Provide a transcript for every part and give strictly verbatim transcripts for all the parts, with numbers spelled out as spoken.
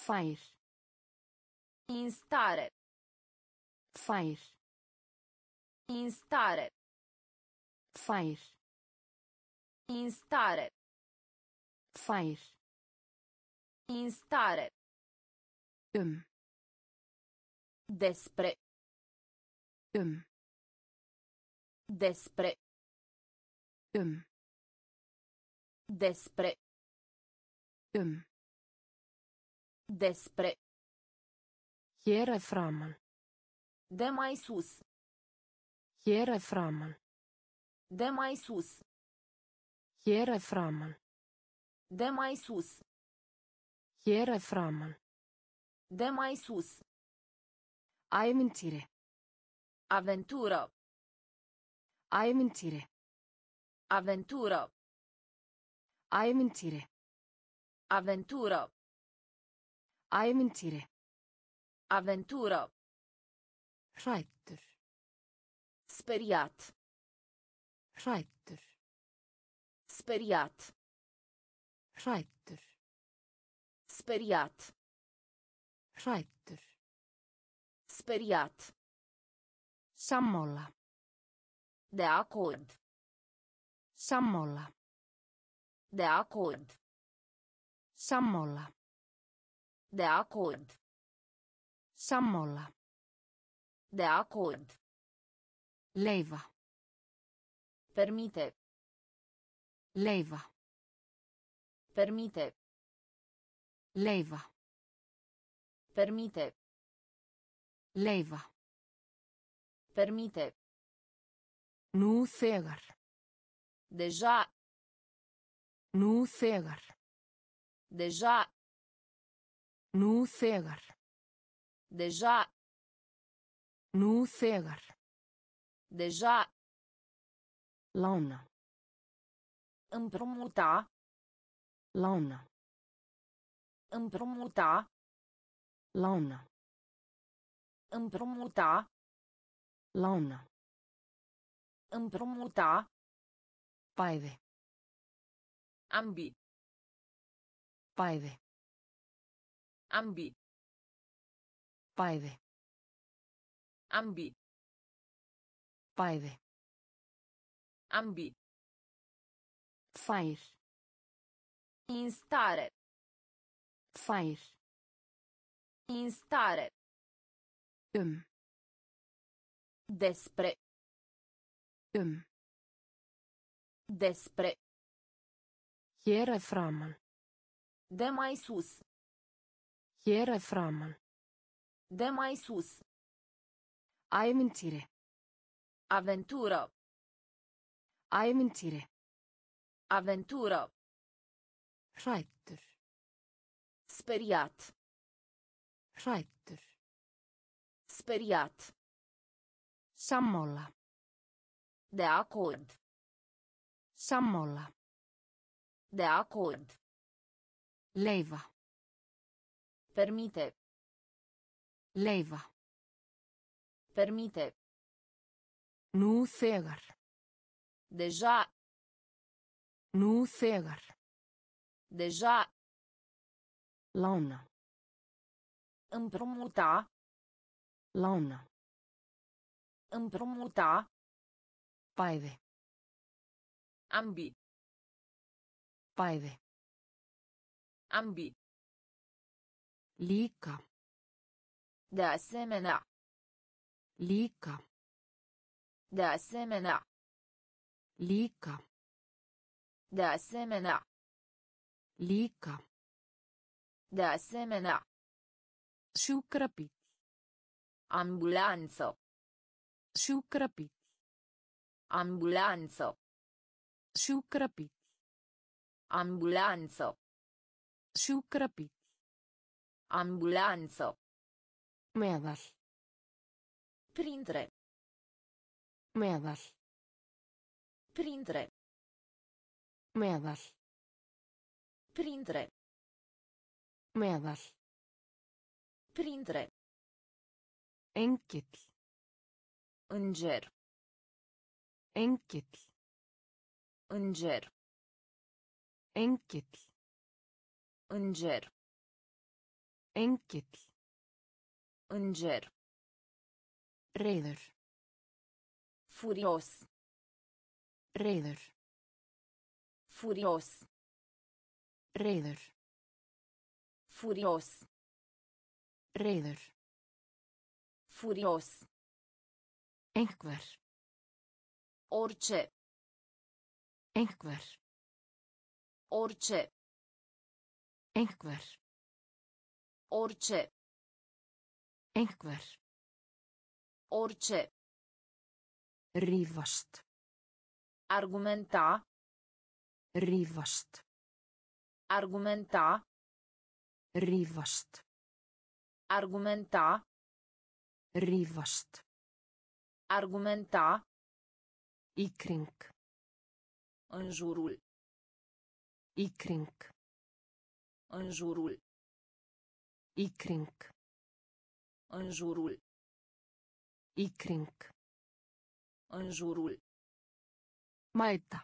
Fær. In stare. Fær. In stare. Fær. In stare. Fær. In stare. Um. Despre. Um. Despre. Um. Despre. Um. Despre. Hér að framan. De mai sus. Hér að framan. De mai sus. Hér að framan. De mai sus. Hér að framan. De mai sus. Ævintýri. Avventura. Ævintýri. Avventura. Ævintýri. Avventura. Ævintýri. Avventura. Hræddur. Speriat. Hræddur. Speriat. Hræddur. Speriat. Hræddur. Speriat. Sammála. De acord. Sammála. De acord. Sammála. De acord. Sammála. De acord. Leyfa. Permite. Leyfa. Permite. Leyfa. Permite. Leyfa. Permite. Nú þegar. Deja. Nú þegar. Deja. Nú þegar. Deja. Nú þegar. Deja. Lána. Împrumuta. Lána. Împrumuta. Lána. Împrumuta. Lána. Împrumuta. Bæði. Ambi. Bæði. Ambi. Bæði. Ambi. Bæði. Ambi. Fær. In stare. Fær. In stare. Um. Despre. Um. Despre. Hér að framan. De mai sus. Hér að framan. De mai sus. Ævintýri. Avventura. Ævintýri. Avventura. Hræddur. Speriat. Hræddur. Speriat. Sammála. De acord. Sammála. De acord. Leyfa. Permite. Leyfa. Permite. Nú þegar. Deja. Nú þegar. Deja. Lána. Împrumuta. Lána. Împrumuta. Bæði. Ambi. Bæði. Ambi. Líka. De asemenea. Líka. De asemenea. Líka. De asemenea. Líka. De asemenea. Sjúkrabíll. Ambulanță. Sjúkrabíll. Ambulanță. Sjúkrabíll. Ambulanță. Sjúkrabíll. Ambulanță. Meðal. Printre. Meðal. Printre. Meðal. Printre. Meðal. Printre. Engill. Înger. Engill. Înger. Engill. Înger. Engill. Înger. Reiður. Furios. Reiður. Furios. Reiður. Furios. Reiður. Furios. Einhver. Orice. Einhver. Orice. Einhver. Orice. Einhver. Orice. Rífast. Argumenta. Rífast. Argumenta. Rífast. Argumenta. Rífast. Argumenta. Í kring. În jurul. Í kring. În jurul. Í kring. În jurul. Í kring. În jurul. Mæta.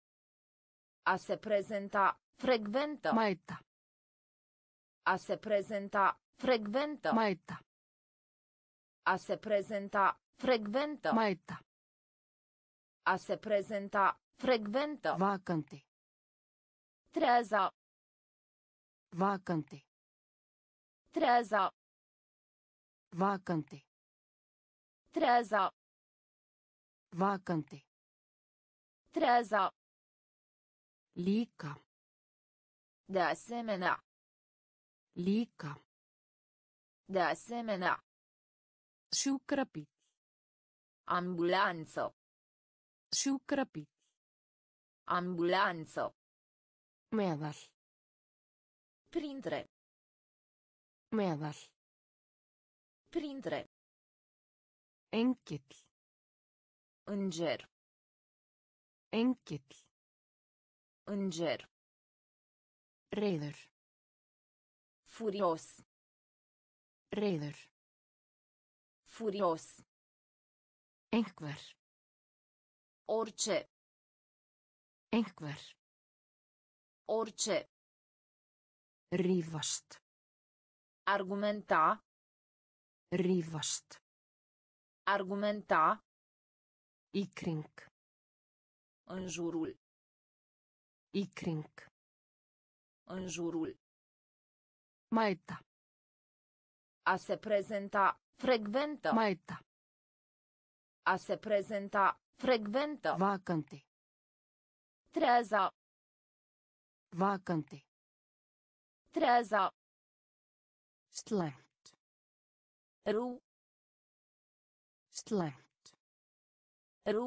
A se prezenta. Frecventă. Mæta. A se prezenta. Frecventă. Mæta. A se prezenta. Frecventă. Mæta. A se prezenta. Frecventă. Vakandi. Treaza. Vakandi. Treaza. Vakandi. Treaza. Vakandi. Treaza. Líka. De asemenea. Líka. De asemenea. Sjúkrabíll. Ambulanță. Sjúkrabíll. Ambulanță. Meðal. Printre. Meðal. Printre. Engill. Înger. Engill. Înger. Reiður. Furios. Reiður. Furios. Einhver. Orice. Einhver. Orice. Rífast. Argumenta. Rífast. Argumenta. Í kring. În jurul. Í kring. În jurul. Mæta. A se prezenta. Frecventă. Mæta. A se prezenta. Frecventă. Vakandi. Treaza. Vakandi. Treaza. Slæmt. Ru. Slæmt. Ru.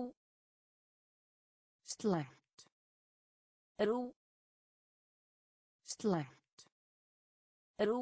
Slæmt. Ru. Slæmt. Ru.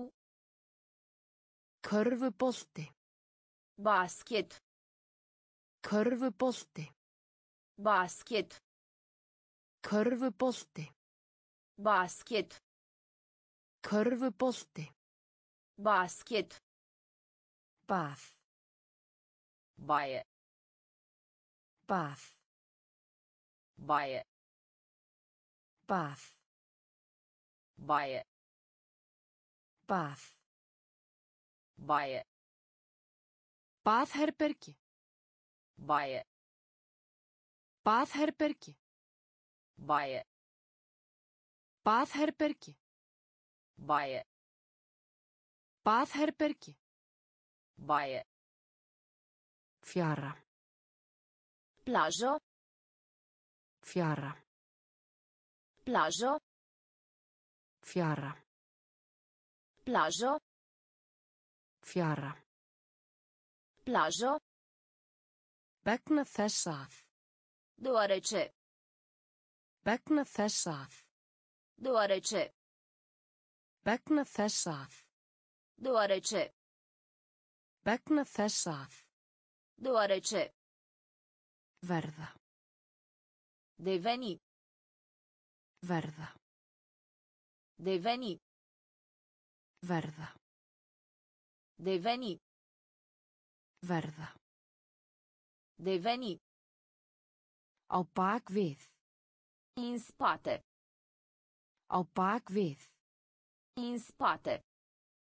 Körfubolti. Basket. Körfubolti. Basket. Körfubolti. Basket. Körfubolti. Basket. Bað. Baie. Bað. Baie. Bað. Baie. Bað. Baie. Baðherbergi. Baie. Baðherbergi. Baie. Baðherbergi. Baie. Baðherbergi. Baie. Fjara. Plajă. Fjara. Plajă. Fjara. Plajă. Fjara. Plajă. Vegna þess að. Deoarece. Vegna þess að. Deoarece. Vegna þess að. Deoarece. Vegna þess að. Deoarece. Verða. Deveni. Verða. Deveni. Verða. Deveni. Verða. Deveni. Á bak við. În spate. Á bak við. În spate.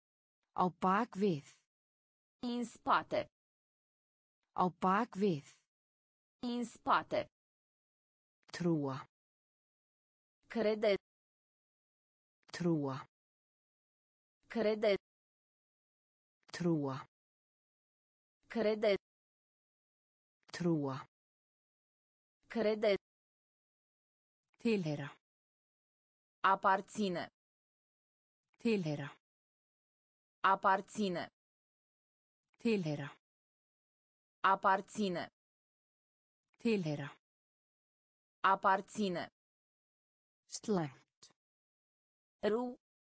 Á bak við. În spate. Á bak við. În spate. Trúa. Crede. Trúa. Crede. Trúa. Crede. Trúa. Crede. Tilheyra. Aparține. Tilheyra. Aparține. Tilheyra. Aparține. Tilheyra. Aparține. Slæmt. Ru.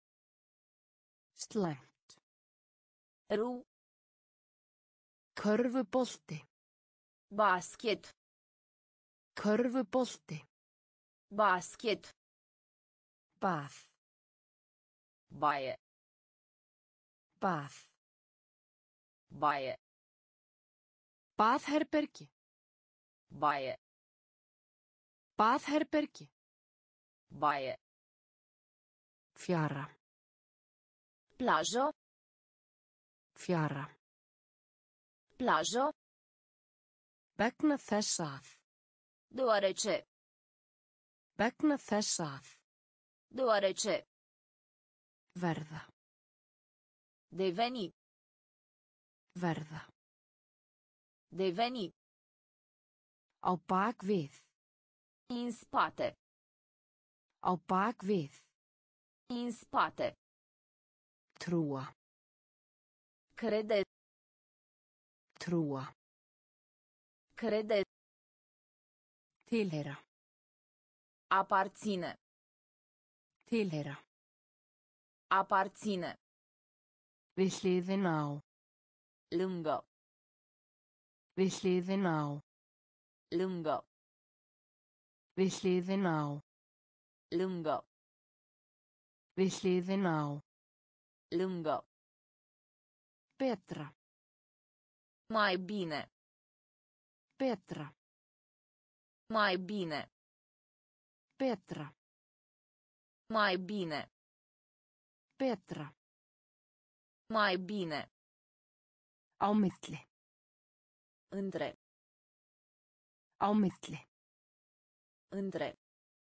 Slæmt. Ru. Körfubolti. Basket. Körfubolti. Basket. Bað. Baie. Bað. Baie. Baðherbergi. Baie. Baðherbergi. Baie. Fjara. Plajă. Fjara. Plajă. Vegna þess að. Deoarece. Vegna þess að. Deoarece. Verða. Deveni. Verða. Deveni. Á bak við. În spate. Á bak við. În spate. Trúa. Crede. Trúa. Crede. Tilheyra. Aparține. Tilheyra. Aparține. Við hliðina á. Lângă. Við hliðina á. Lângă. Við hliðina á. Lângă. Við hliðina á. Lângă. Betra. Mai bine. Betra. Mai bine. Betra. Mai bine. Betra. Mai bine. Á milli. Între. Á milli. Între.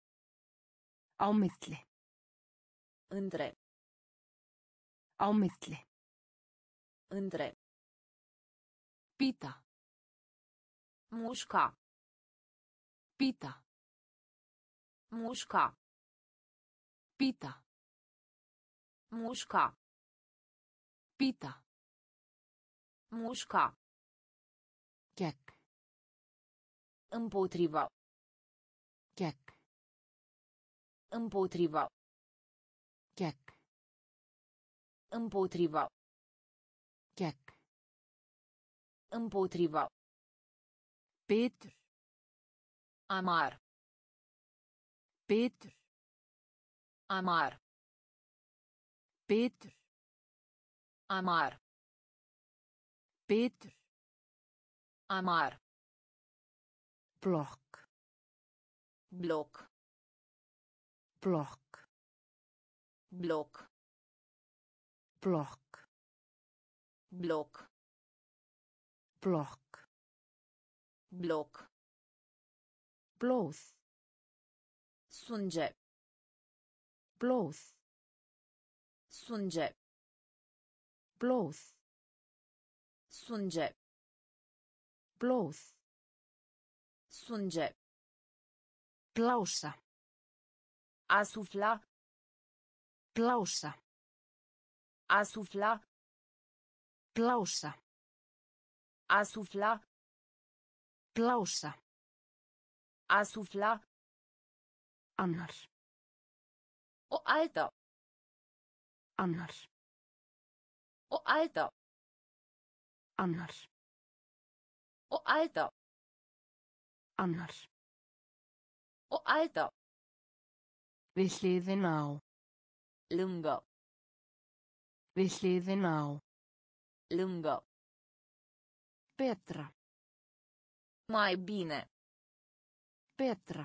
Á milli. Între. Á milli. Între. Bíta. Mușca. Bíta. Mușca. Bíta. Mușca. Bíta. Mușca. Gegn. Împotriva. Gegn. Împotriva. Gegn. Împotriva. Gegn. Împotriva. Betur. Amar. Betur. Amar. Betur. Amar. Betur. Amar. Blokk. Bloc. Blokk. Bloc. Blokk. Bloc. Blokk. Bloc. Blóð. Sânge. Blóð. Sânge. Blóð. Sânge. Blóð. Sânge. Blása. A sufla. Blása. A sufla. Blása. A sufla. Blása. A sufla. Annar. O altă. Annar. O altă. Annar. O altă. Annar. O altă. Við hliðina á. Lângă. Við hliðina á. Lângă. Betra. Mai bine. Betra.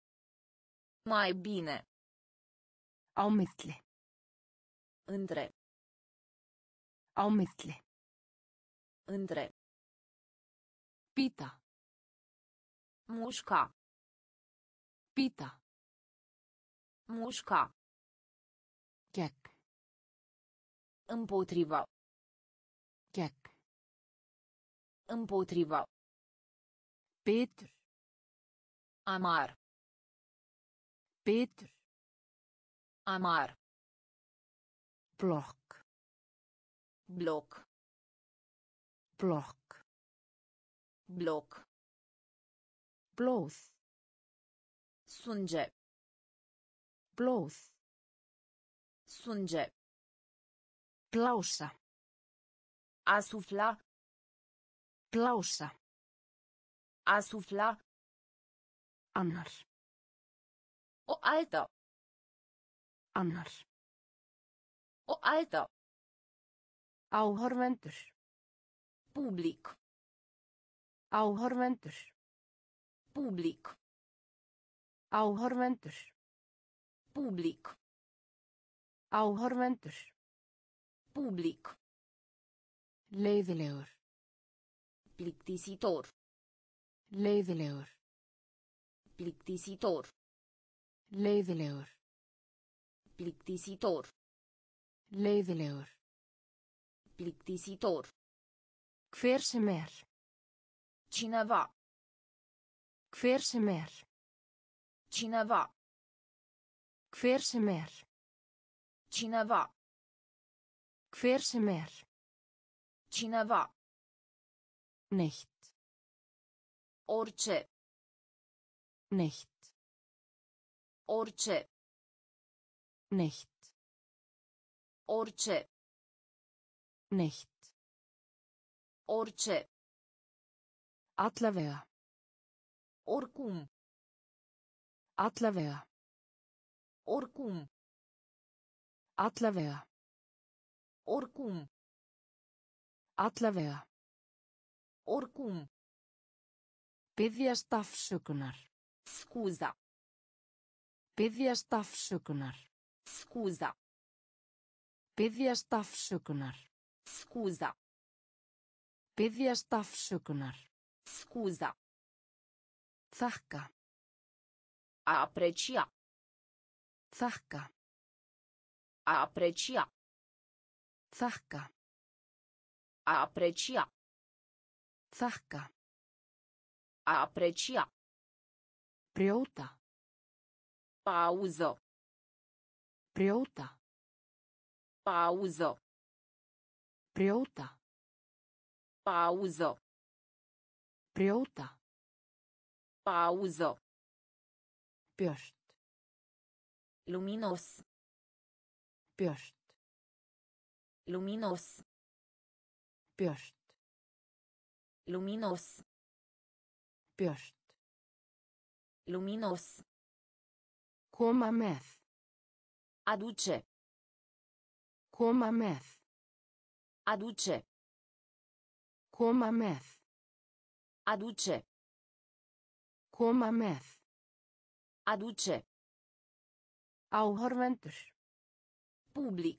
Mai bine. Á milli. Între. Á milli. Între. Bíta. Mușca. Bíta. Mușca. Gegn. Împotriva. Gegn. Împotriva. Bitur. Amar. Bitur. Amar. Blokk. Bloc. Blokk. Bloc. Blóð. Sânge. Blóð. Sânge. Blása. A sufla. Blása. A sufla. Annar. O altă. Annar. O altă. Áhorfendur. Public. Áhorfendur. Public. Áhorfendur. Public. Áhorfendur. Public. Leiðilegur. Plictisitor. Leiðilegur. Plictisitor. Leiðilegur. Plictisitor. Leiðilegur. Plictisitor. Hver sem er. Cineva. Hver sem er. Cineva. Hver sem er. Cineva. Hver sem er. Cineva. Neitt. Orice. Neitt. Orice. Neitt. Orice. Neitt. Orice. Allavega. Oricum. Allavega. Oricum. Allavega. Oricum. Allavega. Oricum. Biðjast afsökunar. Scuza. Biðjast afsökunar. Scuza. Biðjast afsökunar. Scuza. Biðjast afsökunar. Scuza. Þakka. A aprecia. Þakka. A aprecia. Þakka. A aprecia. Þakka. A aprecia. Brjóta. Pauză. Brjóta. Pauză. Brjóta. Pauză. Brjóta. Pauză. Björt. Luminos. Björt. Luminos. Björt. Luminos. Björt. Luminos. Koma með. Aduce. Koma með. Aduce. Koma með. Aduce. Koma með. Aduce. Áhorfendur. Public.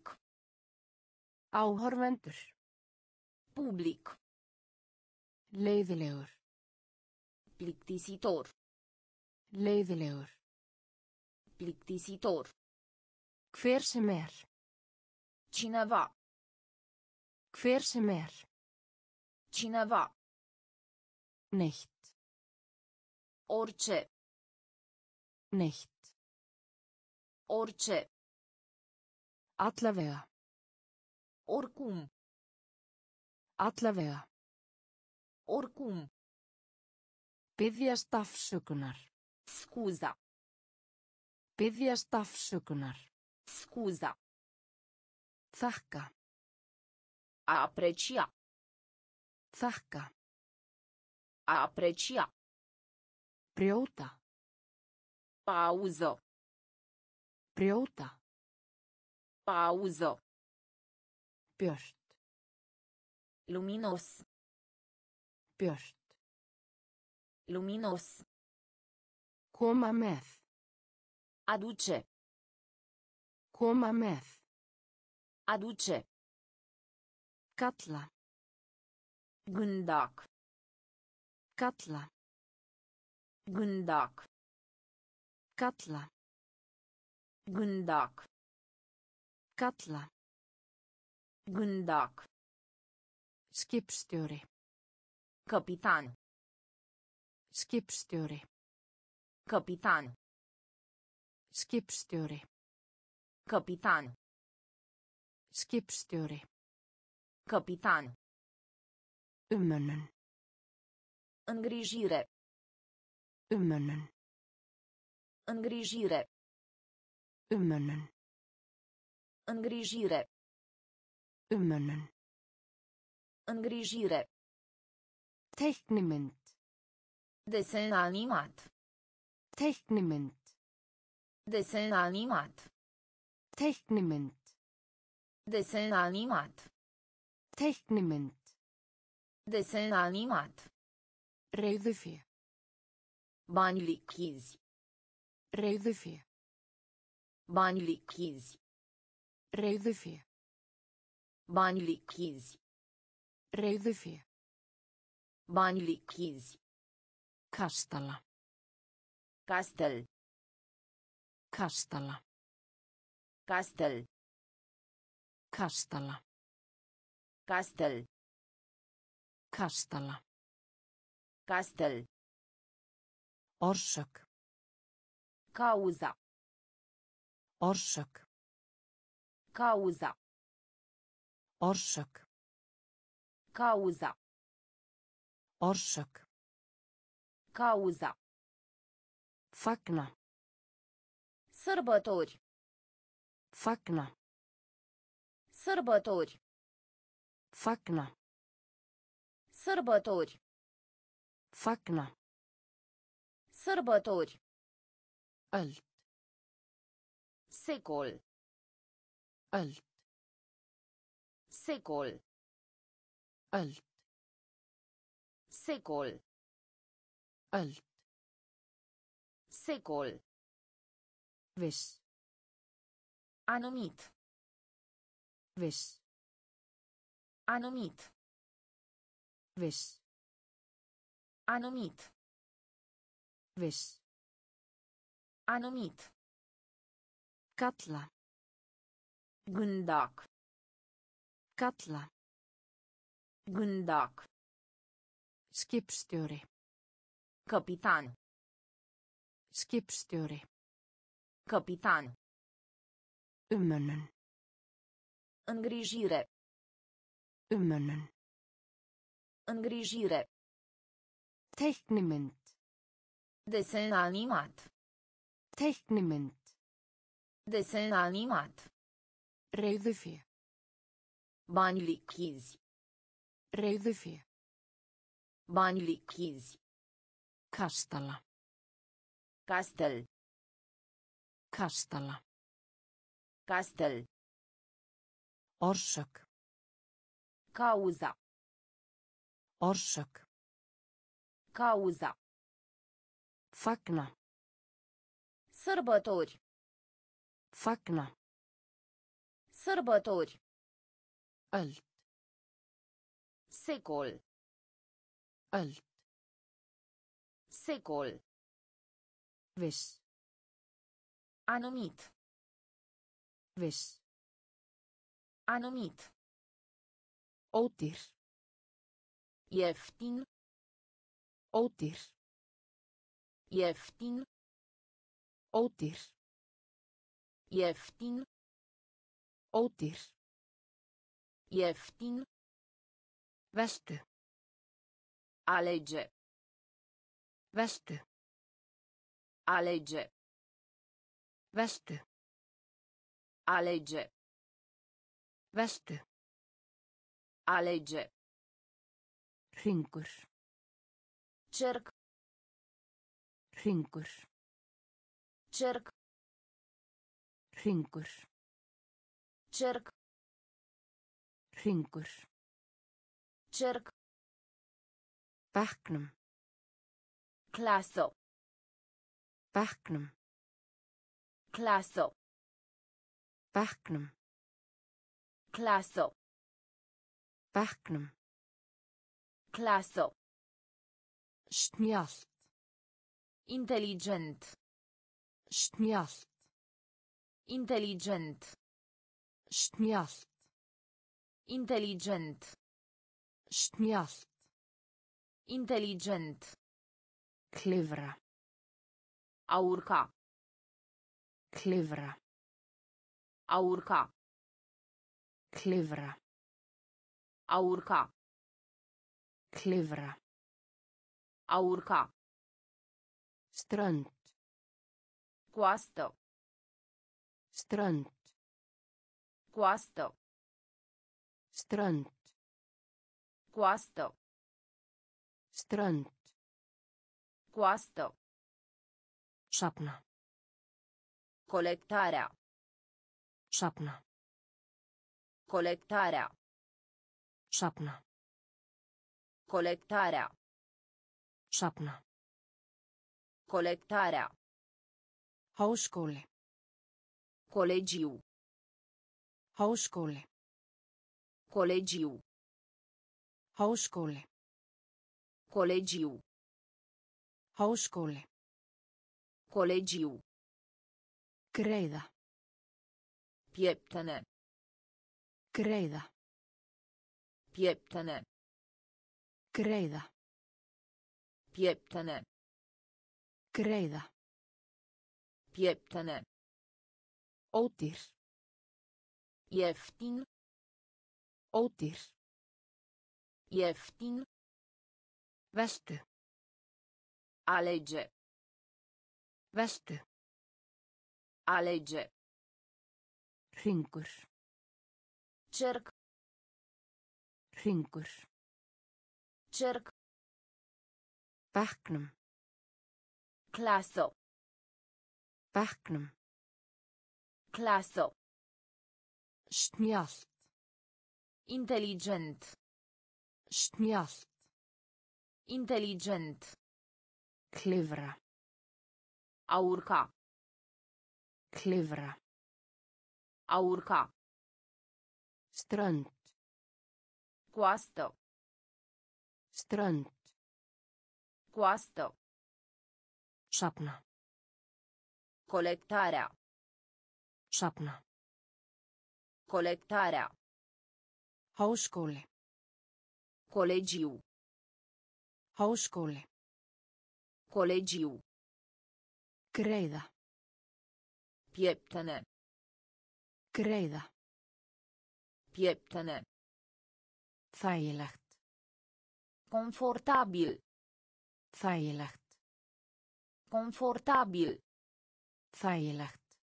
Áhorfendur. Public. Leiðilegur. Plictisitor. Leiðilegur. Plictisitor. Hver sem er. Cineva. Hver sem er. Cineva. Neitt. Orice. Neitt. Orice. Allavega. Oricum. Allavega. Oricum. Biðjast afsökunar. Scuza. Biðjast afsökunar. Scuza. Þakka. A aprecia. Þakka. A aprecia. Brjóta. Pauză. Brjóta. Pauză. Björt. Luminos. Björt. Luminos. Koma með. Aduce. Koma með. Aduce. Kalla. Gândac. Kalla. Gândac. Kalla. Gândac. Kalla. Gândac. Skipstjóri. Capitan. Skipstjóri. Capitan. Skipstjóri. Capitan. Skipstjóri. Capitan. Umönnun. Îngrijire. Umönnun. Îngrijire. Umönnun. Îngrijire. Umönnun. Îngrijire. Teiknimynd. Desen animat. Teiknimynd. Desen animat. Teiknimynd. Desen animat. Teiknimynd. Desen animat. Reiðufé. Bani lichizi. Reiðufé. Bani lichizi. Reiðufé. Bani lichizi. Reiðufé. Bani lichizi. Kastala. Castel. Kastala. Castel. Kastala. Castel. Kastala. Castel. Orsök. Cauza. Orsök. Cauza. Orsök. Cauza. Orsök. Cauza. Fagna. Sărbători. Fagna. Sărbători. Fagna. Sărbători. Fagna. Sărbători. Öld. Secol. Öld. Secol. Öld. Secol. Öld. Secol. Viss. Anumit. Viss. Anumit. Viss. Anumit. Viss. Anumit. Kalla. Gândac. Kalla. Gândac. Skipstjóri. Capitan. Skipstjóri. Capitan. Umönnun. Îngrijire. Umönnun. Îngrijire. Teiknimynd. Desen animat. Teiknimynd. Desen animat. Reiðufé. Bani lichizi. Reiðufé. Bani lichizi. Kastala. Castel. Kastala. Castel. Orsök. Cauza. Orsök. Cauza. Fagna. Sărbători. Fagna. Sărbători. Öld. Secol. Öld. Secol. Viss. Anumit. Viss. Anumit. Ódýr. Ieftin. Ódýr. Ieftin. Ódýr. Ieftin. Ódýr. Ieftin. Veltu. Alege. Veltu. Alege. Veltu. Alege. Veltu. Alege. Hringur. Cerc. Hringur. Cerc. Hringur. Cerc. Hringur. Cerc. Bekknum. Clasă. Bekknum. Clasă. Bekknum. Clasă. Bekknum. Clasă. Snjallt. Intelligent. Snjallt. Intelligent. Snjallt. Intelligent. Snjallt. Intelligent. Klifra. A urca. Klifra. A urca. Klifra. A urca. Klifra. A urca. Strand. Coastă. Strand. Coastă. Strand. Coastă. Strand. Coastă. Sapna. Colectarea. Sapna. Colectarea. Sapna. Colectarea. Sapna. Colectarea. Háskóli. Colegiu. Háskóli. Colegiu. Háskóli. Colegiu. Háskóli. Colegiu. Greiða. Pieptene. Greiða. Pieptene. Greiða. Pieptene. Greiða. Pieptene. Ódýr. Ieftin. Ódýr. Ieftin. Veltu. Alege. Veltu. Alege. Hringur. Cerc. Hringur. Cerc. Bekknum. Clasă. Bekknum. Clasă. Snjallt. Intelligent. Snjallt. Intelligent. Klifra. A urca. Klifra. A urca. Strand. Coastă. Strand. Coastă. Sapna. Colectarea. Sapna. Colectarea. Háskóli. Colegiu. Háskóli. Colegiu. Greiða. Pieptene. Greiða. Pieptene. Þægilegt. Confortabil. Þægilegt. Confortabil. Þægilegt.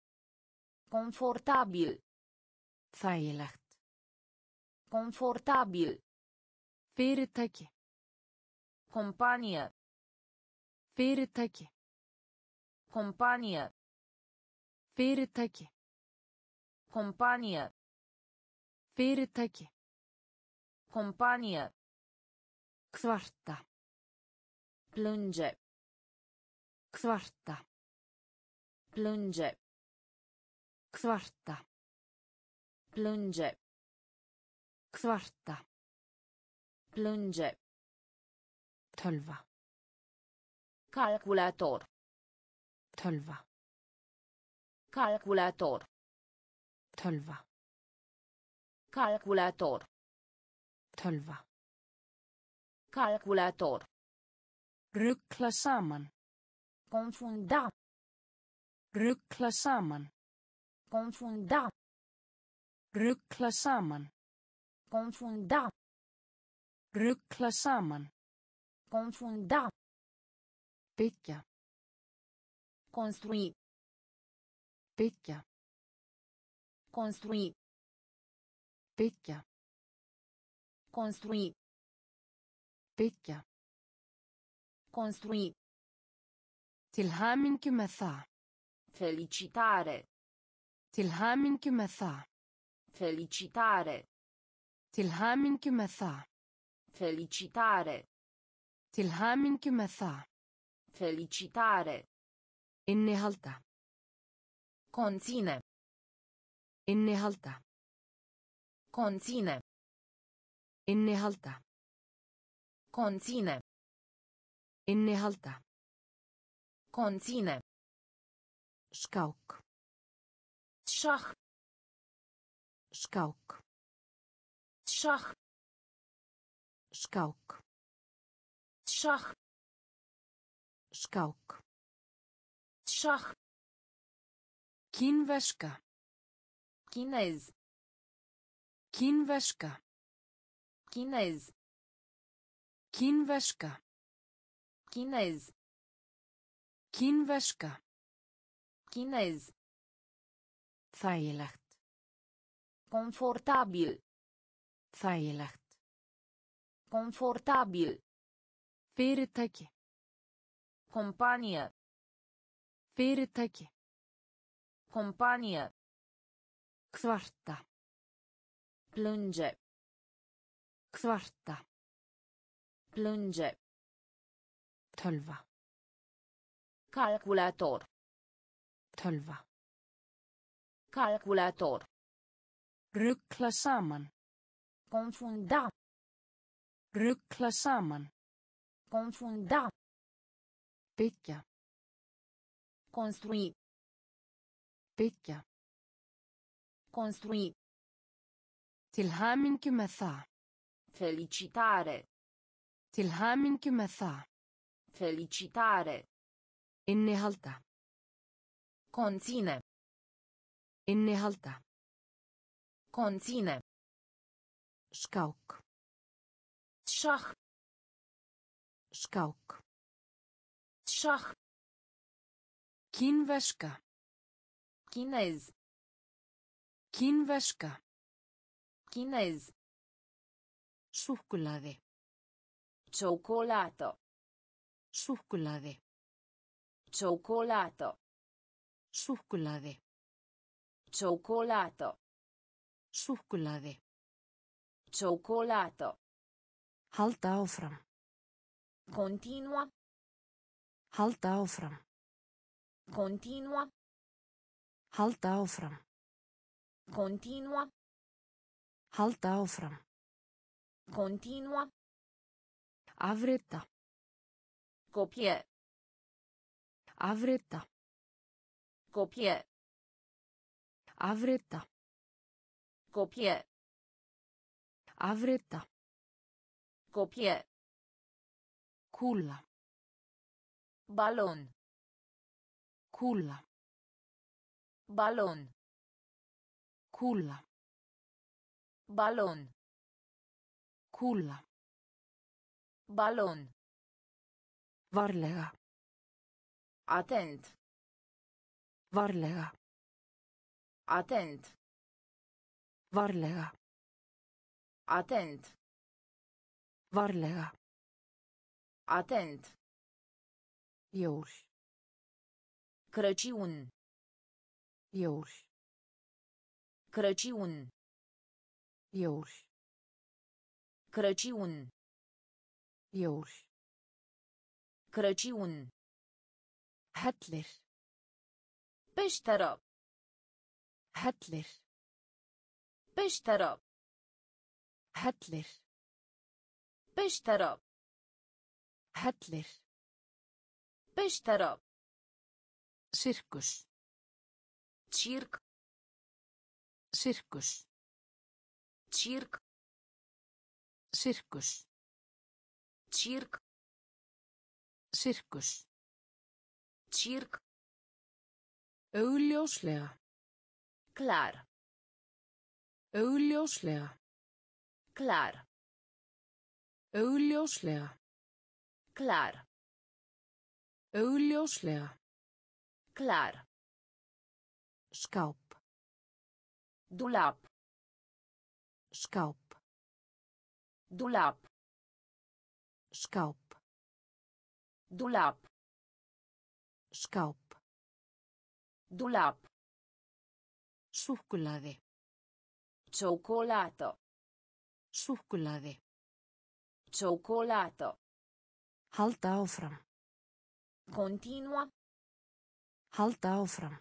Confortabil. Þægilegt. Confortabil. Fyrirtæki. Companie. Fyrirtæki. Companie. Fyrirtæki. Companie. Fyrirtæki. Companie. Kvarta. Plânge. Kvarta. Plânge. Kvarta. Plânge. Kvarta. Plânge. Tölva. Calculator. Tölva. Calculator. Tölva. Calculator. Tölva. Calculator. Ruggla saman. Confunda. Ruggla saman. Confunda. Ruggla saman. Confunda. Ruggla saman. Confunda. Byggja. Construi. Byggja. Construi. Byggja. Construi. Byggja. Construi. Til hamingju með það. Felicitare. Til hamingju með það. Felicitare. Til hamingju með það. Felicitare. Til hamingju með það. Felicitare. Innihalda. Conține. Innihalda. Conține. Innihalda. Conține. Innihalda. Conține. Skák. Schach. Skák. Schach. Skák. Schach. Skák. Schach. Kínverska. Chinez. Kínverska. Chinez. Kínverska. Chinez. Kínverska. Chinez. Þægilegt. Confortabil. Þægilegt. Confortabil. Fyrirtæki. Companie. Fyrirtæki. Companie. Kvarta. Plânge. Kvarta. Plânge. Tölva. Calculator. Tölva. Calculator. Ruggla saman. Confunda. Ruggla saman. Confunda. Byggja. Construi. Byggja. Construi. Til hamingju með það. Felicitare. Til hamingju með það. Felicitare. Innihalda. Conține. Innihalda. Conține. Skák. Schach. Skák. Schach. Kínverska. Chinez. Kínverska. Chinez. Súkkulaði. Cioccolato. Súkkulaði. Cioccolato. Súkkulaði. Cioccolato. Súkkulaði. Cioccolato. Halda áfram. Continua. Halda áfram. Continua. Halda áfram. Continua. Halda áfram. Continua. Afrita. Copie. Afrita. Copie. Afrita. Copie. Afrita. Copie. Kúla. Balon. Kúla. Balon. Kúla. Balon. Kúla. Balon. Varlega. Atent. Varlega. Atent. Varlega. Atent. Varlega. Atent. Jól. Crăciun. Jól. Crăciun. Jól. Crăciun. Jól. Crăciun. Hellir. Peșteră. Hellir. Peșteră. Hellir. Peșteră. Hellir. Peșteră. Sirkus. Circ. Sirkus. Circ. Sirkus. Circ. Sirkus. Circ. Augljóslega. Clar. Augljóslega. Clar. Augljóslega. Clar. Augljóslega. Clar. Skáp. Dulap. Skáp. Dulap. Skáp. Dulap. Skáp. Dulap. Súkkulaði. Cioccolato. Súkkulaði. Cioccolato. Halda áfram. Continua. Halda áfram.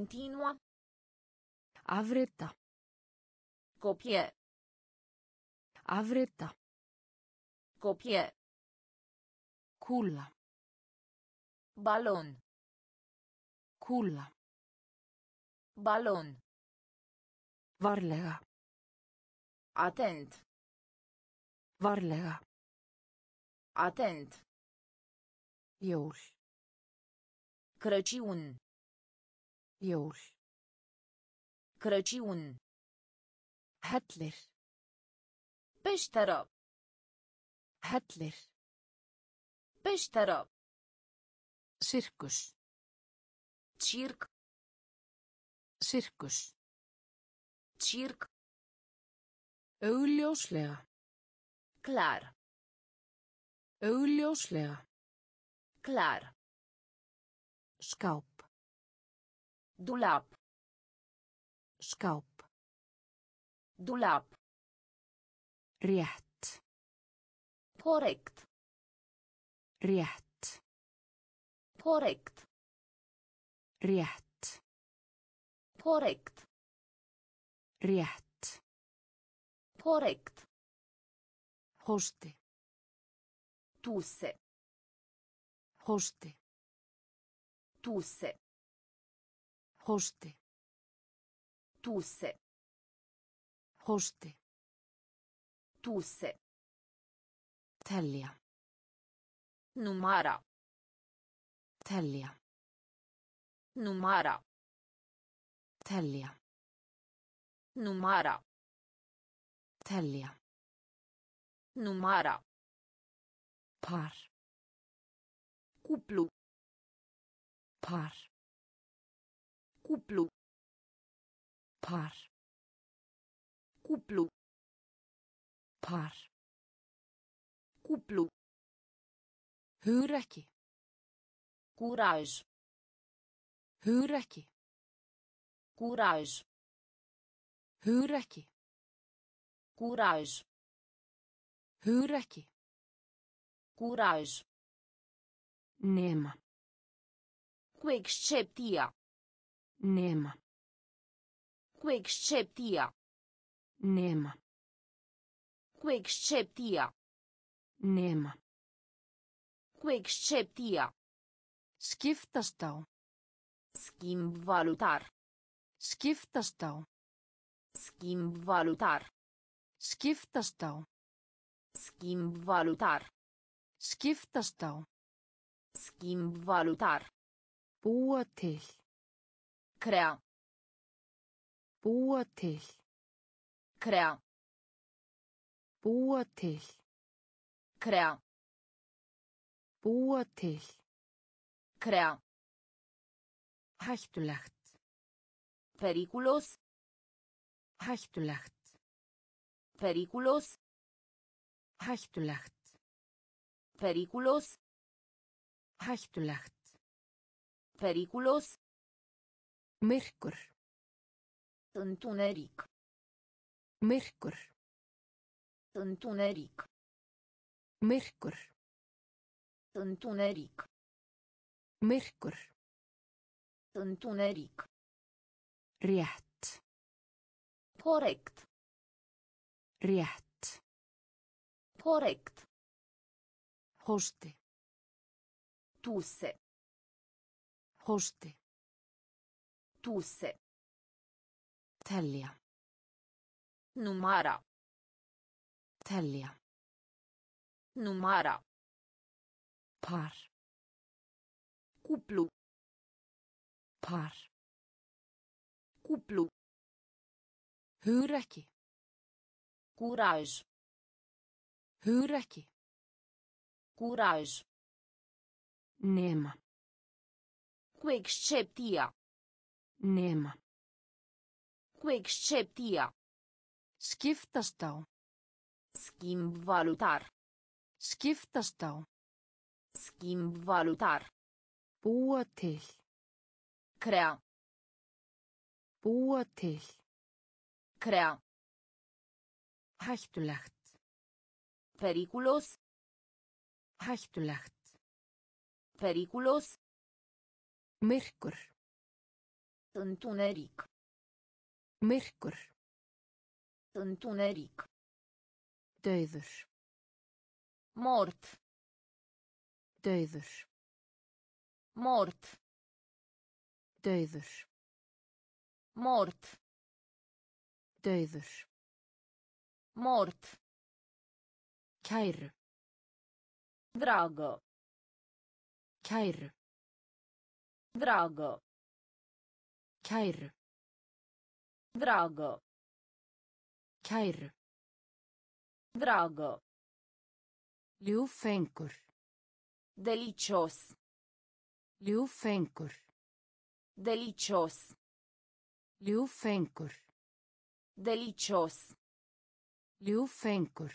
Continua. Afrita. Copie. Afrita. Copie. Kúla. Balon. Kúla. Balon. Varlega. Atent. Varlega. Atent. Jól. Crăciun. Jól. Crăciun. Hellir. Peșteră. Hellir. Peșteră. Sirkus. Circ. Sirkus. Circ. Augljóslega. Clar. Augljóslega. Clar. Skáp. Dulap. Skáp. Dulap. Rétt. Corect. Rétt. Corect. Rétt. Corect. Rétt. Corect. Hósti. Tusse. Hósti. Tusse. Hósti. Tusse. Hósti. Tusse. Telja. Numara. Telja. Numara. Telja. Numara. Telja. Numara. Par. Cuplu. Par. Cuplu. Par. Cuplu. Par. Cuplu. Hugrekki. Curaj. Hugrekki. Curaj. Hugrekki. Curaj. Hugrekki. Curaj. Nema. Cu excepția. Nema. Cu excepția. Nema. Cu excepția. Nema. Cu excepția. Skiptast á. Schimb valutar. Skiptast á. Schimb valutar. Skiptast á. Schimb valutar. Skiptast á. Schimb valutar. Búa til. Crea. Búa til. Crea. Búa til. Crea. Búa til. Crea. Hættulegt. Periculos. Hættulegt. Periculos. Hættulegt. Periculos. Hættulegt. Periculos. Myrkur. Întuneric. Myrkur. Întuneric. Myrkur. Întuneric. Myrkur. Întuneric. Rétt. Corect. Rétt. Corect. Hósti. Tusse. Hósti. Tusse. Telja. Numara. Telja. Numara. Par. Cuplu. Par. Cuplu. Hugrekki. Curaj. Hugrekki. Curaj. Nema. Cu excepția. Nema. Cu excepția. Skiptast á. Schimb valutar. Skiptast á. Schimb valutar. Búa til. Crea. Búa til. Crea. Hættulegt. Periculos. Hættulegt. Periculos. Myrkur. Întuneric. Myrkur. Întuneric. Dauður. Mort. Dauður. Mort. Dauður. Mort. Dauður. Mort. Kæru. Drago. Kæru. Drago. Kæru. Drago. Kæru. Drago. Ljúfengur. Delicios. Ljúfengur. Delicios. Ljúfengur. Delicios. Ljúfengur.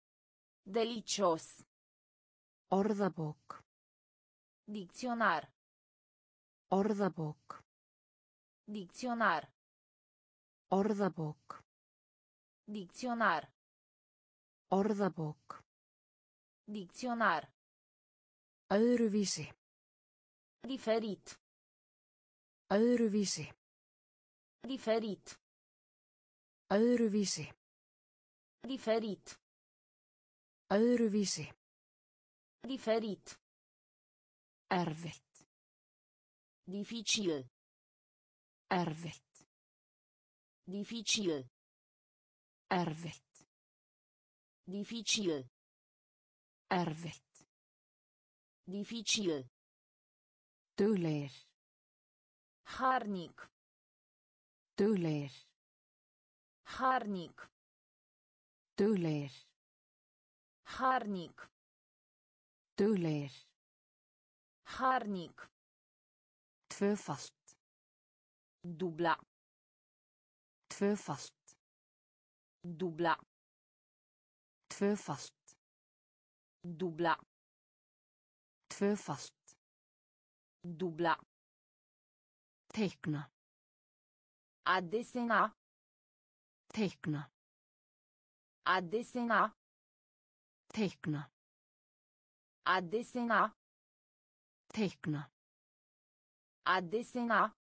Delicios. Orðabók. Dicționar. Orðabók. Dicționar. Orðabók. Dicționar. Orðabók. Dicționar. Öðruvísi. Diferit. Öðruvísi. Diferit. Öðruvísi. Diferit. Öðruvísi. Diferit. Erfitt. Dificil. Erfitt. Dificil. Erfitt. Dificil. Erfitt. Dificil. Duglegir. Harnic. Duglegir. Harnic. Duglegir. Harnic. Duglegir. Harnic. Tvöfalt. Dubla. Tvöfalt. Dubla. Tvöfalt. Dubla. Tvöfalt. Dubla. Teikna. A desena. Teikna. A desena. Teikna. A desena. Teikna. A desena.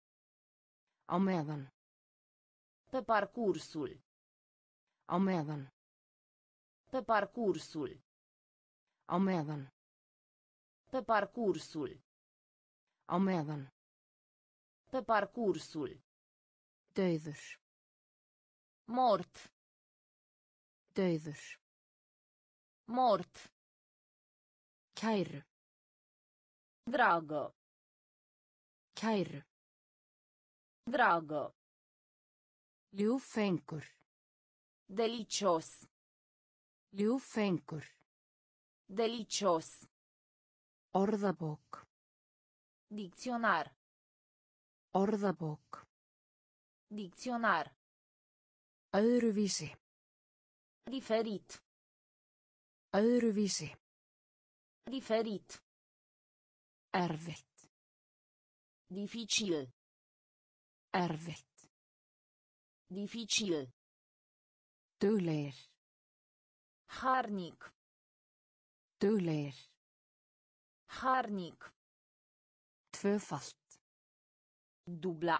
Á meðan. Pe parcursul. Á meðan. Pe parcursul. Á meðan. Pe parcursul. Á meðan. Pe parcursul. Dauður. Mort. Dauður. Mort. Kæru. Drago. Kæru. Drago. Ljúfengur. Delicios. Ljúfengur. Delicios. Orðabók. Dicționar. Orðabók. Dicționar. Öðruvísi. Diferit. Öðruvísi. Diferit. Erfitt. Dificil. Erfitt. Dificil. Duglegir. Harnic. Duglegir. Harnic. Tvöfalt. Dubla.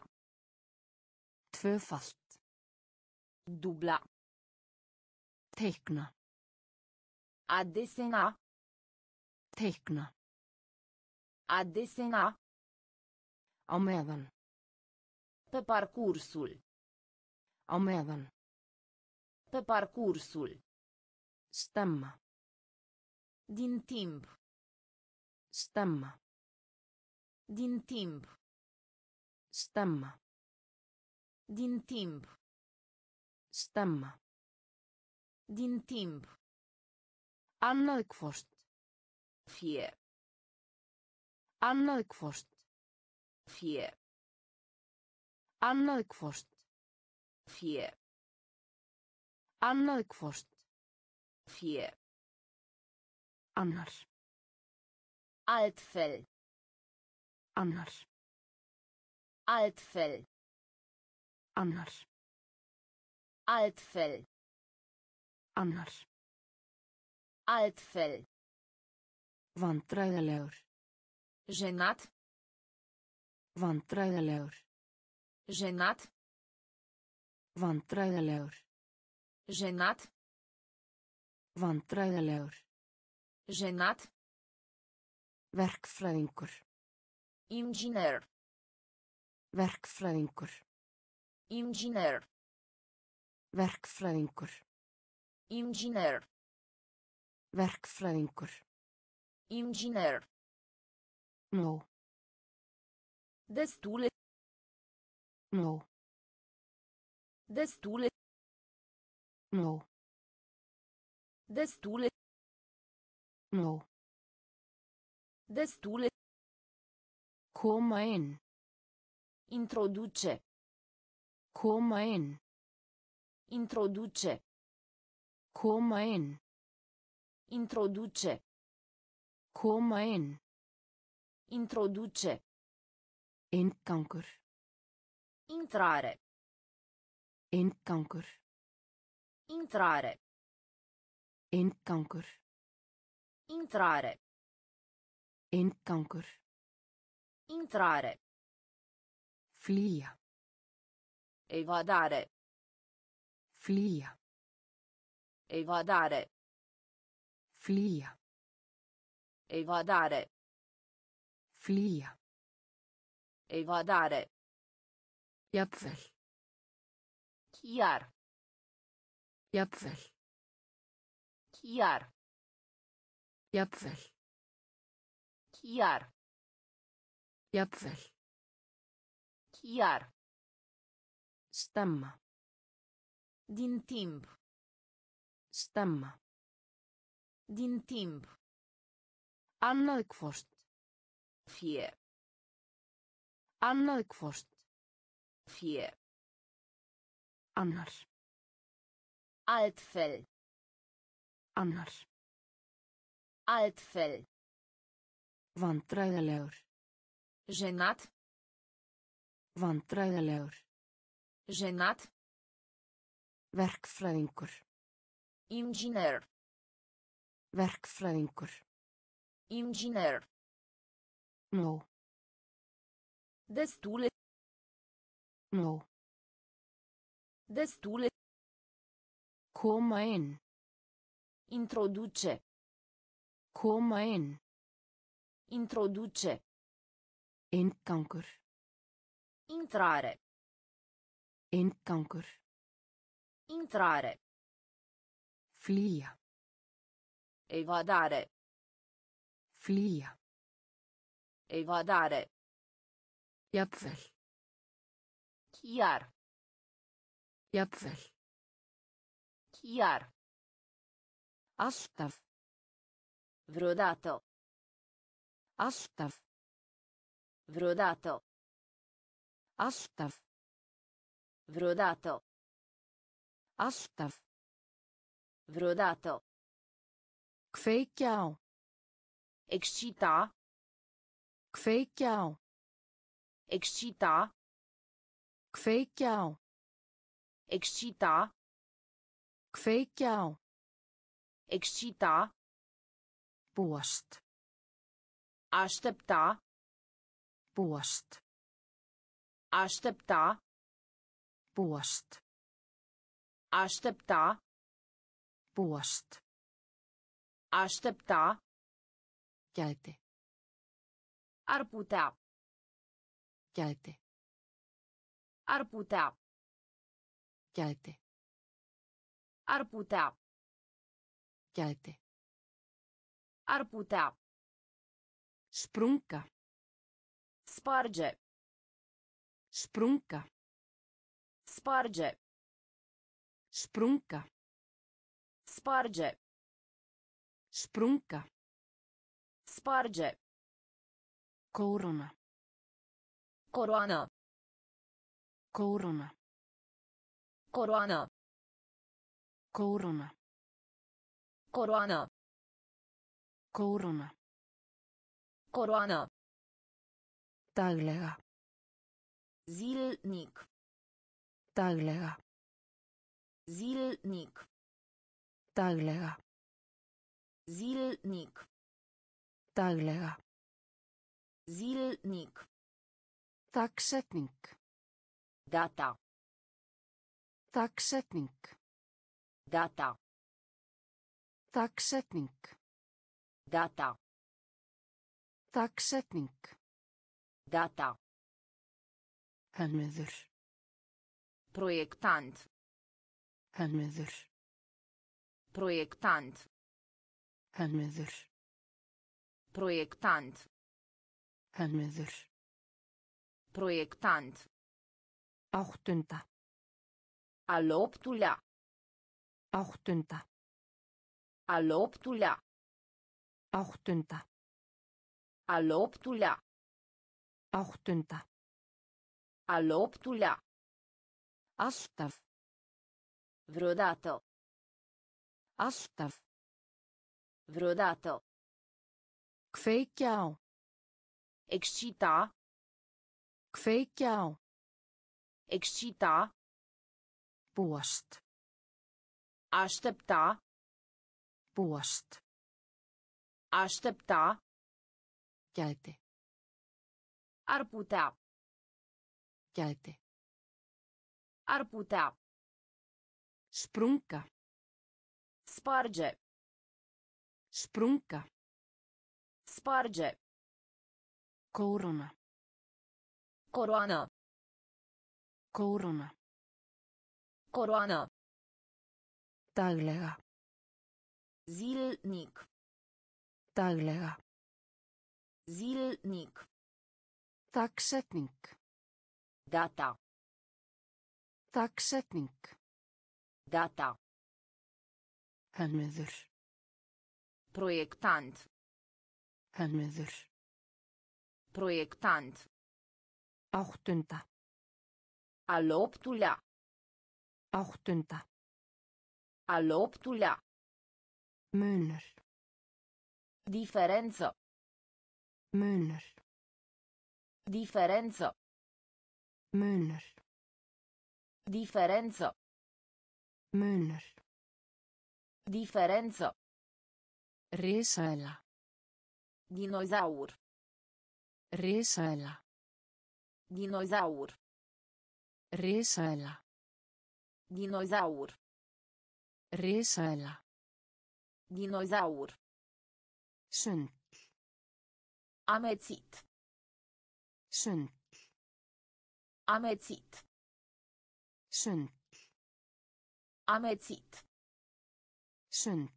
Tvöfalt. Dubla. Teikna. A desena. Teikna. A desena. Á meðan. Pe parcursul. Á meðan. Pe parcursul. Stemma. Din timp. Stemma. Din timp. Stemma. Din timp. Stemma. Din timp. Annað hvort. Fie. Annað hvort. Fie. Annað hvort. Fie. Annað hvort. Fie. Annar. Altfel. Annar. Altfel. Annar. Altfel. Annar. Altfel. Vandræðalegur. Jenat. Vandræðalegur. Jenat. Vandræðalegur. Jenat. Vandræðalegur. Jenat. Verkfræðingur. Inginer. Verkfræðingur. Inginer. Verkfræðingur. Inginer. Verkfræðingur. Inginer. No. Destule. No. Destule. No. Destule. No. Destule. Koma inn. Introduce. Koma inn. Introduce. Koma inn. Introduce. Koma inn. Introduce. Inngangur. Intrare. Inngangur. Intrare. Inngangur. Intrare. Inngangur. Intrare. Flýja. Evadare. Flýja. Evadare. Flýja. Evadare. Flýja. Evadare. Jafnvel. Chiar. Jafnvel. Chiar. Jafnvel. Chiar. Jafnvel. Chiar. Stemma. Din timp. Stemma. Din timp. Annað hvort. Fie. Annað hvort. Fie. Annar. Altfel. Annar. Altfel. Vandræðalegur. Jenat. Vandræðalegur. Jenat. Verkfræðingur. Inginer. Verkfræðingur. Inginer. No. Destule. No. Destule. Koma inn. Introduce. Koma inn. Introduce. Inngangur. Intrare. Inngangur. Intrare. Flýja. Evadare. Flýja. Evadare. Jafnvel. Chiar. Jafnvel. Chiar. Alltaf. Vreodată. Alltaf. Vreodată. Alltaf. Vreodată. Alltaf. Vreodată. Kveikja á. Excita. Kveikja á. Excita. Kveikja á. Excita. Kveikja á. Excita. Búast. Aștepta. Búast. Aștepta. Búast. Aștepta. Búast. Aștepta. Gæti. Ar putea. Gæti. Ar putea. Gæti. Ar putea. Gæti. Ar putea. Sprunga. Sparge. Sprunga. Sparge. Sprunga. Sparge. Sprunga. Sparge. Kóróna. Coroană. Kóróna. Coroană. Kóróna. Coroană. Kóróna. Coroană. Daglega. Zilnic. Daglega. Zilnic. Daglega. Zilnic. Daglega. Zilnic. Dagsetning. Data. Dagsetning. Data. Dagsetning. Data. Dagsetning. Data. Hönnuður. Proiectant. Hönnuður. Proiectant. Hönnuður. Proiectant. Hönnuður. Proiectant. Áttunda. Al optulea. Áttunda. Al optulea. Áttunda. Al optulea. Áttunda. Al optulea. Alltaf. Vreodată. Alltaf. Vreodată. Kveikja á. Excita. Kveikja á. Excita. Búast. Aștepta. Búast. Aștepta. Gæti. Ar putea. Gæti. Ar putea. Sprunga. Sparge. Sprunga. Sparge. Kóróna. Coroană. Kóróna. Coroană. Daglega. Zilnic. Daglega. Zilnic. Dagsetning. Data. Dagsetning. Data. Hönnuður. Proiectant. Hönnuður. Proiectant. Áttunda. Al optulea. Áttunda. Al optulea. Munur. Diferență. Munur. Diferență. Munur. Diferență. Munur. Diferență. Risaeðla. Dinozaur. Risaeðla. Dinozaur. Risaeðla. Dinozaur. Risaeðla. Dinozaur. Sund. Amețit. Sund. Amețit. Sund. Amețit. Sund.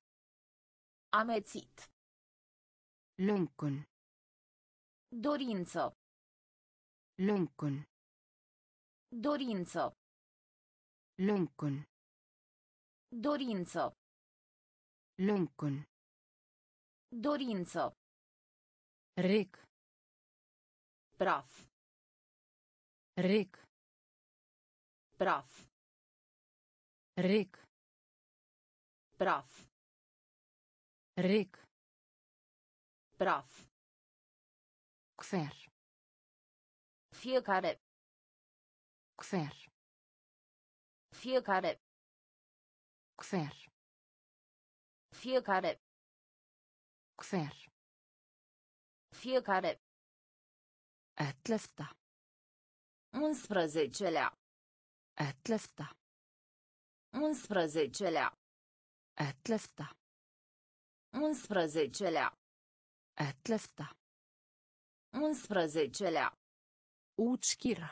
Amețit. Löngun. Dorință. Löngun. Dorință. Löngun. Dorință. Löngun. Dorință. Rig. Praf. Rig. Praf. Rig. Praf. Rig. Praf. Hver. Fiecare. Hver. Fiecare. Hver. Fiecare. Hver. Fiecare. Ellefta. Unsprezecelea. Ellefta. Unsprezecelea. Ellefta. Unsprezecelea. Ellefta. Unsprezecelea. Útskýra.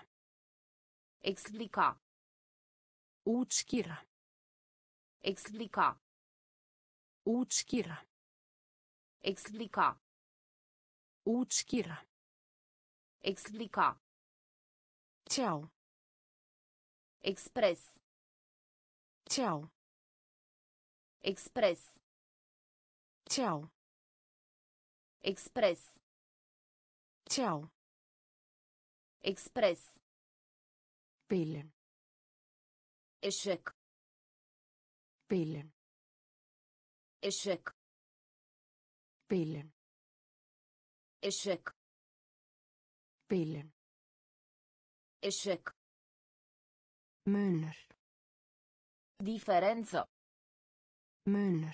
Explica. Útskýra. Explica. Útskýra. Explica. Útskýra. Explica. Tjá. Express. Tjá. Express. Tjá. Express. Tjá. Express. Bilun. Eșec. Bilun. Eșec. Bilun. Eșec. Bilun. Eșec. Munur. Diferență. Munur.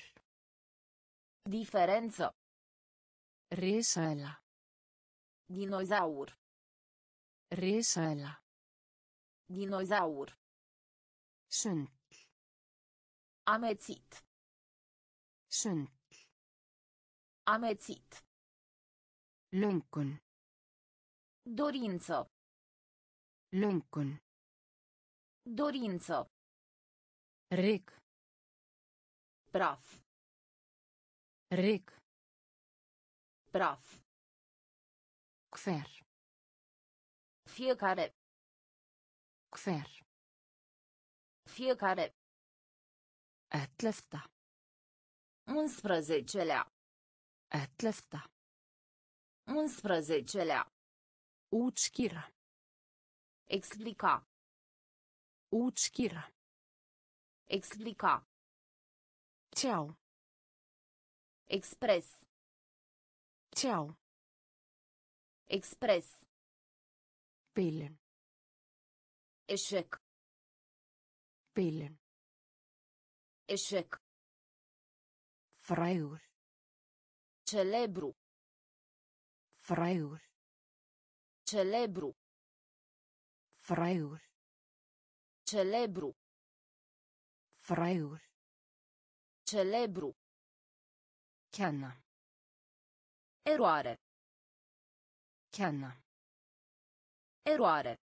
Diferență. Risaeðla. Dinozaur. Risaeðla. Dinozaur. Sund. Amețit. Sund. Amețit. Löngun. Dorință. Löngun. Dorință. Rig. Praf. Rig. Praf. Hver. Fiecare. Hver. Fiecare. Ellefta. Unsprezecelea. Ellefta. Unsprezecelea. Útskýra. Explica. Útskýra. Explica. Tjá. Express. Tjá. Express. Bilun. Eșec. Bilun. Eșec. Frægur. Celebru. Frægur. Celebru. Frægur. Celebru. Frægur. Celebru. Kenna. Eroare. Kenna. Eroare.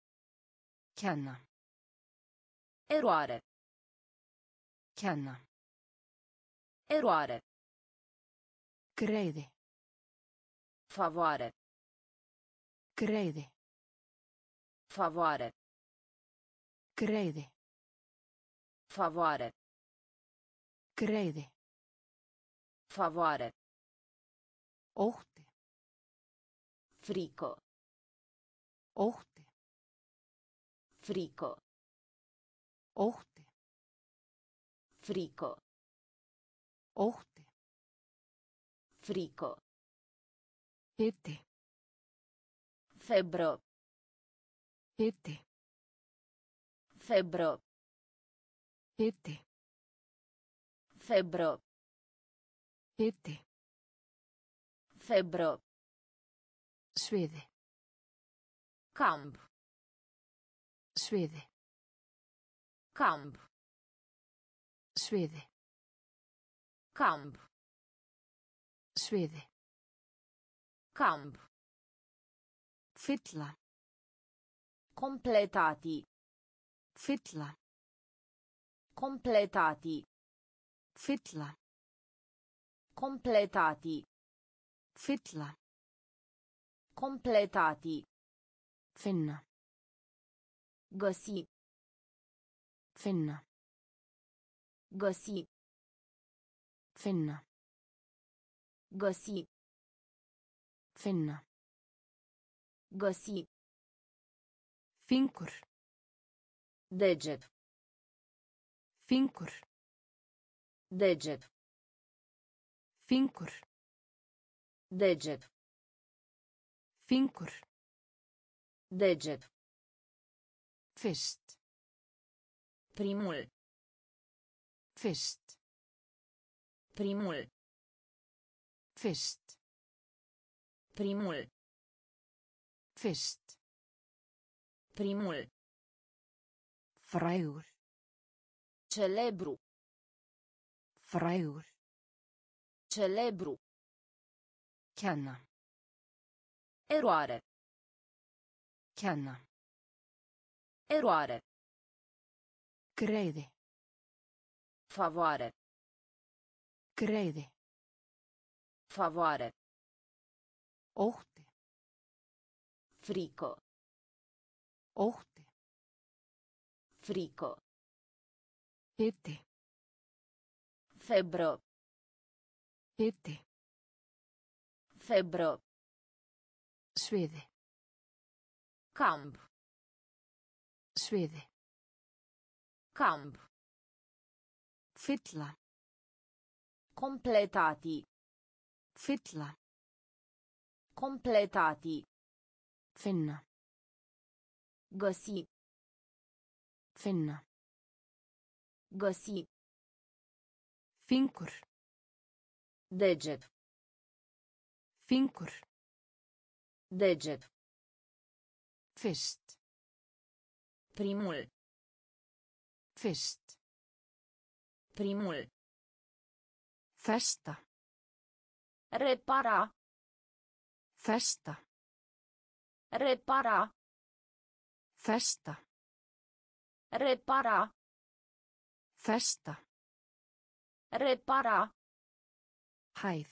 Kenna. Eroare. Kenna. Eroare. Greiði. Favoare. Greiði. Favoare. Greiði. Favoare. Greiði. Favoare. Ótti. Frică. Ótti. Frică. Ótti. Frică. Ótti. Frică. Hiti. Febră. Hiti. Febră. Hiti. Febră. Hiti. Febră. Sviði. Camp. Sviði. Camp. Sviði. Camp. Sviði. Camp. Fylla. Completati. Fylla. Completati. Fylla. Completati. Fylla. Completati. Finna. Găsi. Finna. Găsi. Finna. Găsi. Finna. Găsi. Fingur. Deget. Fingur. Deget. Fingur. Deget. Fingur. Deget. Fyrst. Primul. Fyrst. Primul. Fyrst. Primul. Fyrst. Primul. Frægur. Celebru. Frægur. Celebru. Kenna. Eroare. Kenna. Eroare. Greiði. Favoare. Greiði. Favoare. Ótti. Frică. Ótti. Frică. Hiti. Febră. Hiti. Febră. Sviði. Camp. Sviði. Camp. Fylla. Completati. Fylla. Completati. Finna. Găsi. Finna. Găsi. Fingur. Deget. Fingur. Deget. Fyrst. Primul. Fyrst. Primul. Festa. Repara. Festa. Repara. Festa. Repara. Festa. Repara. Hæð.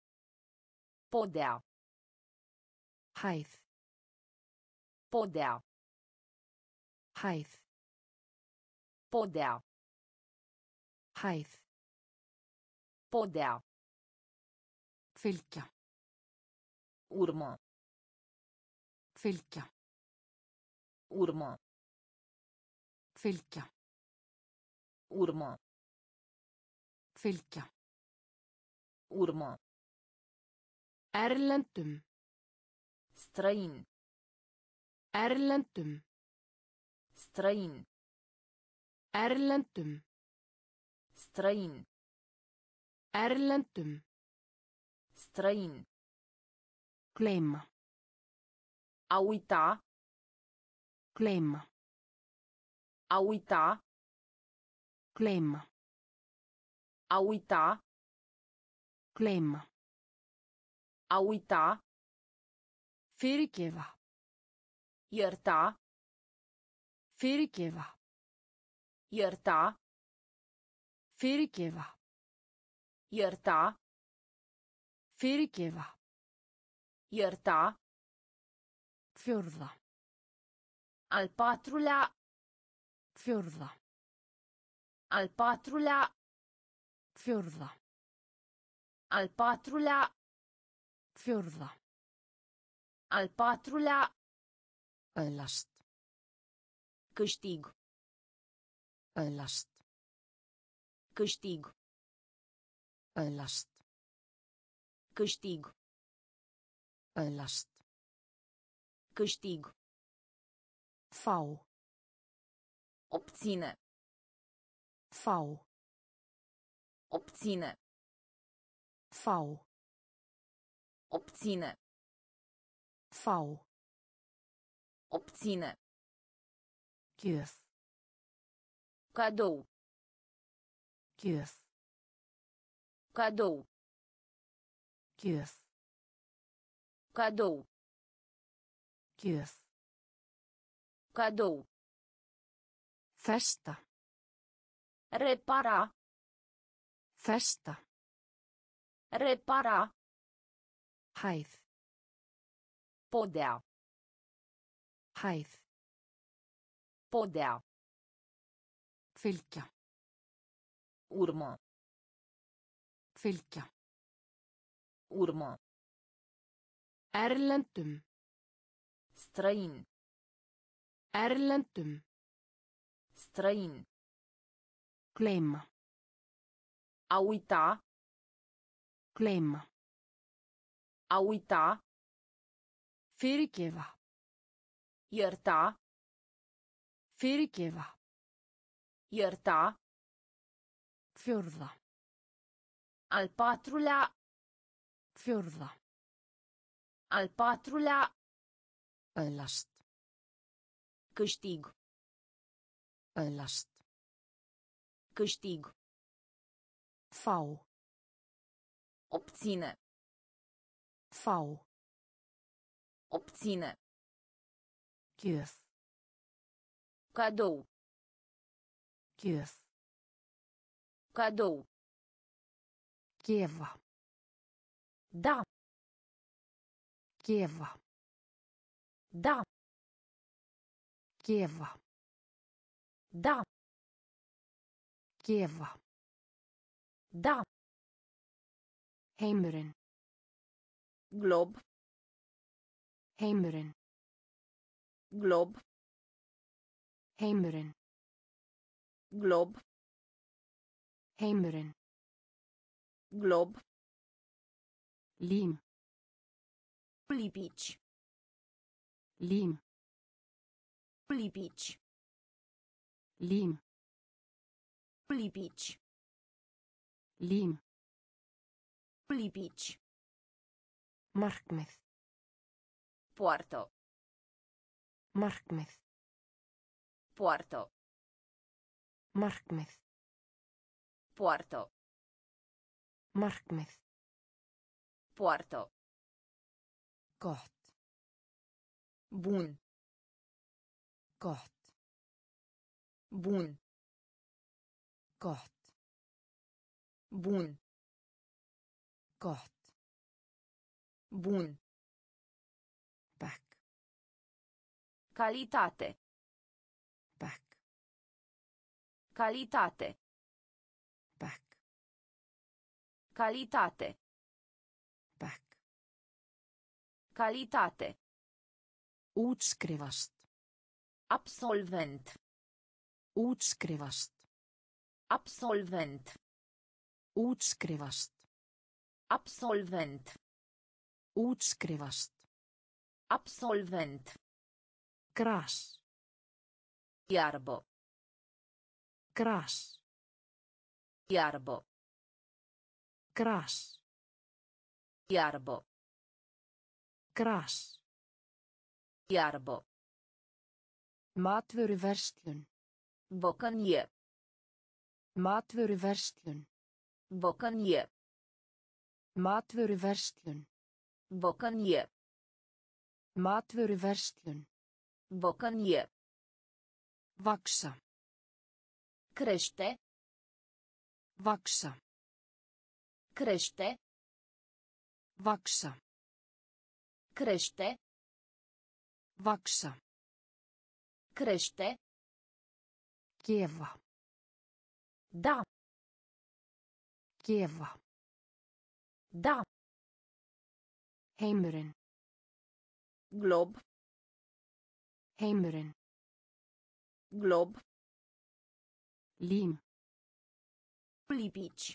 Podea. Hæð. Podea. Hæð. Podea. Hæð. Podea. Fylgja. Urmă. Fylgja. Urmă. Fylgja. Urmă. Fylgja. Urmă. Erlendum. Străin. Erlendum. Străin. Erlendum. Străin. Erlendum. Străin. Gleyma. A uita. Gleyma. A uita. Gleyma. A uita. Gleyma. A uita. Fyrirgefa. Ierta. Fyrirgefa. Ierta. Fyrirgefa. Ierta. Fyrirgefa. Ierta. Fjórða. Al patrulea. Fjórða. Al patrulea. Fjórða. Al patrulea. Fjórða. Al patrulea. Öðlast. Câștig. Öðlast. Câștig. Öðlast. Câștig. Öðlast. Câștig. Fá. Obține. Fá. Obține. Fá. Obține. Fá. Obține. Gjöf. Cadou. Gjöf. Cadou. Gjöf. Cadou. Gjöf. Cadou. Festa. Repara. Festa. Repara. Hæð. Podea. Hæð. Podea. Fylgja. Urmă. Fylgja. Urmă. Erlendum. Străin. Erlendum. Străin. Gleyma. A uita. Gleyma. A uita. Fyrirgefa. Ierta. Fyrirgefa. Ierta. Fjórða. Al patrulea. Fjórða. Al patrulea. Öðlast. Câștig. Öðlast. Câștig. Fá. Obține. Fá. Obține. Gjöf. Cadou. Gjöf. Cadou. Gefa. Da. Gefa. Da. Gefa. Da. Gefa. Da. Heimurinn. Glob. Heimurinn. Glob. Heimurinn. Glob. Heimurinn. Glob. Lím. Lipici. Lím. Lipici. Lím. Lipici. Lím. Lipici. Markmið. Poartă. Markmið. Poartă. Markmið. Poartă. Markmið. Poartă. Gott. Bun. Gott. Bun. Gott. Bun. Gott. Bun. Back. Calitate. Back. Calitate. Back. Calitate. Back. Calitate. Útskrifast. Absolvent. Útskrifast. Absolvent. Útskrifast. Absolvent. Útskrifast. Absolvent. Gras. Iarbă. Gras. Iarbă. Gras. Iarbă. Gras. Iarbă. Matvöruverslun. Bocănie. Matvöruverslun. Bocănie. Matvöruverslun. Bocănie. Matvöruverslun. Bocănie. Vaksa. Crește. Vaksa. Crește. Vaksa. Crește. Vaksa. Crește. Gefa. Da. Gefa. Da. Heimurinn. Glob. Heimurinn. Glob. Lim. Lipici.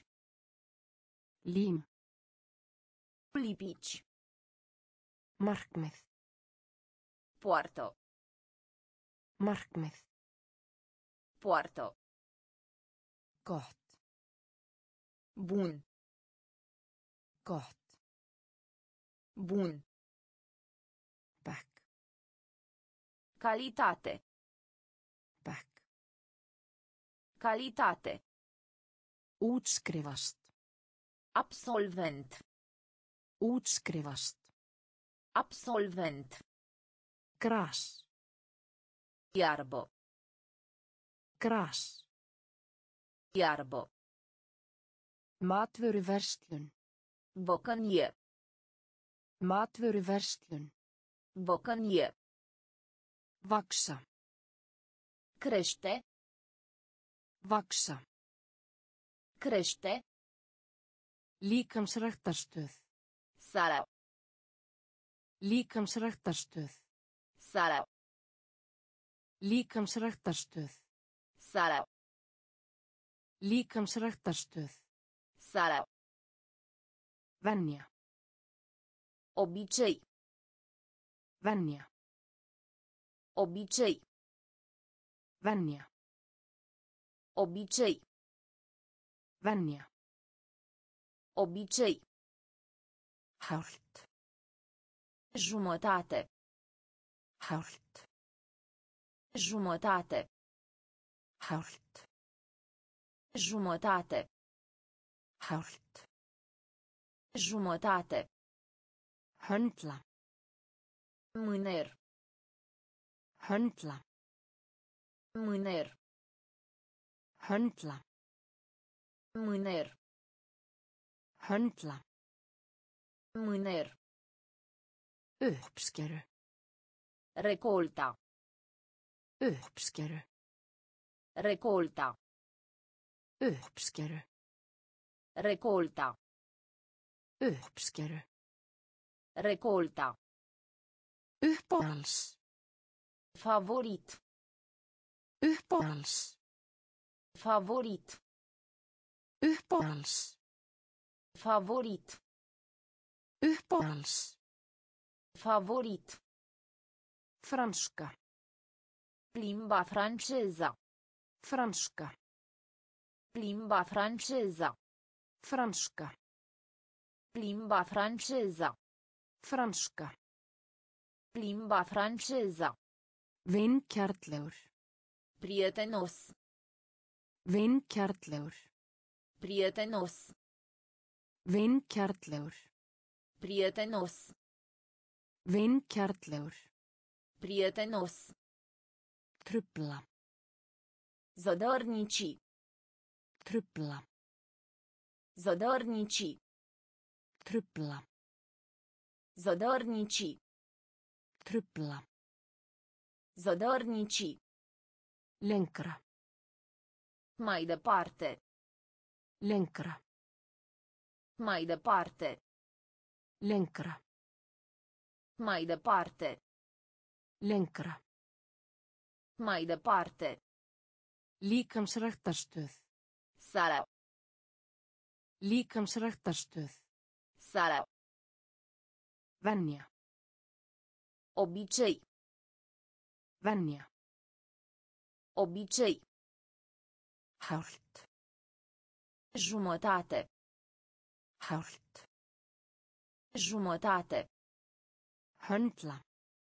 Lim. Lipici. Markmið. Poartă. Markmið. Poartă. Gott. Bun. Gott. Bun. Back. Calitate. Back. Calitate. Útskrifast. Absolvent. Útskrifast. Absolvent. Gras. Iarbă. Gras. Iarbă. Matvöruverslun. Bocănie. Matvöruverslun. Bocănie. Vaksa. Crește. Vaksa. Crește. Líkamsræktarstöð. Sala. Líkamsræktarstöð. Sala. Líkamsræktarstöð. Sala. Líkamsræktarstöð. Sala. Venja. Obicei. Venja. Obicei. Venja. Obicei. Venja. Obicei. Hálft. Jumătate. Hálft. Jumătate. Hálft. Jumătate. Hálft. Jumătate. Höndla. Mâner. Höndla. Mâner. Höndla. Mâner. Höndla. Mâner. Uppskeru. Recolta. Uppskeru. Recolta. Uppskeru. Recolta. Uppskeru. Recolta. Uppáhalds. Favorit. Uppáhalds. Favorit. Uppáhalds. Favorit. Uppáhalds. Favorit. Franska. Limba franceză. Franska. Limba franceză. Franska. Limba franceză. Franska. Limba franceză. Vinkjarnlegur. Prietenos. Vinkjarnlegur. Prietenos. Veinkjarnlegur. Prietenos. Veinkjarnlegur. Prietenos. Trubla. Zădărnici. Trubla. Zădărnici. Trubla. Zădărnici. Trubla. Zădărnici. Lengra. Mai departe. Lengra. Mai departe. Lengra. Mai departe. Lengra. Mai departe. Líkamsræktarstöð. Sara. Líkamsræktarstöð. Sara. Venja. Obicei. Venja. Obicei. Hálft. Jumătate. Hálft. Jumătate. Höndla.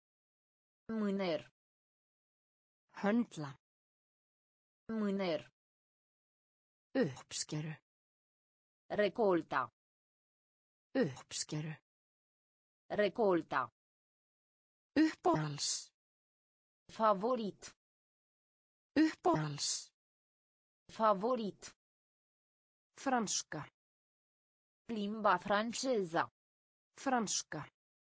Mâner. Höndla. Mâner. Uppskeru. Recolta. Uppskeru. Recolta. Uppáhalds. Favorit. Uppáhalds. Favorit. Franska. Limba franceză. Franska.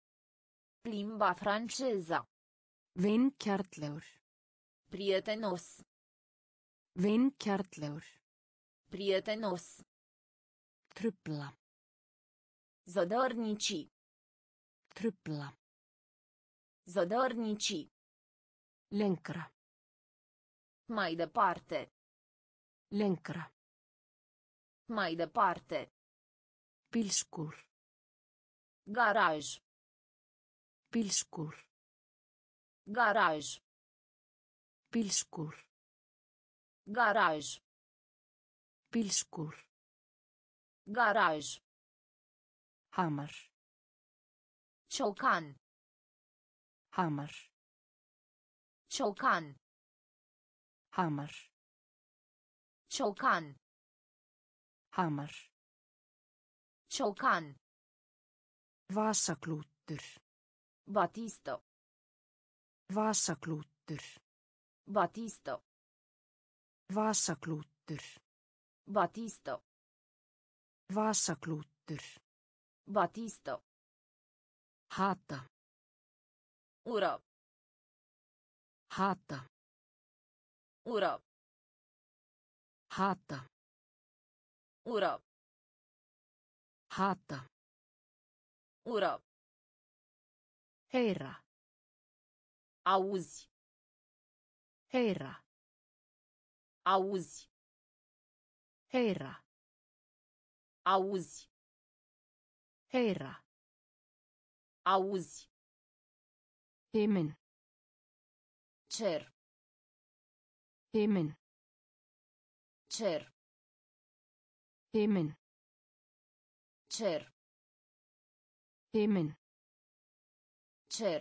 Limba franceză. Veinkjarnlegur. Prietenos. Veinkjarnlegur. Prietenos. Trubla. Zădărnici. Trubla. Zădărnici. Lengra. Mai departe. Lengra. Mai departe. Bílskúr. Garaj. Bílskúr. Garaj. Bílskúr. Garaj. Bílskúr. Garaj. Hamar. Ciocan. Hamar. Ciocan. Hamar. Ciocan. Hamar. Ciocan. Vasaklútur. Batisto. Vasaklútur. Batisto. Vasaklútur. Batisto. Vasaklútur. Batisto. Hata. Ură. Hata. Ură. Hata. Ură. Hata. Ură. Heyra. Auzi. Heyra. Auzi. Heyra. Auzi. Heyra. Auzi. Himin. Cer. Himin. Cer. Himin. Cer. Himin. Cer.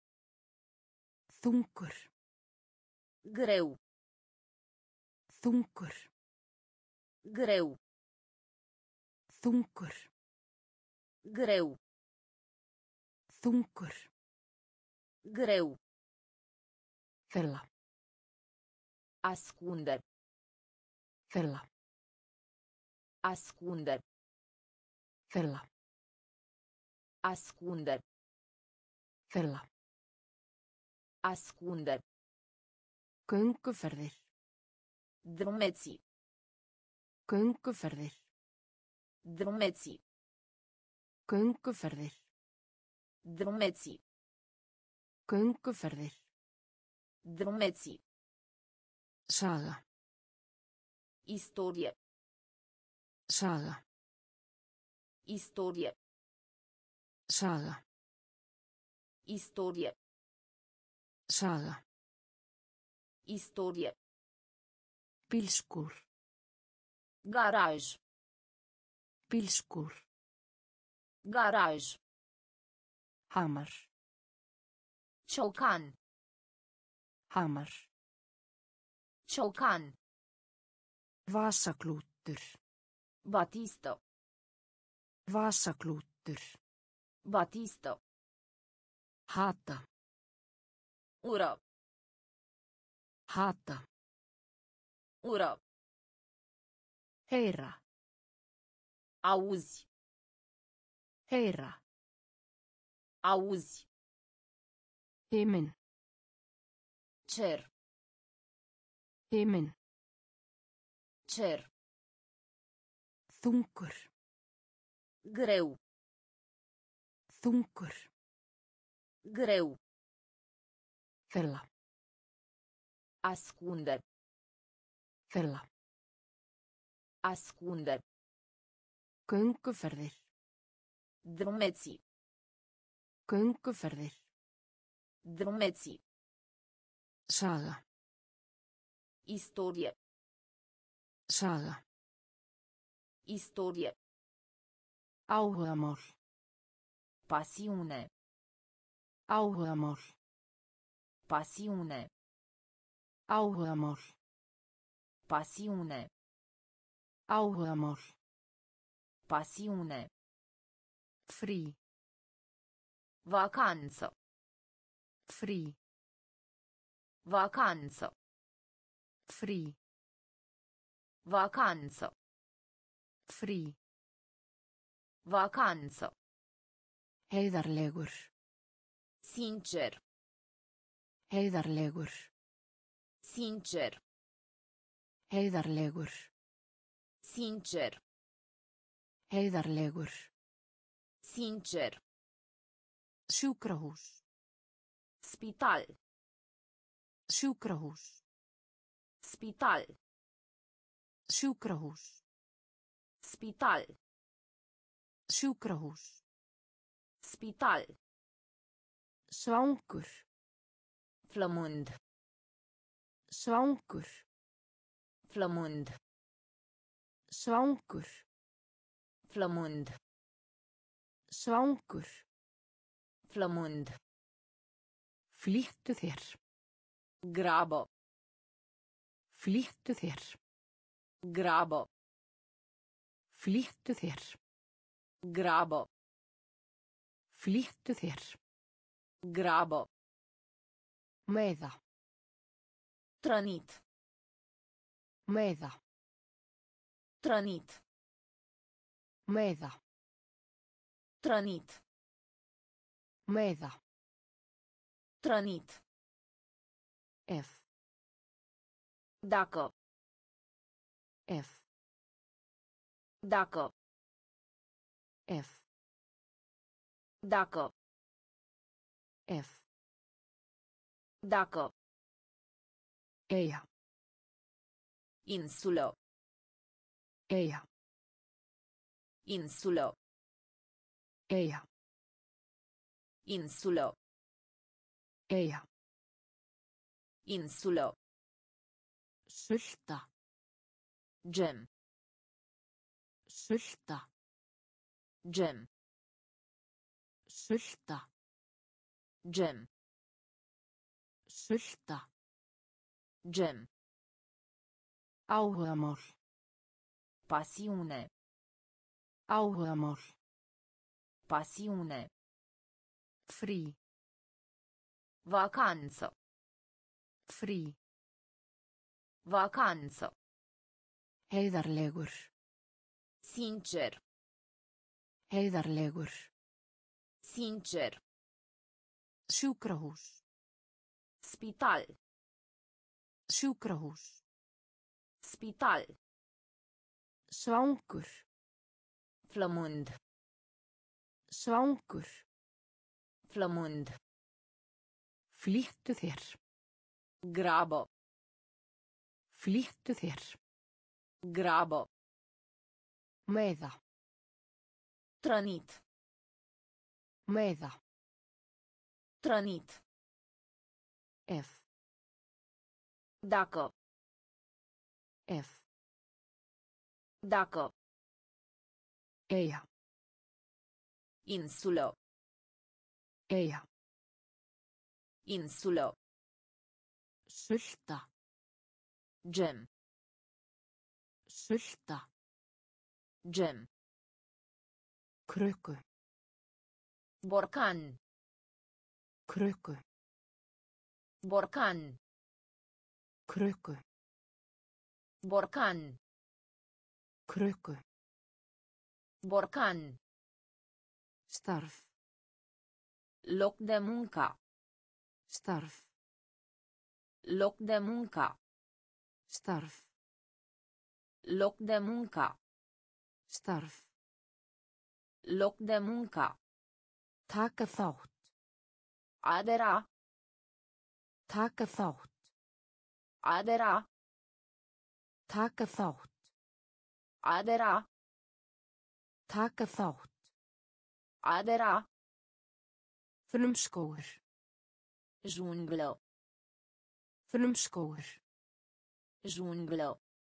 Þungur. Greu. Þungur. Greu. Þungur. Greu. Þungur. Greu. Fela. Ascunde. Fela. Ascunde. Fela. Ascunde. Fela. Ascunde. Gönguferðir. Drumeții. Gönguferðir. Drumeții. Gönguferðir. Drumeții. Gönguferðir. Drumeții. Saga. Istorie. Saga. Istorie. Saga. Istorie. Saga. Istorie. Bílskúr. Garaj. Bílskúr. Garaj. Hamar. Ciocan. Hamar. Ciocan. Vasaklútur. Batisto. Vasaklútur. Batistă. Hata. Ură. Hata. Ură. Heyra. Auzi. Heyra. Auzi. Himin. Cer. Himin. Cer. Þungur. Greu. Þungur. Greu. Fela. Ascunde. Fela. Ascunde. Gönguferðir. Drumeții. Gönguferðir. Drumeții. Saga. Istorie. Saga. Istorie. Áhugamál. Pasiune. Áhugamál. Pasiune. Áhugamál. Pasiune. Áhugamál. Pasiune. Frí. Vacanță. Frí. Vacanță. Frí. Vacanță. Frí. Vacanță. Heiðarlegur. Sincer. Heiðarlegur. Sincer. Heiðarlegur. Sincer. Heiðarlegur. Sincer. Sjúkrahús. Spital. Sjúkrahús. Spital. Sjúkrahús. Spital. Sjúkrahús. Spital. Svangur. Flămând. Svangur. Flămând. Svangur. Flămând. Svangur. Flămând. Flýttu þér. Grabă. Flýttu þér. Grabă. Flýttu þér. Grabă. Flýttu þér. Grabă. Meða. Trănit. Meða. Trănit. Meða. Trănit. Meða. Trănit. F. Dacă. F. Dacă. F. Dacă. F. Dacă. Eyja. Insulă. Eyja. Insulă. Eyja. Insulă. Eyja. Insulă. Sulta. Gem. Sulta. Gem. Sulta. Gem. Sulta. Gem. Áhugamál. Pasiune. Áhugamál. Pasiune. Frí. Vacanță. Frí. Vacanță. Heiðarlegur. Sincer. Heiðarlegur. Sincer. Sjúkrahús. Spital. Sjúkrahús. Spital. Svangur. Flămând. Svangur. Flămând. Flýttu þér. Grabă. Flýttu þér. Grabă. Meða. Trănit. Meða. Trănit. F. Dacă. F. Dacă. Eyja. Insulă. Eyja. Insulă. Sulta. Gem. Sulta. Gem. Krukku. Borcan. Krukku. Borcan. Krukku. Borcan. Krukku. Borcan. Starf. Loc de muncă. Starf. Loc de muncă. Starf. Loc de muncă. Starf. Loc de muncă. Taka þátt. Adera. Taka þátt. Adera. Taka þátt. Adera. Taka þátt. Adera. Frumskógur. Junglă. Frumskógur. Junglă.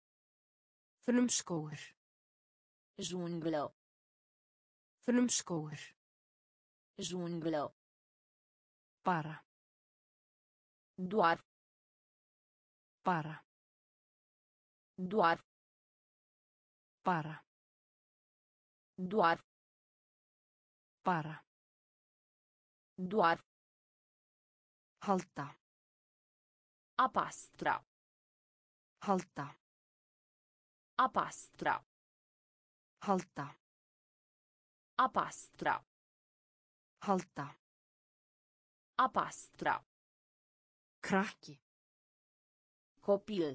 Frumskógur. Junglă. Frumskógur. Junglă. Bara. Doar. Bara. Doar. Bara. Doar. Bara. Doar. Halda. A pastra. Halda. A pastra. Halda. A pastra. Halda. A pastra. Krakki. Copil.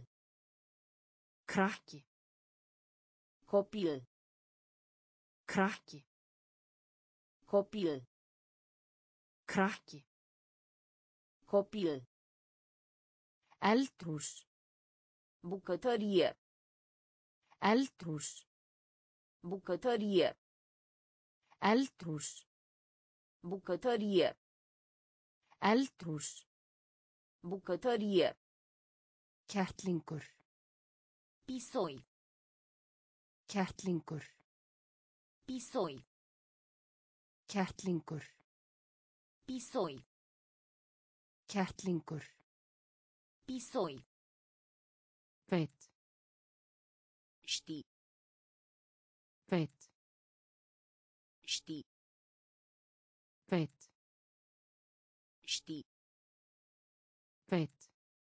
Krakki. Copil. Krakki. Copil. Krakki. Copil. Eldhús. Bucătărie. Eldhús. Bucătărie. Eldhús. Bucătărie. Eldhús. Bucătărie. Kettlingur. Pisoi. Kettlingur. Pisoi. Kettlingur. Pisoi. Kettlingur. Pisoi. Veit. Știi. Veit. Știi. Veit. Știi. Veit.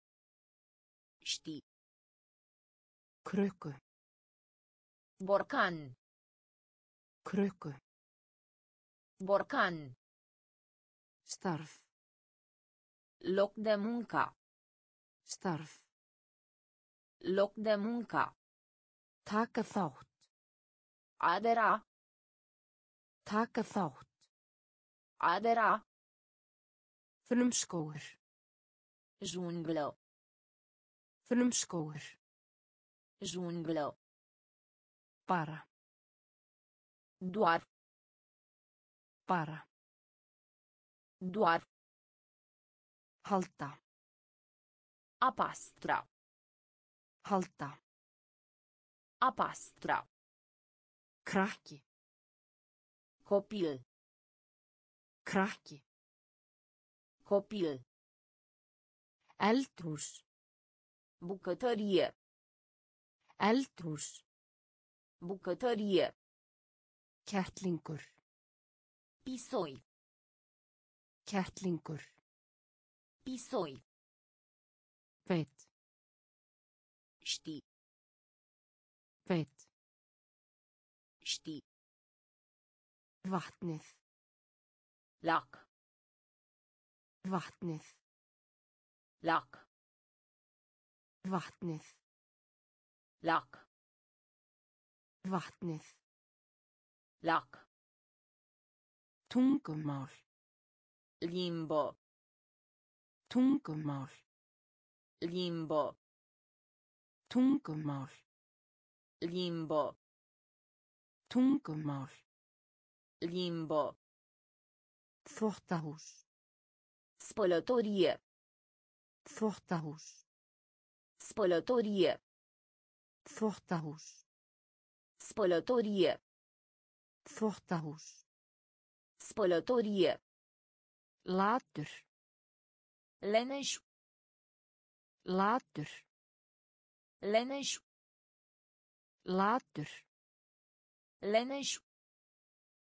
Știi. Krukku. Borcan. Krukku. Borcan. Starf. Loc de muncă. Starf. Loc de muncă. Taka þátt. Adera. Taka þátt. Adera. Frumskógur. Junglă. Frumskógur. Junglă. Bara. Doar. Bara. Doar. Halda. A pastra. Halda. A pastra. Krakki. Copil. Krakki. Copil. Eldhús. Bucătărie. Eldhús. Bucătărie. Kettlingur. Pisoi. Kettlingur. Pisoi. Veit. Știi. Veit. Știi. Vatnið. Lac. Vatnið. Lac. Vatnið. Lac. Vatnið. Lac. Tungumál. Limbo. Tungumál. Limbo. Tungumál. Limbo. Tungumál. Limbo. Þvottahús. Spălătorie. Þvottahús. Spălătorie. Þvottahús. Spălătorie. Þvottahús. Spălătorie. Latur. Leneș. Latur. Leneș. Latur. Leneș.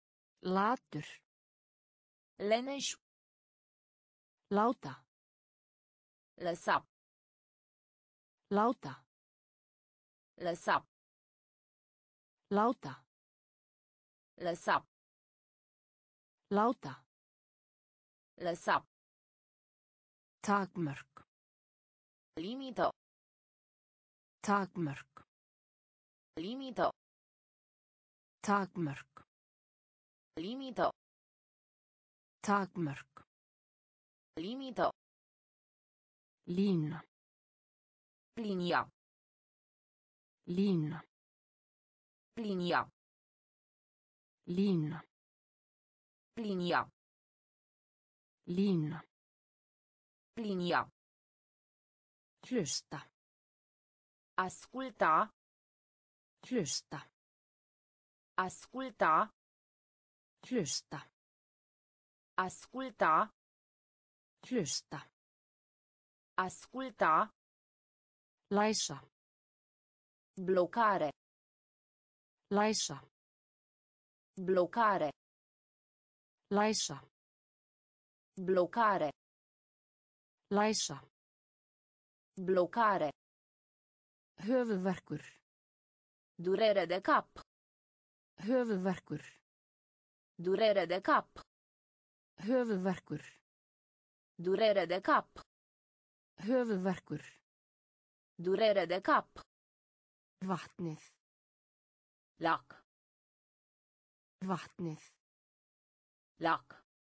Latur. Leneș. Láta. Lăsa. Láta. Lăsa. Láta. Lăsa. Láta. Lăsa. Takmörk. Limită. Takmörk. Limită. Takmörk. Limită. Takmörk. Limită. Lína. Plinia. Lína. Plinia. Lína. Plinia. Lína. Plinia. Hlusta. Asculta. Hlusta. Asculta. Hlusta. Asculta. Hlusta. Asculta. Læsa. Blocare. Læsa. Blocare. Læsa. Blocare. Læsa. Blocare. Höfuðverkur. Durere de cap. Höfuðverkur. Durere de cap. Höfuðverkur. Durere de cap. Höfuðverkur. Durere de cap. Vatnið. Lac. Vatnið. Lac.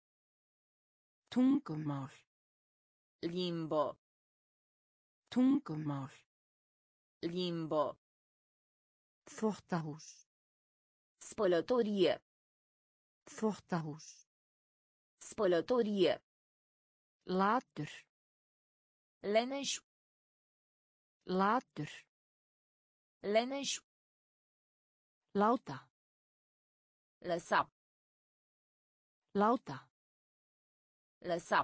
Tungumál. Limbo. Tungumál. Limbo. Þvottahús. Spălătorie. Þvottahús. Spălătorie. Latur. Leneș. Latur. Leneș. Láta. Lăsa. Láta. Lăsa.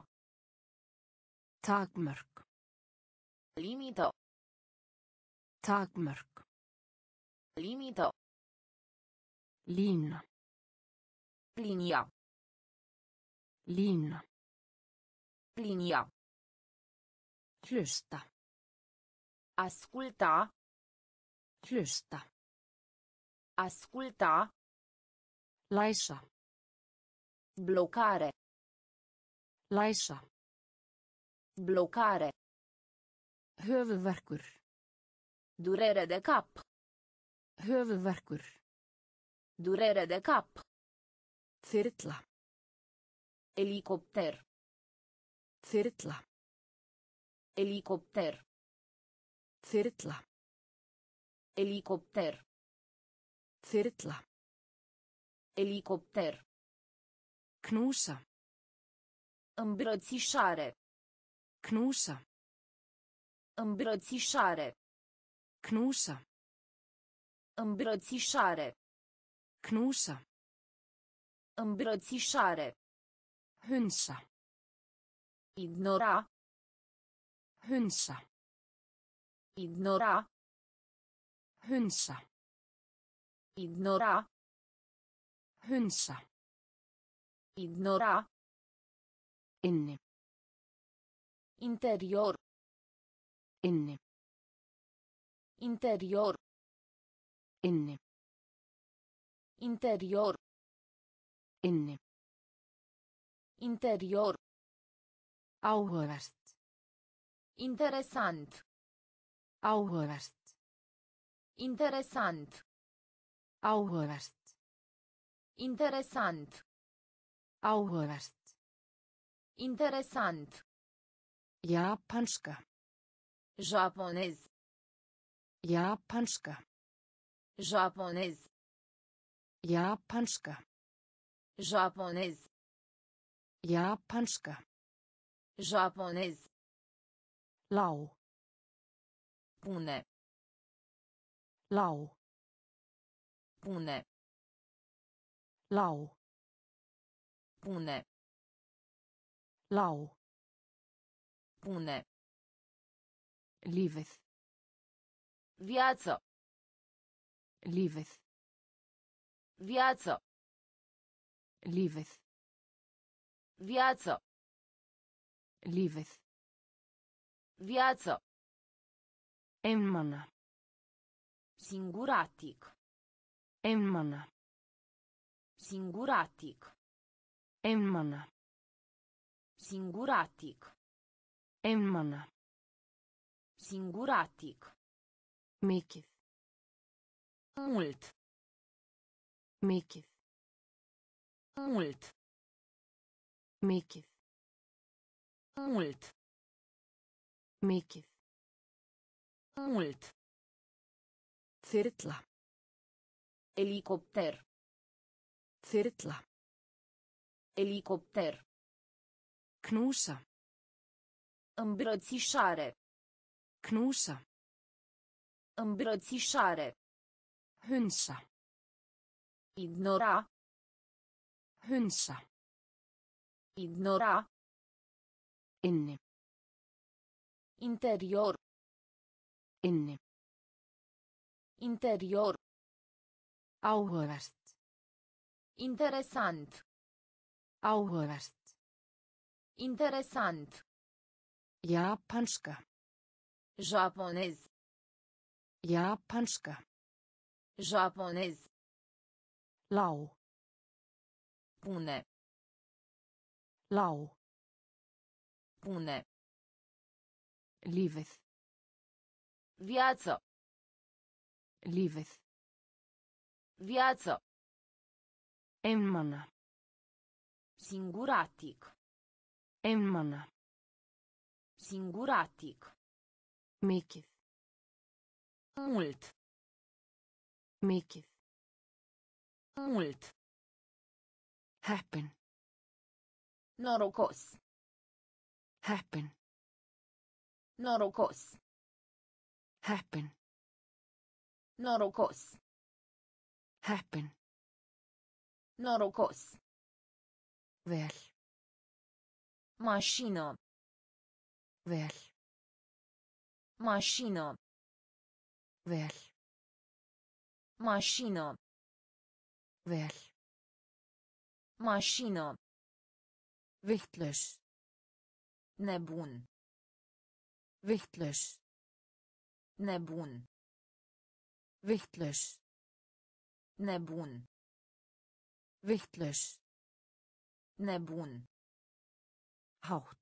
Takmörk. Limită. Takmörk. Limită. Lína. Plinia. Lína. Plinia. Hlusta. Asculta. Hlusta. Asculta. Læsa. Blocare. Læsa. Blocare. Höfuðverkur. Durere de cap. Höfuðverkur. Durere de cap. Þyrla. Elicopter. Þyrla. Elicopter. Þyrla. Elicopter. Þyrla. Elicopter. Knúsa. Îmbrățișare. Knúsa. Îmbrățișare. Knúsa. Îmbrățișare. Knúsa. Îmbrățișare. Hunsa. Ignora. Hunsa. Ignora. Hunsa. Ignora. Hunsa. Ignora. Inni. Interior. Inni. Interior. Inni. Interior. Inni. Interior. Áhugavert. Interesant. Áhugavert. Interesant. Áhugavert. Interesant. Áhugavert. Interesant. Japanska. Japonez. Japanska. Japonez. Japanska. Japonez. Japanska. Japonez. Lau. Pune. Lau. Pune. Lau. Pune. Lau. Pune. Lífið. Viață. Lífið. Viață. Lífið. Viață. Lífið. Viață. Einmana. Singuratic. Einmana. Singuratic. Einmana. Singuratic. Einmana. Singuratic. Mikið. Mult. Mikið. Mult. Mikið. Mult. Mikið. Mult. Þyrla. Elicopter. Þyrla. Elicopter. Knúsa. Îmbrățișare. Knúsa. Îmbrățișare. Hunsa. Ignora. Hunsa. Ignora. Inni. Interior. Inni. Interior. Áhugavert. Interesant. Áhugavert. Interesant. Japanska. Japonez. Japanska. Japonez. Lág. Pune. Lág. Pune. Lífið. Viață. Lífið. Viață. Einmana. Singuratic. Einmana. Singuratic. Mikið. Mult. Mikið. Mult. Heppin. Norocos. Heppin. Norocos. Heppin. Norocos. Heppin. Norocos. Vel. Mașină. Vel. Mașină. Vel. Mașină. Vel. Mașină. Vitlaus. Nebun. Vitlaus. Nebun. Vitlaus. Nebun. Vitlaus. Nebun. Hátt.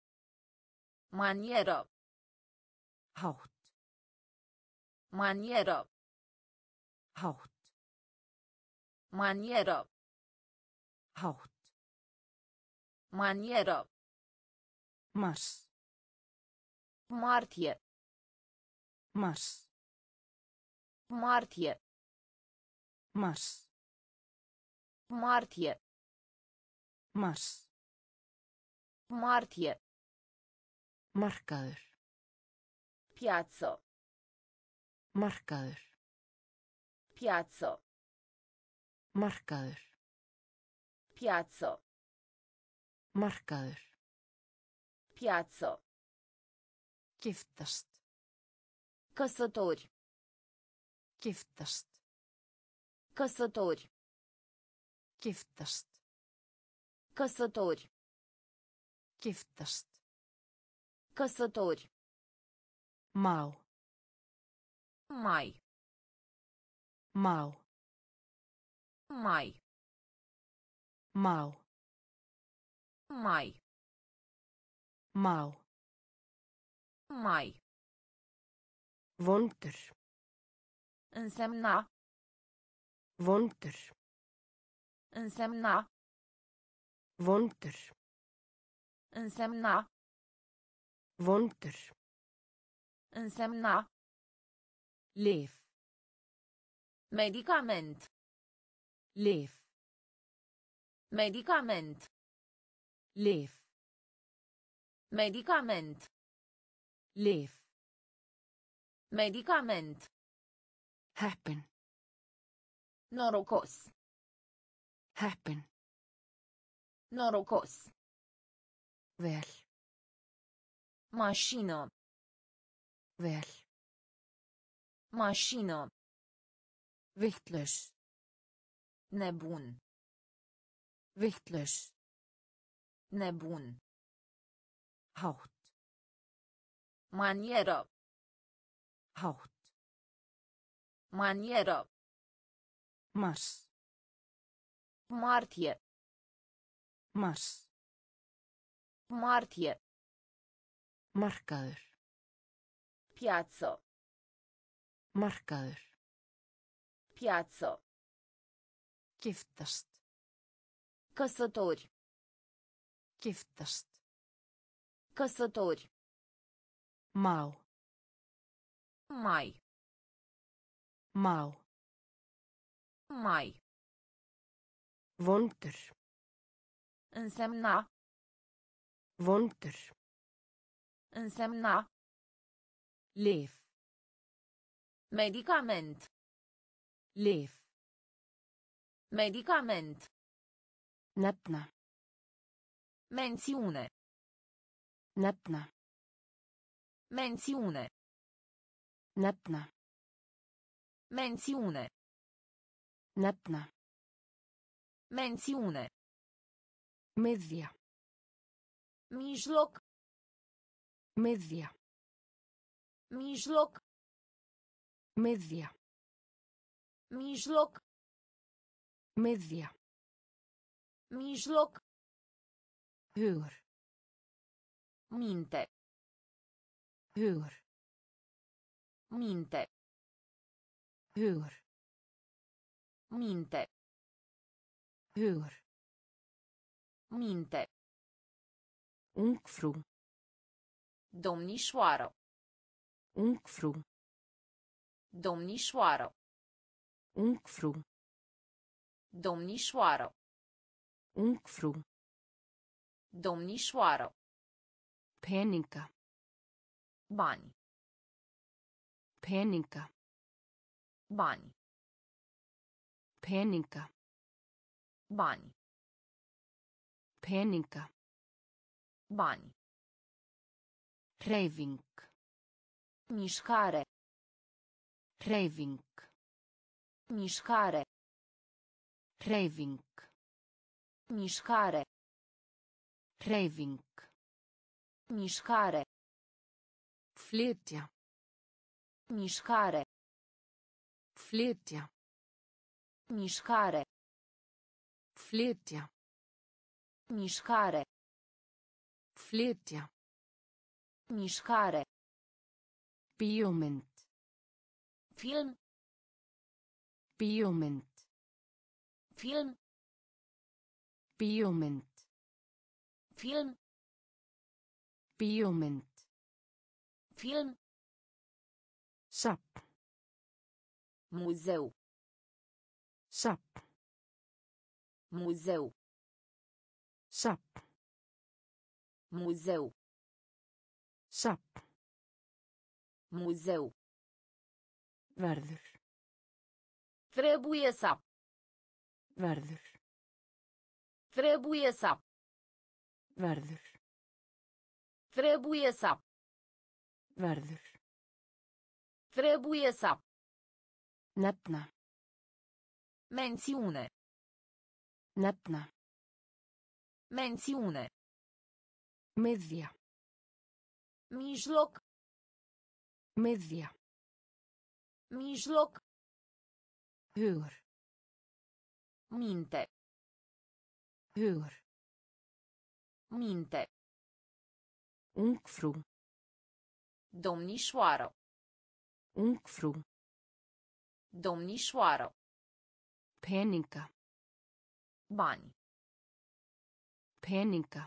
Manieră. Hátt. Manieră. Hátt. Manieră. Hátt. Manieră. Mars. Martie. Mars. Martie. Mars. Martie. Mars. Martie. Markaður. Piață. Markaður. Piață. Markaður. Piață. Markaður. Piață. Giftast. Căsători. Giftast. Căsători. Giftast. Căsători. Giftast. Căsători. Má. Mai. Má. Mai. Má. Mai. Má. Mai. Vondur. Însemna. Vondur. Însemna. Vondur. Însemna. Vondur. Însemna. Lyf. Medicament. Lyf. Medicament. Lyf. Medicament. Lyf. Medicament. Heppin. Norocos. Heppin. Norocos. Vel. Mașină. Vel. Vittlaus. Nebun. Hátt. Manieră. Hátt. Manieră. Mars. Martie. Mars. Martie. Markaður. Piață. Markaður. Piață. Giftast. Căsători. Giftast. Căsători. Mau. Mai. Mau. Mai. Vondur. Însemna. Vondur. Însemna. Lyf. Medicament. Lyf. Medicament. Nefna. Mențiune. Nefna. Mențiune. Nefna. Mențiune. Nefna. Mențiune. Miðja. Mijloc. Miðja. Mijloc. Miðja. Mijloc. Miðja. Mijloc. Hugur. Minte. Hugur. Minte. Hugur. Minte. Hugur. Minte. Ungfrú. Domnișoară. Ungfrú. Domnișoară. Ungfrú. Domnișoară. Ungfrú. Domnișoară. Peninga. Bani. Peninga. Bani. Peninga. Bani. Peninga. Bani. Hreyfing. Mișcare. Hreyfing. Mișcare. Hreyfing. Mișcare. Hreyfing. Mișcare. Flytja. Mișcare. Flytja. Mișcare. Flytja. Mișcare. Flytja. Mișcare. Bíómynd. Film. Bíómynd. Film. Bíómynd. Film. Bíómynd. Film. Safn. Muzeu. Safn. Muzeu. Safn. Muzeu. Safn. Muzeu. Verður. Trebuie să. Verður. Trebuie să. Verður. Trebuie să. Verður. Trebuie să. Nefna. Mențiune. Nefna. Mențiune. Miðja. Mijloc. Miðja. Mijloc. Hugur. Minte. Hugur. Minte. Ungfrú. Domnișoară. Ungfrú. Domnișoară. Peninga. Bani. Peninga.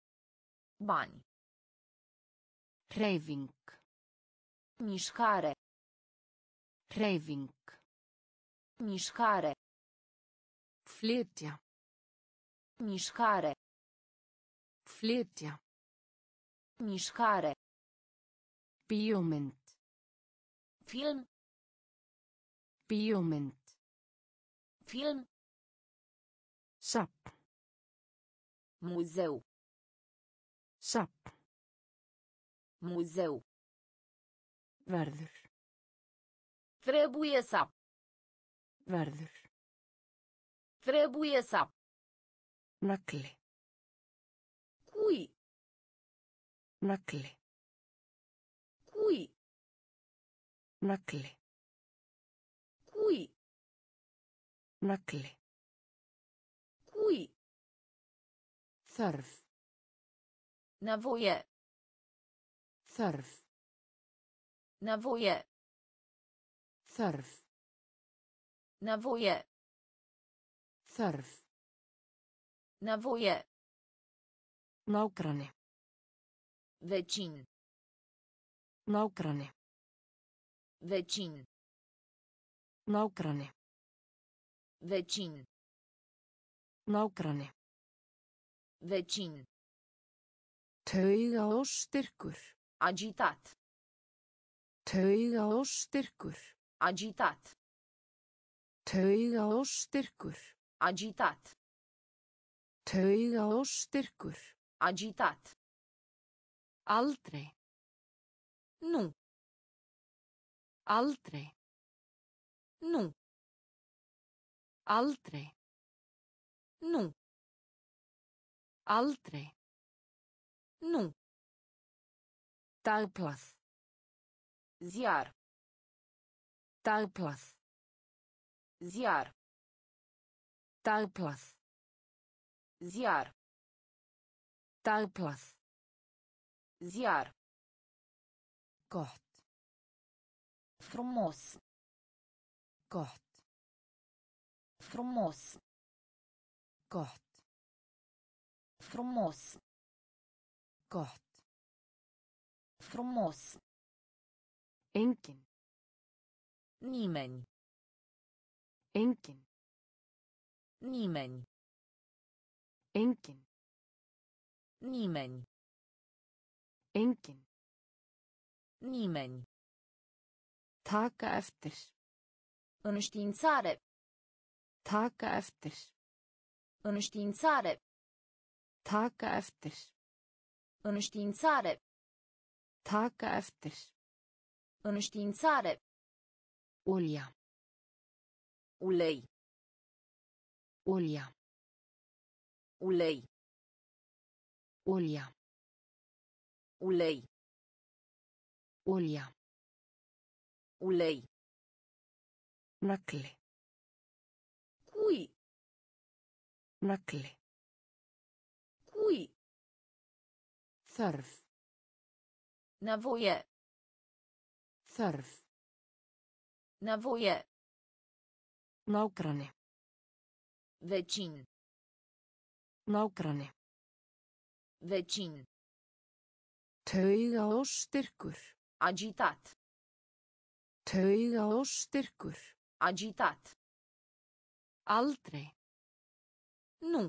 Bani. Hreyfing. Mișcare. Hreyfing. Mișcare. Flytja. Mișcare. Flytja. Mișcare. Bíómynd. Film. Bíómynd. Film. Safn. Muzeu. Safn. Muzeu. Verður. Trebuie să. Verður. Trebuie să. Nagli. Cui. Nagli. Cui. Nagli. Cui. Nagli. Cui. Þörf. Nevoie. Þörf. Nevoie. Þörf. Nevoie. Þörf. Nevoie. Nágranni. Vecin. Nágranni. Vecin. Nágranni. Vecin. Nágranni. Vecin. Taugaóstyrkur. Agitat. Taugaóstyrkur. Agitat. Taugaóstyrkur. Agitat. Taugaóstyrkur. Agitat. Aldrei. Nu. Aldrei. Nu. Aldrei. Nu. Aldrei. Nu. Dagblað. Ziar. Dagblað. Ziar. Dagblað. Ziar. Dagblað. Ziar. Gott. Frumos. Gott. Frumos. Gott. Frumos. Gott. Frumos. Engin. Nimeni. Engin. Nimeni. Engin. Nimeni. Engin. Nimeni. Taka eftir. Înștiințare. Taka eftir. Înștiințare. Taka eftir. Înștiințare. Taka eftir. Înștiințare. Olja. Ulei. Olja. Ulei. Olja. Ulei. Olja. Ulei. Nagli. Cui. Nagli. Cui. Þörf. Nevoie. Þörf. Nevoie. Nágranni. Vecin. Nágranni. Vecin. Taugaóstyrkur. Agitat. Taugaóstyrkur. Agitat. Aldrei. Nu.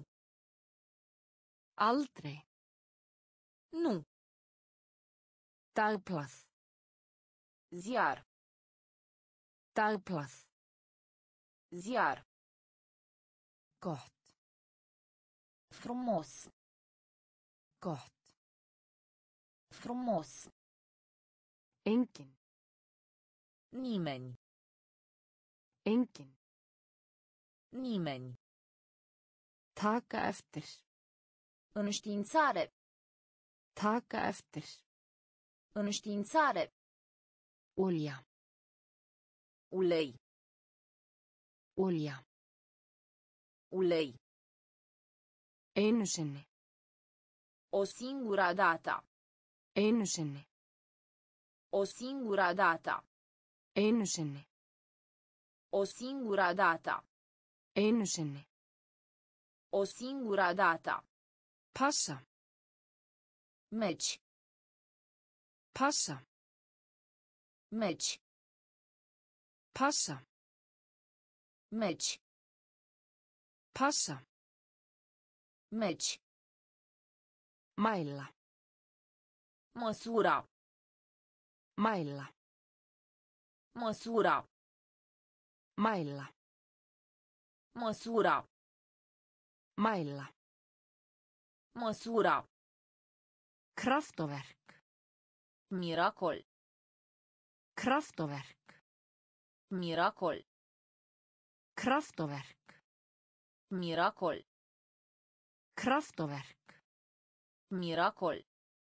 Aldrei. Nu. Dagblað. Ziar. Dagblað. Ziar. Gott. Frumos. Gott. Frumos. Engin. Nimeni. Engin. Nimeni. Taka eftir. Înștiințare. Taka eftir. Înștiințare. Olja. Ulei. Olja. Ulei. Einu sinni. O singură dată. Einu sinni. O singură dată. Einu sinni. O singură dată. Einu sinni. O singură dată. Passa. Meci. Passa. Meci. Passa. Meci. Passa. Meci. Mæla. Măsura. Mæla. Măsura. Mæla. Măsura. Mæla. Măsura. Kraftaverk. Miracol. Kraftaverk. Miracol. Kraftaverk. Miracol. Kraftaverk. Miracol.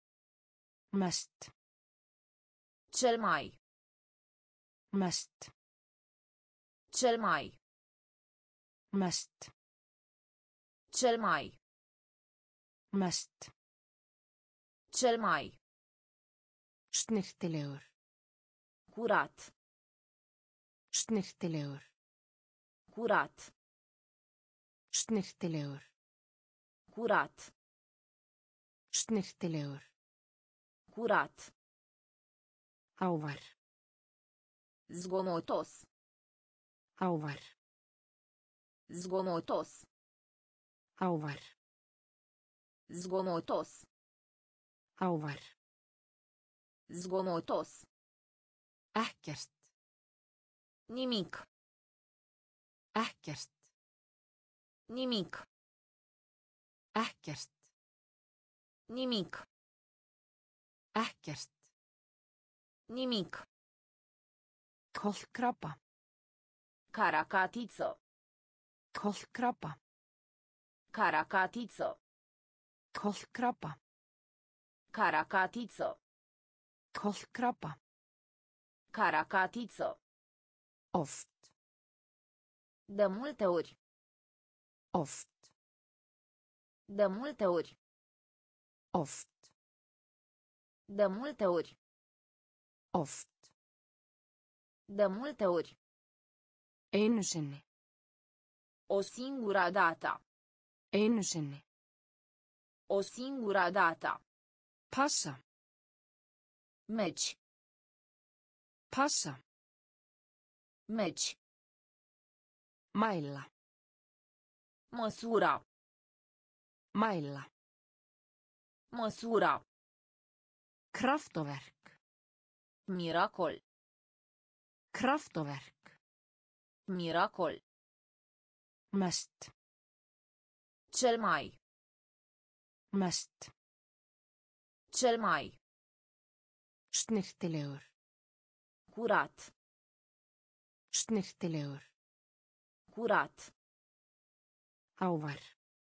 Mest. Cel mai. Mest. Cel mai. Mest. Cel mai. Mest. Cel mai. Snirtilegur. Curat. Snirtilegur. Curat. Snirtilegur. Curat. Snirtilegur. Curat. Hávær. Zgomotos. Hávær. Zgomotos. Hávær. Zgomotos. Hávær. Zgomotos. Ekkert. Nimic. Ekkert. Nimic. Ekkert. Nimic. Ekkert. Nimic. Kolkrabba. Caracatiță. Kolkrabba. Caracatiță. Kolkrabba. Caracatiță. Kolkrabba. Caracatiță. Oft. De multe ori. Oft. De multe ori. Oft. De multe ori. Oft. De multe ori. Einu sinni. O singură dată. Einu sinni. O singură dată. Passa. Meci. Passa. Meci. Mæla. Măsura. Mæla. Măsura. Kraftaverk. Miracol. Kraftaverk. Miracol. Mest. Cel mai. Mest. Cel mai. Snirtilegur. Curat. Snirtilegur. Curat. Hávær.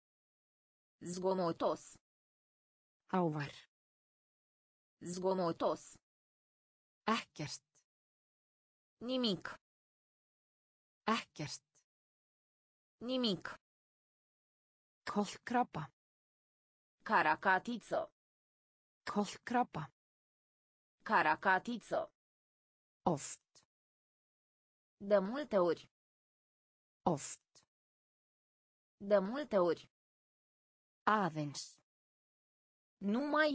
Zgomotos. Hávær. Zgomotos. Ekkert. Nimic. Ekkert. Nimic. Kolkrabba. Caracatiță. Kolkrabba. Caracatiță. Oft. De multe ori. Oft. De multe ori. Aðeins. Numai.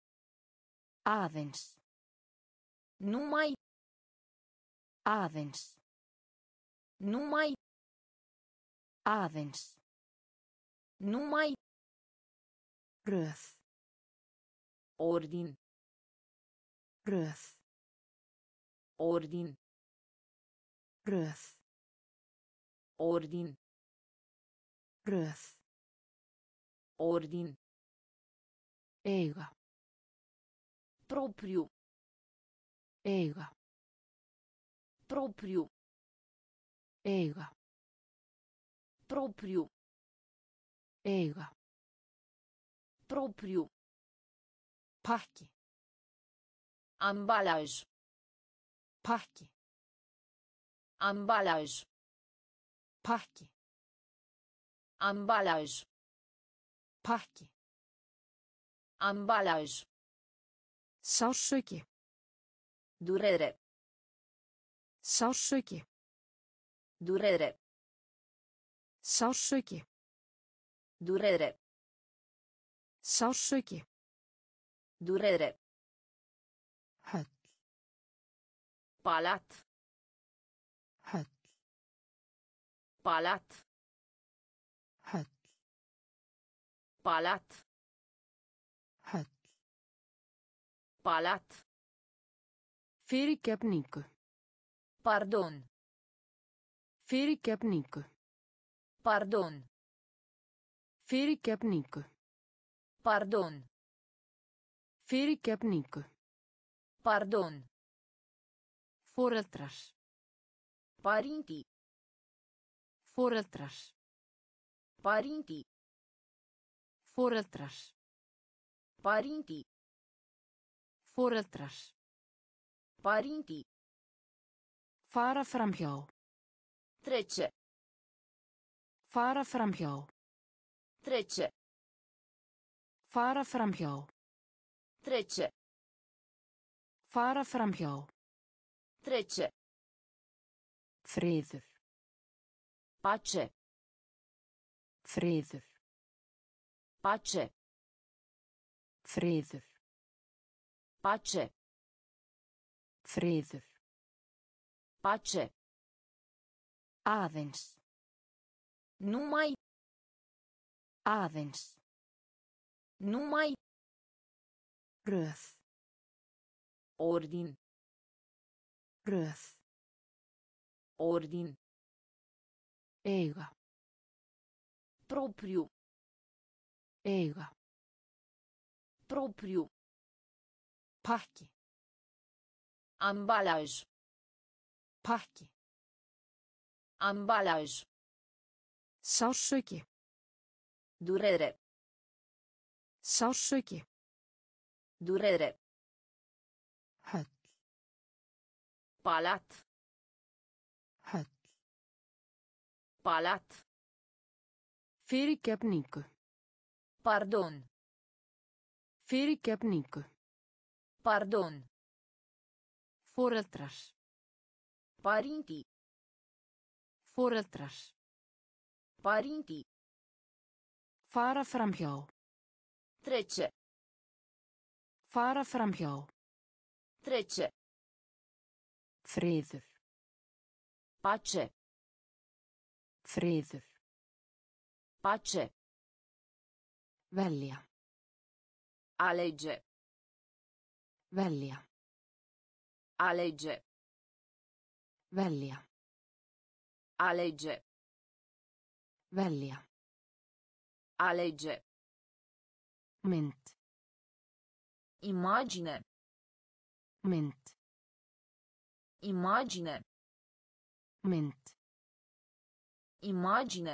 Aðeins. Numai. Aðeins. Numai. Aðeins. Numai. Röð. Ordin. Röð. Ordin. Röð. Ordin. Röð. Ordin. Eiga. Propriu. Eiga. Propriu. Eiga. Propriu. Eiga. Propriu. Pakki. Ambalaj. Pakki. Ambalaj. Pakki. Ambalaj. Pakki. Ambalaj. Sársauki. Durere. Sársauki. Durere. Sársauki. Durere. Sársauki. Durere. Höll. Palat. Höll. Palat. Höll. Palat. Höll. Palat. Fyrirgefningu. Pardon. Fyrirgefningu. Pardon. Fyrirgefningu. Pardon. Fyrirgefningu. Pardon. Foreldrar. Părinții. Foreldrar. Părinții. Foreldrar. Părinții. Foreldrar. Părinții. Fara framhjá. Trece. Fara framhjá. Trece. Fara framhjá. Trece. Fara framhjá. Trece. Friður. Pace. Friður. Pace. Friður. Pace. Friður. Pace. Aðeins. Numai. Aðeins. Numai. Röð. Ordin. Röð. Ordin. Eiga. Propriu. Eiga. Propriu. Pakki. Ambalaj. Pakki. Ambalaj. Sársauki. Durere. Sársauki. Durere. Höll. Palat. Höll. Palat. Fyrirgefningu. Pardon. Fyrirgefningu. Pardon. Foreldrar. Părinții. Foreldrar. Părinții. Fara framhjá. Trece. Fara framhjá. Trece. Friður. Pace. Friður. Pace. Velja. Alege. Velja. Alege. Velja. Alege. Velja. Alege. Mynd. Imagine. Mynd. Imagine. Mynd. Imagine.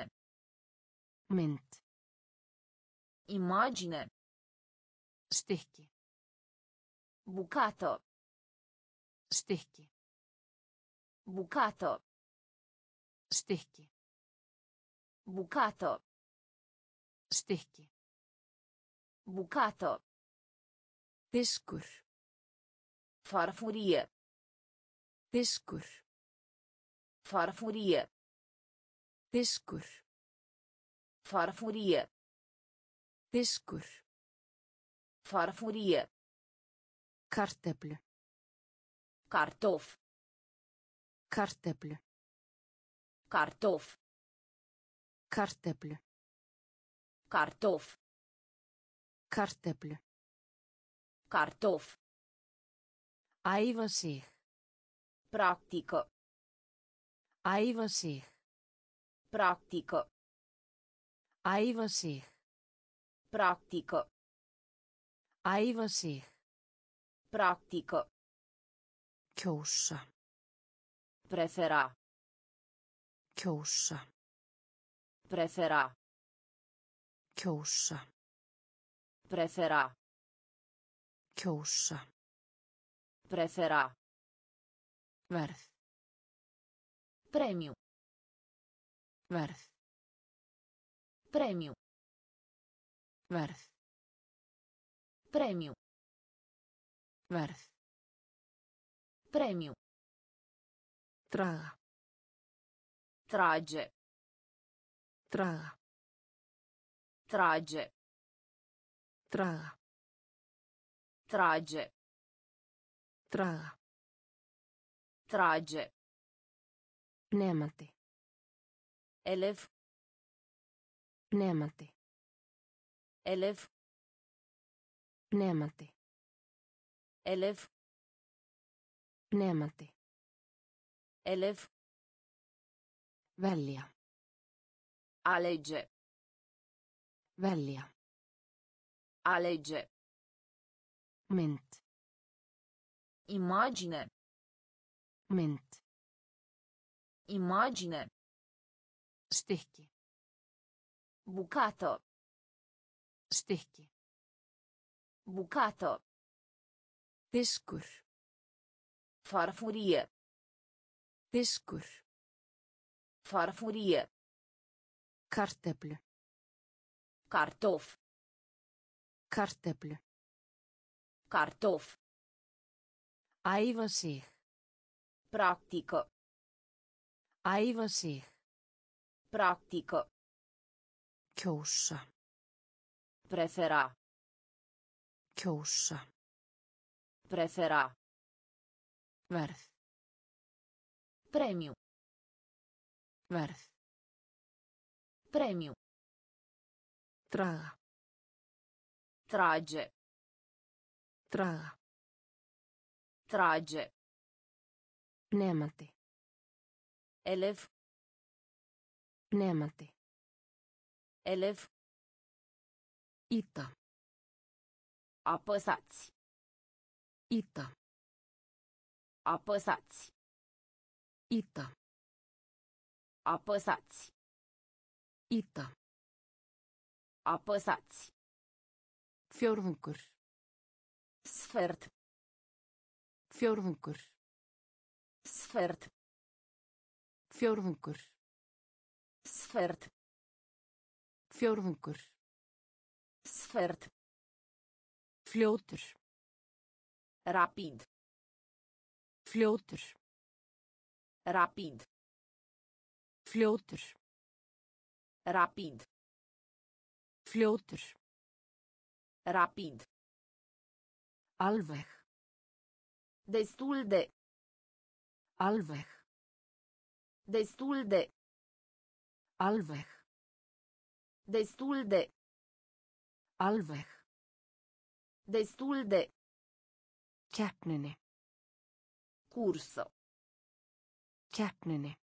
Mynd. Imagine. Stykki. Bucată. Stykki. Bucată. Stykki. Bucată. Stykki. Bucată. Diskur. Farfurie. Diskur. Farfurie. Diskur. Farfurie. Diskur. Farfurie. Kartöflu. Kartof. Kartöflu. Kartof. Kartöflu. Kartof. Kartöflu. Kartof. Æfa sig. Practică. Æfa sig. Practică. Æfa sig. Practică. Æfa sig. Practică. Kjósa. Prefera. Kjósa. Prefera. Kjósa. Prefera. Kjósa. Prefera. Verð. Premiu. Verð. Premiu. Verð. Premiu. Verð. Premiu. Draga. Trage. Draga. Trage. Draga. Trage. Draga. Trage. Nemandi. Elev. Nemandi. Elev. Nemandi. Elev. Nemandi. Elev. Velja. Alege. Velja. Alege. Mynd. Imagine. Mynd. Imagine. Stykki. Bucată. Stykki. Bucată. Diskur. Farfurie. Diskur. Farfurie. Kartöflu. Cartof. Kartöflu. Cartof. Æfa sig. Practică. Æfa sig. Practică. Kjósa. Prefera. Kjósa. Prefera. Verð. Premiu. Verð. Premiu. Draga. Trage. Draga. Trage. Nemandi. Elev. Nemandi. Elev. Ita. Apăsați. Ita. Apăsați. Ita. Apăsați. Ita. Apăsați. Fjórðungur. Sfert. Fjórðungur. Sfert. Fjórðungur. Sfert. Fjórðungur. Sfert. Fljótur. Rapid. Fljótur. Rapid. Fljótur. Rapid. Fljótur. Rapid. Alveg. Destul de. Alveg. Destul de. Alveg. Destul de. Alveg. Destul de. Keppninni. Curso. Keppninni.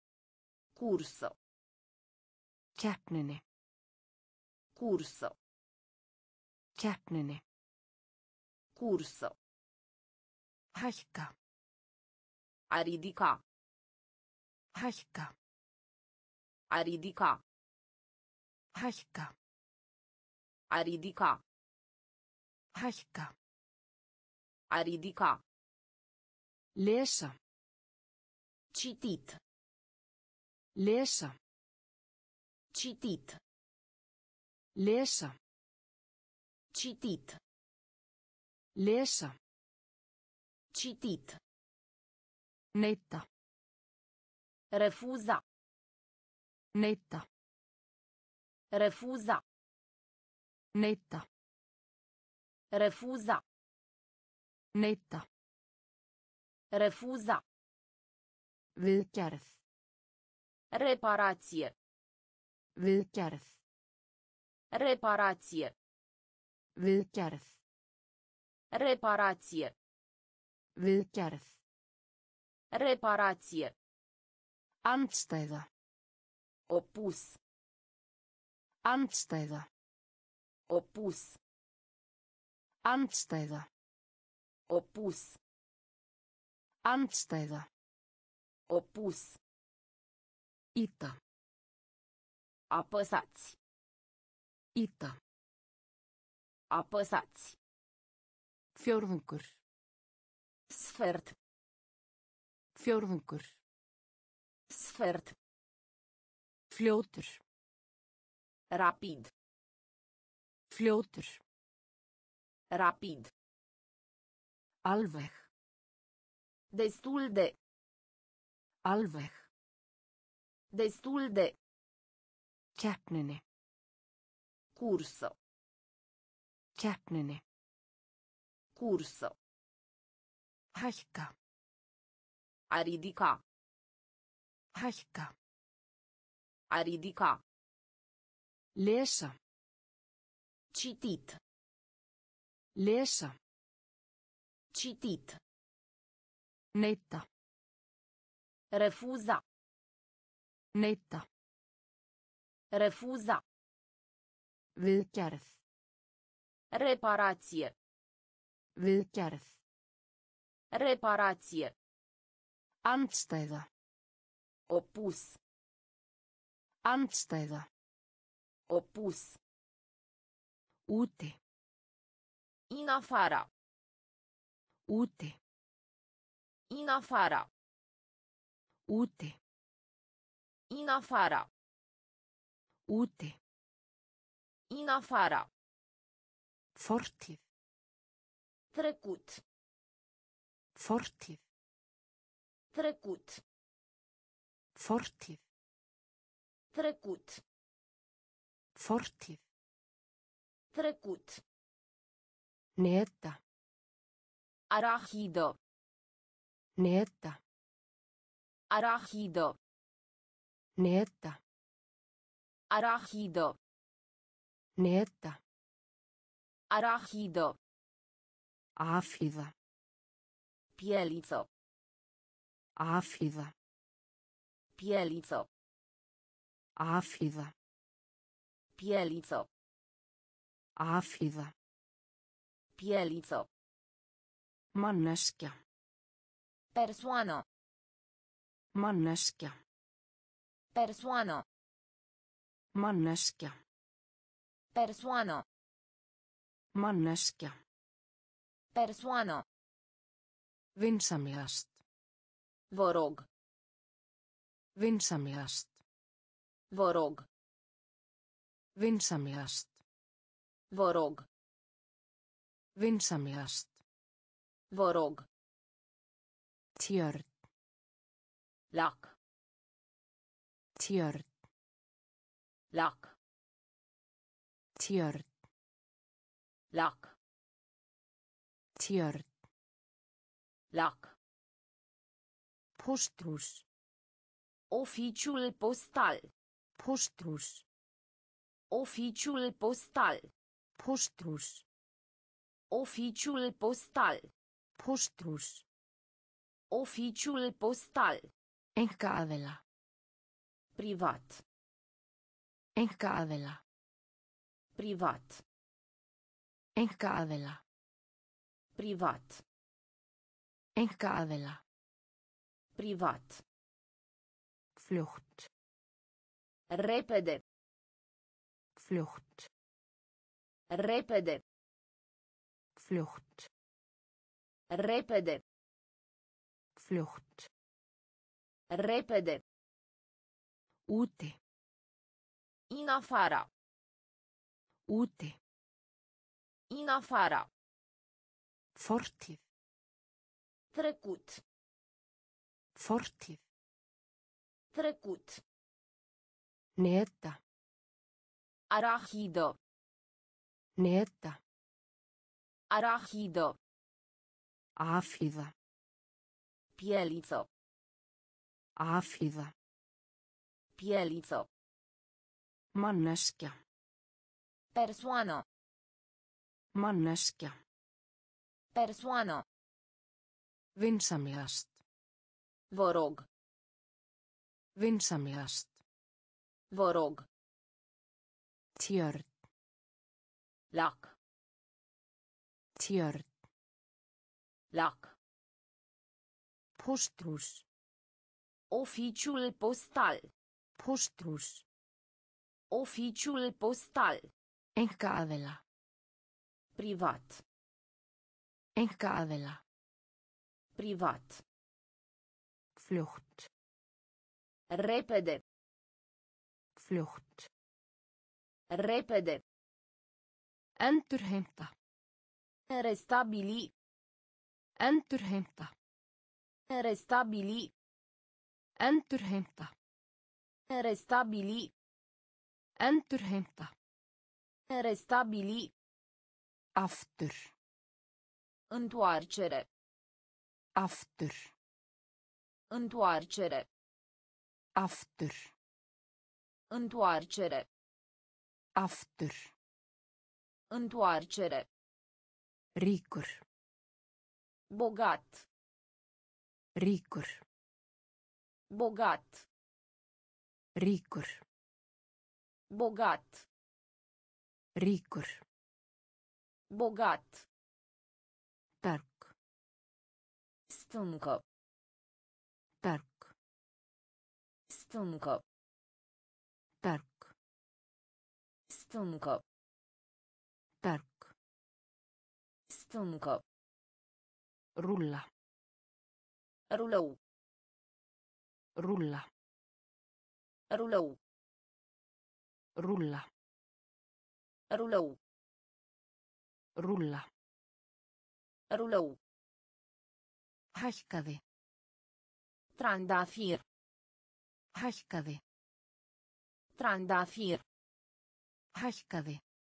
Curso. Keppninni. Curso. Keppninni. Curso. Hækka. A ridica. Hækka. A ridica. Hækka. A ridica. Hækka. A ridica. Lesa. Citit. Lesa. Citit. Lesa. Citit. Lesa. Citit. Neita. Refuza. Neita. Refuza. Neita. Refuza. Neita. Refuza. Viðgerð. Reparație. Viðgerð. Reparație. Viðgerð. Reparație. Viðgerð. Reparație. Andstæða. Opus. Andstæða. Opus. Andstæða. Opus. Andstæða. Opus. Ita. Apăsați. Ita. Apăsați. Fjórðungur. Sfert. Fjórðungur. Sfert. Fljótur. Rapid. Fljótur. Rapid. Alveg. Destul de. Alveg. Destul de. Keppninni. Curso. Keppninni. Curso. Hækka. A ridica. Hækka. A ridica. Lesa. Citit. Lesa. Citit. Neita. Refuza. Neita. Refuza. Viðgerð. Reparație. Viðgerð. Reparație. Andstæða. Opus. Andstæða. Opus. Úti. In afara. Úti. In afara. Úti. In afara. Úti. In afara. Fortíð. Trecut. Fortíð. Trecut. Fortíð. Trecut. Fortíð. Trecut. Neta. Arahido. Neta. Arahido. Neta. Arahido. Neta. Arahido. Afhýða. Pielico. Afhýða. Pielico. Afhýða. Pielico. Afhýða. Pielico. Manneskja. Persoană. Manneskja. Persoană. Manneskja. Persoană. Manneskja. Persoană. Vinsamlegast. Vă rog. Vinsamlegast. Vă rog. Vinsamlegast. Vă rog. Vinsamlegast. Vă rog. Tjörn. Lac. Tjörn. Lac. Tjörn. Lac. Tjörn. Lac. Pósthús. Oficiul postal. Pósthús. Oficiul postal. Pósthús. Oficiul postal. Pósthús. Oficiul postal. Einkaaðila. Privat. Einkaaðila. Privat. Einkaaðila. Privat. Einkaaðila. Privat. Fljótt. Repede. Fljótt. Repede. Fljótt. Repede. Fljótt. Repede. Úti. In afara. Úti. In afara. Fortíð. Trecut. Fortíð. Trecut. Neta. Arahido. Neta. Arahido. Afhýða. Pielico. Afhýða. Pielico. Manneskja. Persoană. Manneskja. Persoană. Vinsamlegast. Vă rog. Vinsamlegast. Vă rog. Tjörn. Lac. Tjörn. Lac. Pósthús. Oficiul postal. Pósthús. Oficiul postal. Einkaaðila. Privat. Einkaaðila. Privat. Fljótt. Repede. Fljótt. Repede. Endurheimta. Restabili. Endurheimta. Restabili. Endurheimta. Restabili. Endurheimta. Restabili. Aftur. Întoarcere. Aftur. Întoarcere. Aftur. Întoarcere. Aftur. Întoarcere. Ríkur. Bogat. Ríkur. Bogat. Ríkur. Bogat. Ríkur. Bogat. Berg. Stâncă. Berg. Stâncă. Berg. Stâncă. Berg. Stâncă. Rulla. Rulou. Rulla. Rulou. Rulla. Rulou. Rulla. Rulou. Hækkaði. Trandafir. Hækkaði. Trandafir. Hækkaði.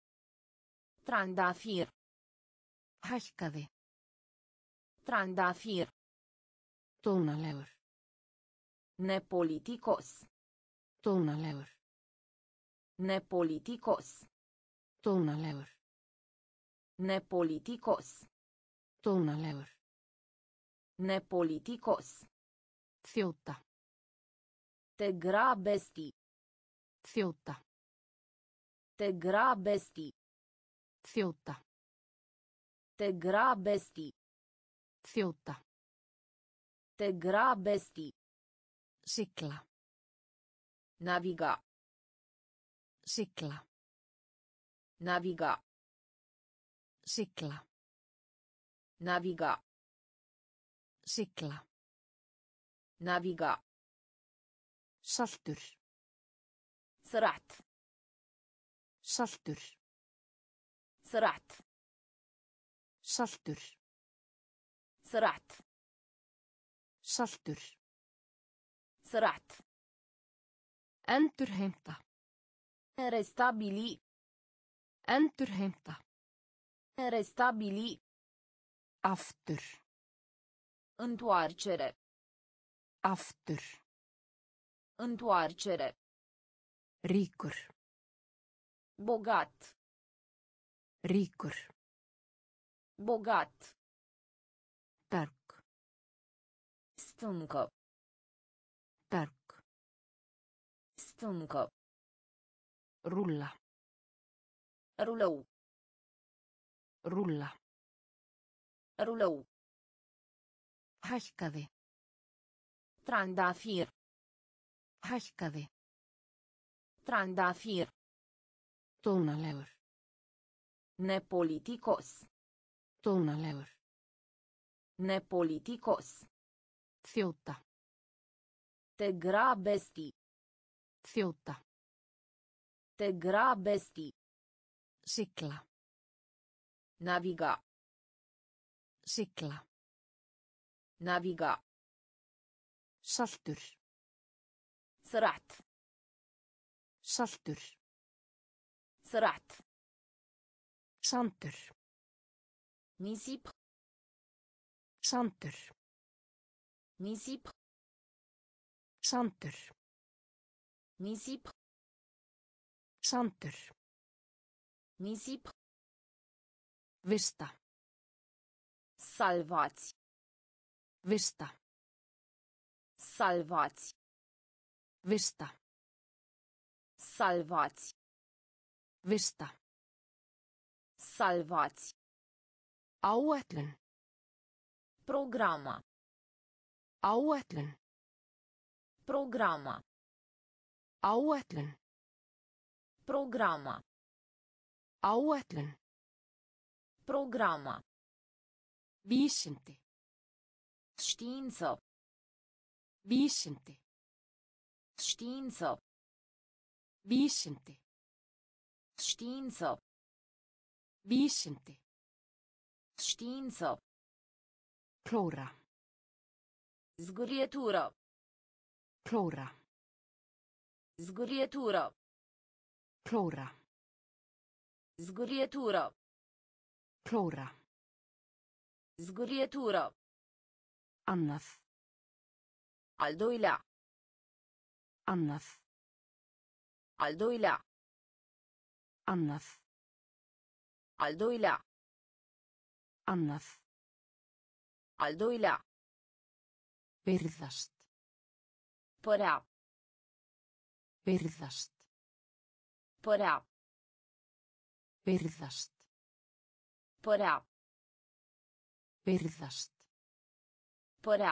Trandafir. Hækkaði. Trandafir. Tónalegur. Nepoliticos. Tónalegur. Nepoliticos. Tónalegur. Nepoliticos. Tónalegur. Nepoliticos. Þjóta. Te grabesti. Þjóta. Te grabesti. Þjóta. Te grabesti. Þjóta. Te grabesti. Sigla. Naviga. Sigla. Naviga. Sigla. Naviga. Sigla. Naviga. Saltur. سرعت. Saltur. سرعت. Saltur. سرعت. Saltur. سرعت. Endurheimta. Restabili. Endurheimta. Restabili. Aftur. Întoarcere. Aftur. Întoarcere. Ríkur. Bogat. Ríkur. Bogat. Berg. Stâncă. Berg. Stâncă. Rulla. Rulou. Rulla. Rulou. Hækkaði. Trandafir. Hækkaði. Trandafir. Tónalegur. Nepoliticos. Tónalegur. Nepoliticos. Þjóta. Te grabesti. Þjóta. Te grabesti. Sigla. Naviga. Sigla. Naviga. Saltur. سرعت. Saltur. سرعت. Sandur. Nisip. Sandur. Nisip. Sandur. Nisip. Sandur. Nisip. Vista. Salvați. Vista. Salvați. Vista. Salvați. Vista. Salvați. Áætlun. Programa. Áætlun. Programa. Áætlun. Programa. Áætlun. Programa. Vísindi. Știință. Vísindi. Știință. Vísindi. Știință. Vísindi. Știință. Klóra. Zgârietură. Klóra. Zgârietură. Klóra. Zgârietură. Klóra. Zgârietură. Annað. Al doilea. Annað. Al doilea. Annað. Al doilea. Annað. Al doilea. Virðast. Părea. Virðast. Părea. Virðast. Părea. Virðast. Părea.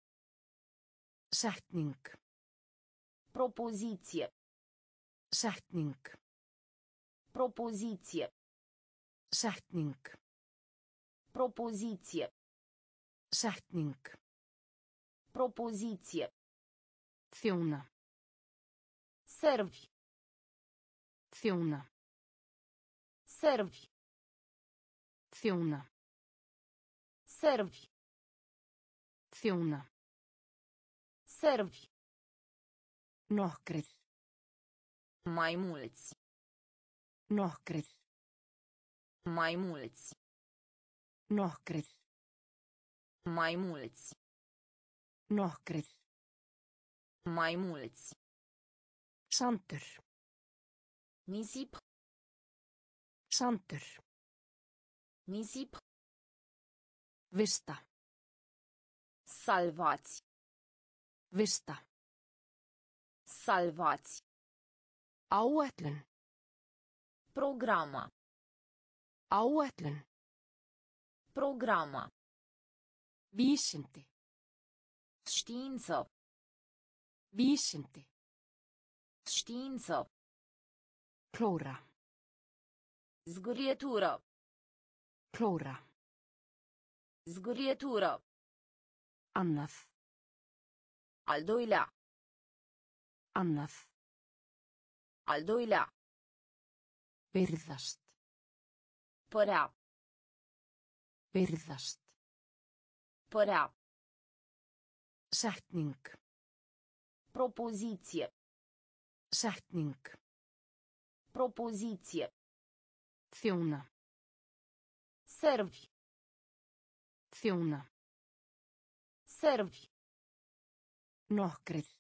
Setning. Propoziție. Setning. Propoziție. Setning. Propoziție. Setning. Propoziție. Þjóna. Servi. Þjóna. Servi. Þjóna. Servi. Þjóna. Servi. Nokkrir. Mai mulți. Nokkrir. Mai mulți. Nokkrir. Mai mulți. Nokkrir. Mai mulți. Sandur. Nisip. Sandur. Nisip. Vista. Salvați. Vista. Salvați. Áætlun. Programa. Áætlun. Programa. Vísindi. Știință. Vísindi. Știință. Klóra. Zgârietură. Klóra. Zgârietură. Annað. Al doilea. Annað. Al doilea. Virðast. Părea. Virðast. Părea. Setning. Propoziție. Setning. Propoziție. Þjóna. Servi. Þjóna. Servi. Nokkrir.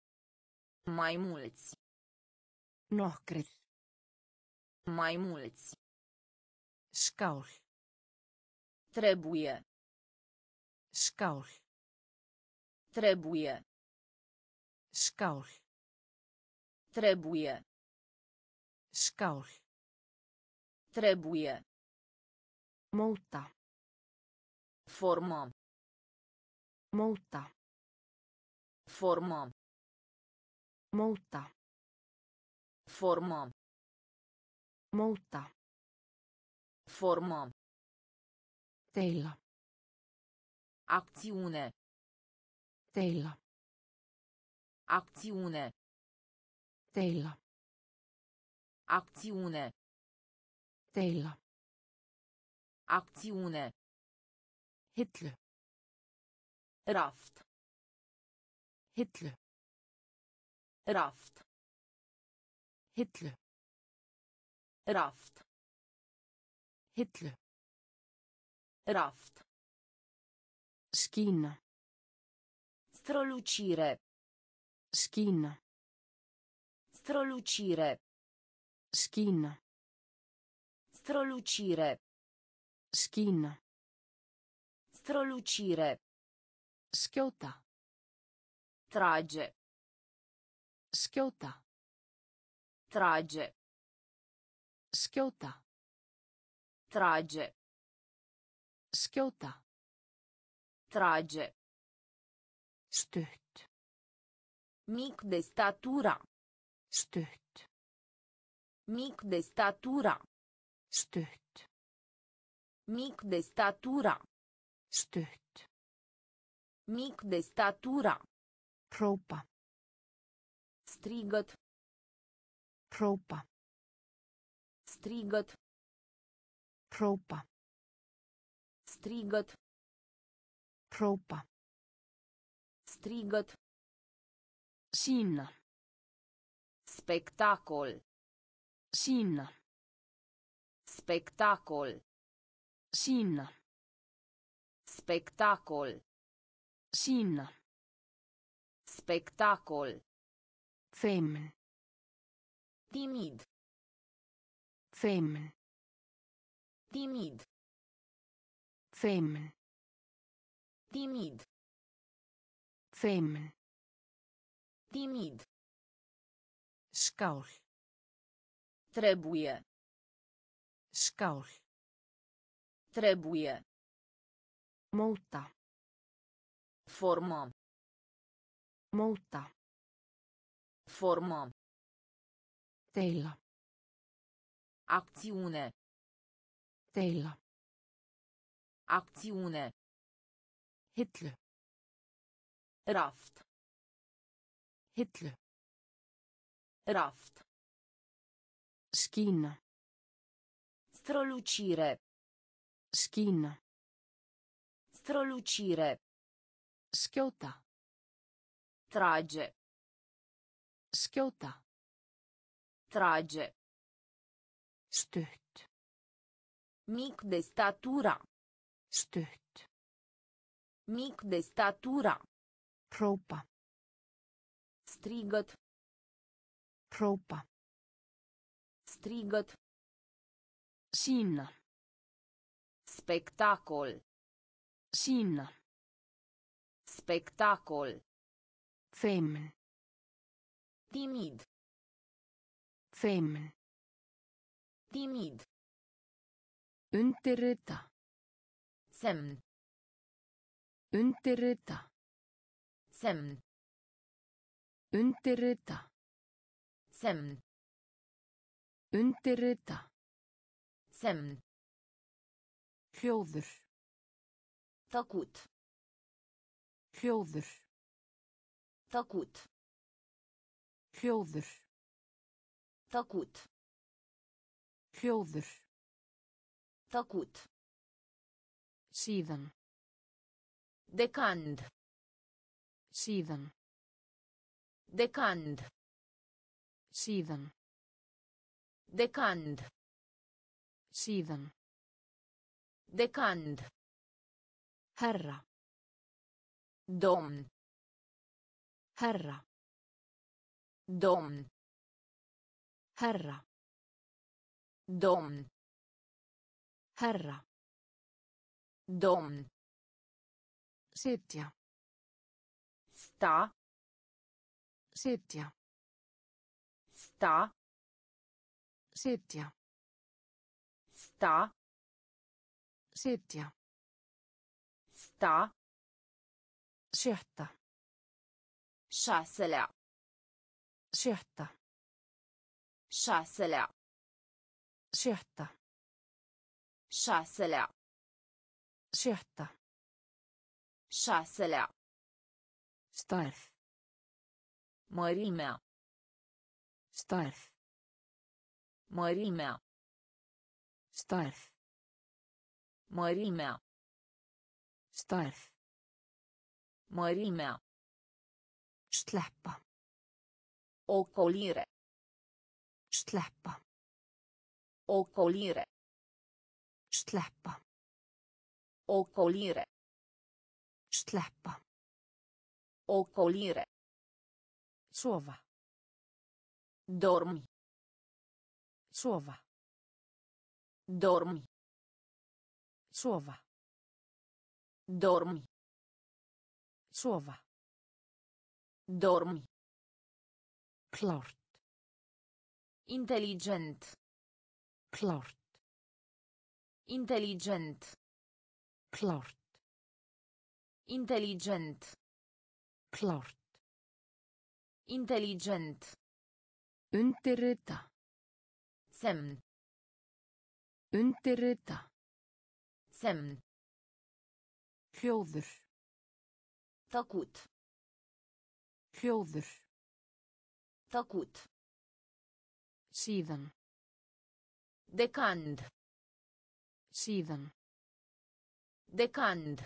Mai mulți. Nokkrir. Mai mulți. Skál. Trebuie. Skál. Trebuie. Skál. Trebuie. Skál. Trebuie. Móta. Formăm. Móta. Formăm. Móta. Formăm. Móta. Formăm. Deila. Acțiune. Deila. Acțiune. Deila. Acțiune. Deila. Acțiune. Hillu. Raft. Hillu. Raft. Hillu. Raft. Hillu. Raft. Skína. Strălucire. Skína. Strălucire. Skína. Strălucire. Skína. Strălucire. Skjóta. Trage. Skjóta. Trage. Skjóta. Trage. Skjóta. Trage. Stutt. Mic de statura. Stutt. Mic de statura. Stutt. Mic de statura. Stutt. Mic de statura. Hrópa. Strigăt. Hrópa. Strigăt. Hrópa. Strigăt. Hrópa. Strigăt. Sýna. Spectacol. Sýna. Spectacol. Sýna. Spectacol. Sýna. Spectacol. Feimin. Timid. Feimin. Timid. Feimin. Timid. Feimin. Timid. Skál. Trebuie. Skál. Trebuie. Móta. Formăm. Móta. Formăm. Deila. Acțiune. Deila. Acțiune. Hillu. Raft. Hillu. Raft. Skína. Strălucire. Skína. Strălucire. Skjóta. Trage. Skjóta. Trage. Stutt. Mic de statura. Stutt. Mic de statura. Hrópa. Strigăt. Hrópa. Strigăt. Sýna. Spectacol. Sýna. Spectacol. Feimin. Timid. Feimin. Timid. Undirrita. Semn. Undirrita. Semn. Undirrita. Semn. Undirrita. Semn. Hljóður. Tăcut. Hljóður. Tăcut. Hljóður. Tăcut. Hljóður. Tăcut. Síðan. Decand. Síðan. Decand. Síðan. Decand. Síðan. Decand. Herra. Domn. Herra. Domn. Herra. Domn. Herra. Domn. Sitja. Sta. Sitja. Sta. Sitja. Sta. Sitja. Sta. Sjötta. Șaselea. Sjötta. Șaselea. Sjötta. Șaselea. Sjötta. Șaselea. Stærð. Mărimea. Stærð. Mărimea. Stærð. Mărimea. Stærð. Mărimea. Sleppa. Ocolire. Sleppa. Ocolire. Sleppa. Ocolire. Sleppa. Ocolire. Sofa. Dormi. Sofa. Dormi. Sofa. Dormi. Sofa. Dormi. Klárt. Inteligent. Klárt. Inteligent. Klárt. Inteligent. Klárt. Inteligent. Undirrita. Semn. Undirrita. Semn. Hljóður. Tăcut. Hljóður. Tăcut. Síðan. Decand. Síðan. Decand.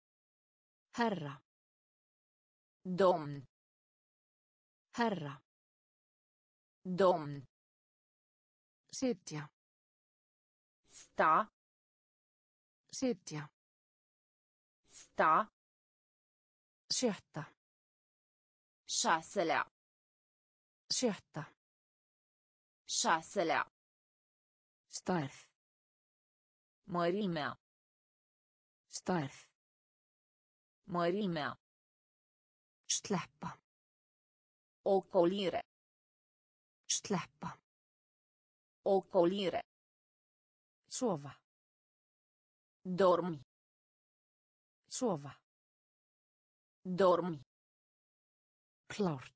Herra. Domn. Herra. Domn. Sitja. Sta. Sitja. Sta. Sjötta. Șaselea. Sjötta. Șaselea. Stærð. Mărimea. Stærð. Mărimea. Sleppa. Ocolire. Sleppa. Ocolire. Sofa. Dormi. Sofa. Dormi. Klárt.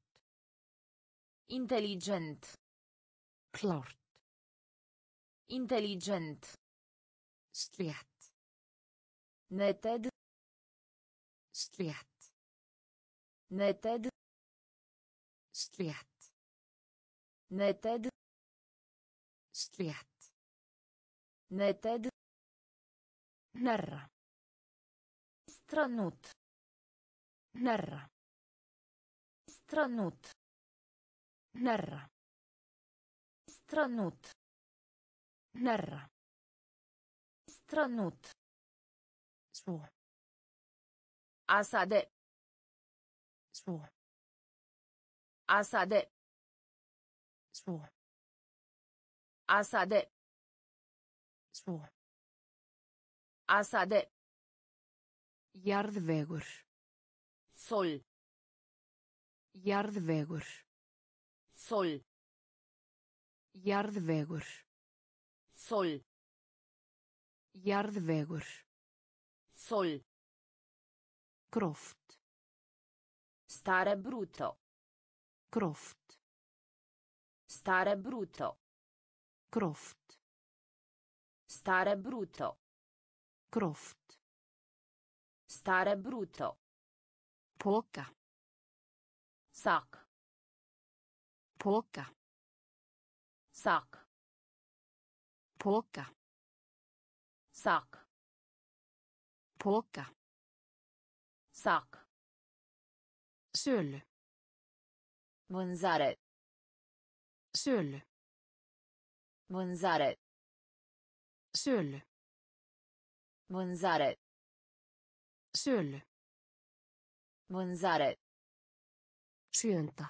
Inteligent. Klárt. Inteligent. Slétt. Neted. Slétt. Neted. Slétt. Neted. Slétt. Neted. Hnerra. Stranut. Hnerra. Stranut. Hnerra. Stranut. Hnerra. Stranut. Svo. Asade. Svo. Asade. Svo. Asade. Svo. Asade. Jarðvegur. Sol. Jarðvegur. Sol. Jarðvegur. Sol. Jarðvegur. Sol. Gróft. Stare brutto. Gróft. Stare brutto. Gróft. Stare brutto. Gróft. Stare brutto. Póka. Sak. Póka. Sak. Póka. Sak. Póka. Sak. Sölu. Vânzare. Sölu. Vânzare. Sölu. Vânzare. Sölu. Vânzare. Sjöunda.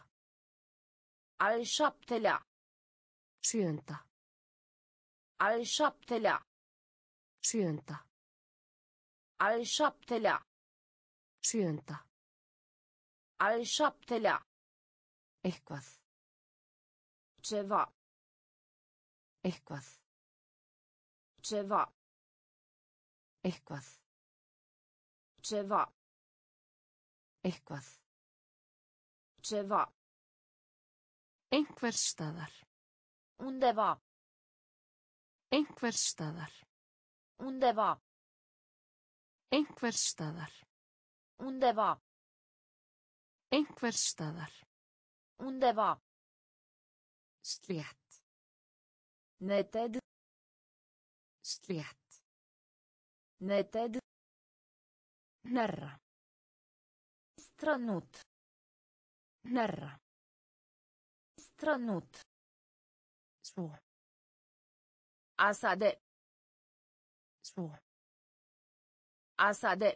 Al șaptelea. Sjöunda. Al șaptelea. Sjöunda. Al șaptelea. Sjöunda. Al șaptelea. Eitthvað. Ceva. Eitthvað. Ceva. Eitthvað. Ceva. Eitthvað. Ceva. Einhvers staðar. Undeva. Einhvers staðar. Undeva. Einhvers staðar. Undeva. Einhvers staðar. Undeva. Slétt. Neted. Slétt. Neted. Hnerra. Stranut. Hnerra. Stranut. Svo. Asade. Svo. Asade.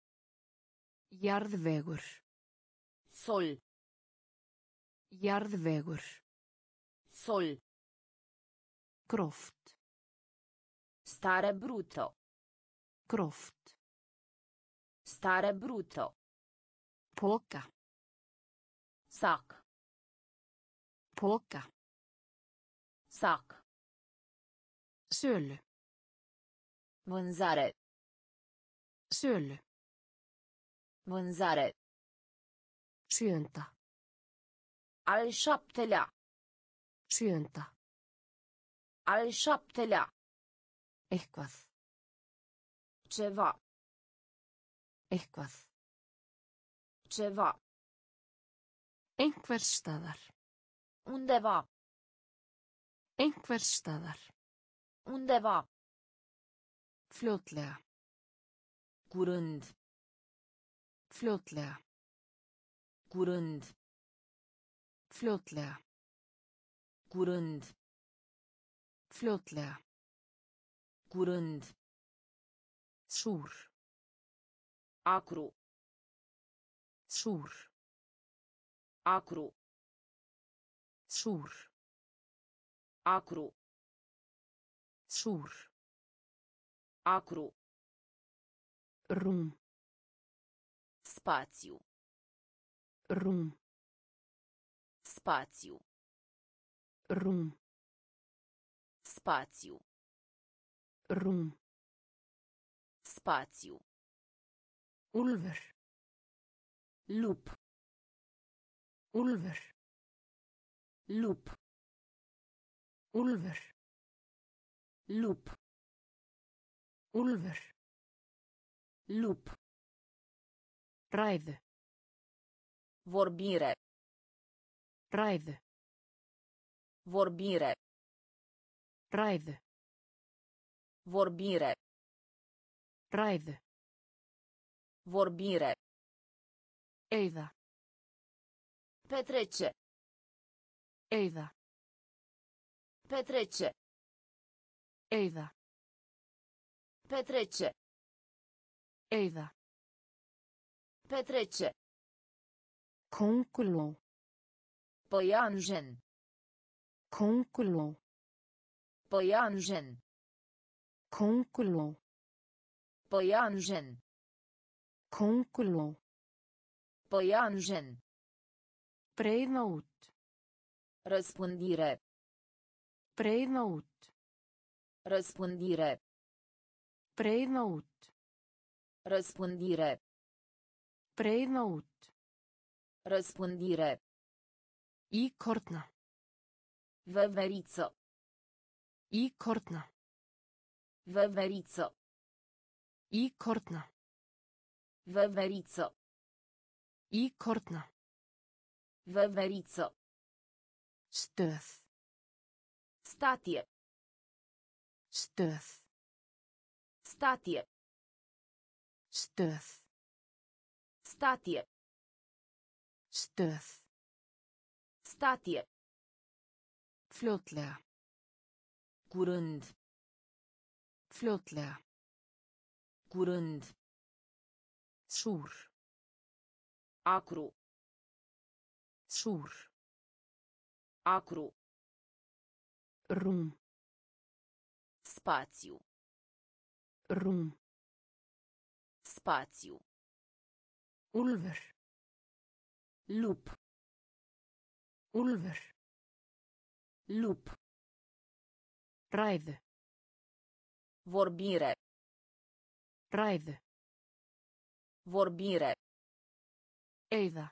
Jarðvegur. Sol. Jarðvegur. Sol. Gróft. Stare brutto. Gróft. Stare brutto. Póka. Sak. Póka. Sak. Sölu. Vânzare. Sölu. Vânzare. Sjöunda. Al șaptelea. Sjöunda. Al șaptelea. Eitthvað. Ceva. Eitthvað. Ceva. Einhvers staðar. Undeva. Einhvers staðar. Undeva. Fljótlega. Curând. Fljótlega. Curând. Fljótlega. Curând. Fljótlega. Curând. Súr. Acru. Súr. Acru. Súr. Acru. Súr. Acru. Rúm. Spațiu. Rúm. Spațiu. Rúm. Spațiu. Rúm. Spațiu. Úlfur. Lup. Úlfur. Lup. Úlfur. Lup. Úlfur. Lup. Ræðu. Vorbire. Ræðu. Vorbire. Ræðu. Vorbire. Ræðu. Vorbire. Eyða. Petrece. Eyða. Petrece. Eyða. Petrece. Eyða. Petrece. Könguló. Păianjen. Könguló. Păianjen. Könguló. Păianjen. Könguló. Păianjen. Breiða út. Răspândire. Breiða út. Răspândire. Breiða út. Răspândire. Breiða út. Răspândire. Íkorna. Veveriță. Íkorna. Veveriță. Íkorna. Veveriță. Íkorna. Veveriță. Stöð. Statie. Stöð. Statie. Stöð. Statie. Stöð. Statie. Fljótlega. Curând. Fljótlega. Curând. Súr. Acru. Súr. Acru. Rúm. Spațiu. Rúm. Spațiu. Úlfur. Lup. Úlfur. Lup. Ræðu. Vorbire. Ræðu. Vorbire. Eyða.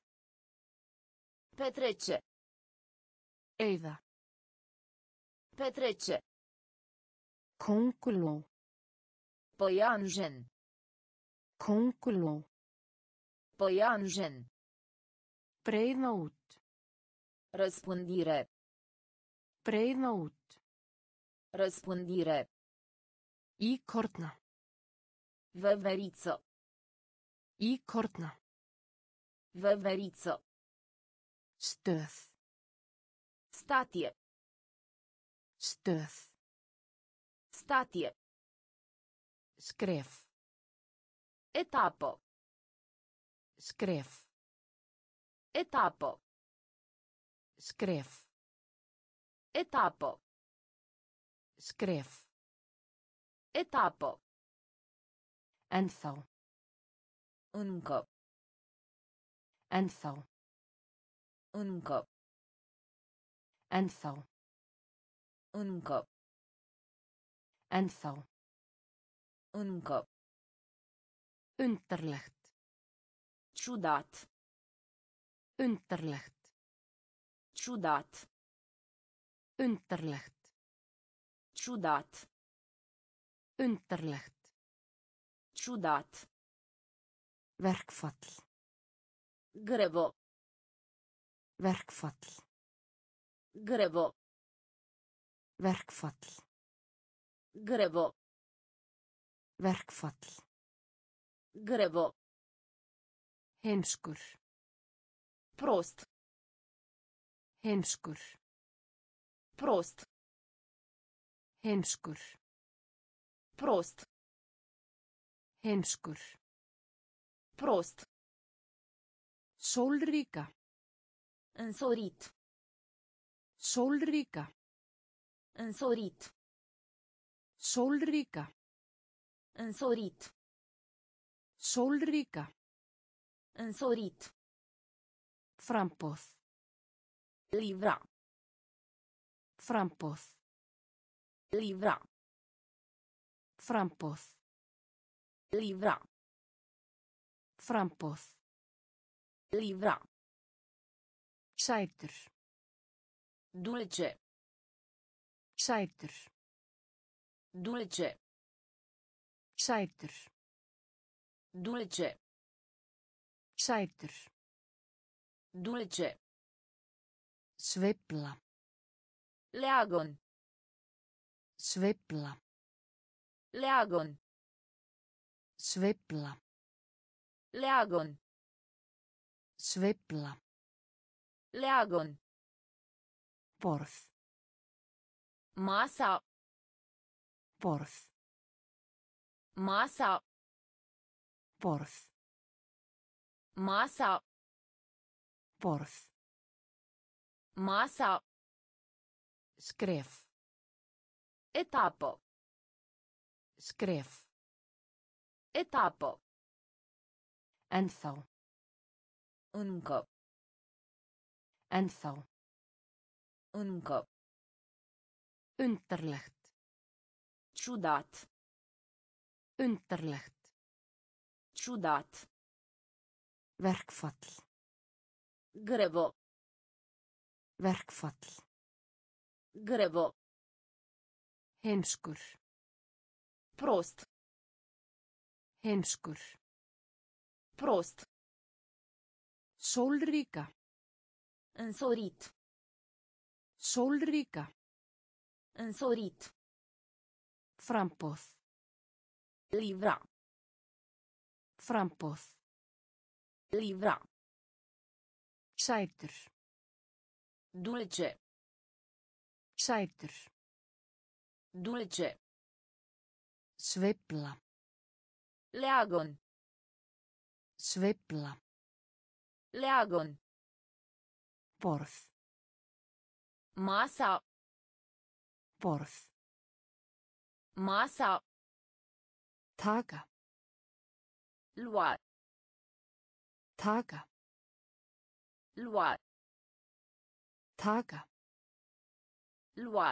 Petrece. Eyða. Petrece. Könguló. Păianjen. Könguló. Păianjen. Breiða út. Răspândire. Breiða út. Răspândire. Íkorna. Veveriță. Íkorna. Veveriță. Stöð. Statie. Stöð. Statie. Skref. Etapă. Skref. Etapă. Skref. Etapă. Skref. Etapă. Ennþá. Încă. Ennþá. Încă. Ennþá. Încă. Ennþá. Încă. Undarlegt. Ciudat. Undarlegt. Ciudat. Undarlegt. Ciudat. Undarlegt. Ciudat. Verkfall. Grevă. Verkfall. Grevă. Verkfall. Grevă. Verkfall. Grevă. Heimskur. Prost. Heimskur. Prost. Heimskur. Prost. Heimskur. Prost. Sólríka. Însorit. Sólríka. Însorit. Sólríka. Însorit. Sólríka. Însorit. Framboð. Livra. Framboð. Livra. Framboð. Livra. Framboð. Livra. Sætur. Dulce. Sætur. Dulce. Sætur. Dulce. Sætur. Dulce. Sveifla. Leagon. Sveifla. Leagon. Sveifla. Leagon. Sveifla. Leagon. Borð. Masa. Borð. Masa. Borð. Masa. Borð. Masa. Skref. Etapă. Skref. Etapă. Ennþá. Încă. Ennþá. Încă. Undarlegt. Ciudat. Undarlegt. Ciudat. Verkfall. Grevă. Verkfall. Grevă. Heimskur. Prost. Heimskur. Prost. Sólríka. Însorit. Sólríka. Însorit. Framboð. Livra. Framboð. Livra. Sætur. Dulce. Sætur. Dulce. Sveifla. Leagon. Sveifla. Leagon. Borð. Masa. Borð. Masa. Taka. Lua. Taka. Lua. Taka. Lua.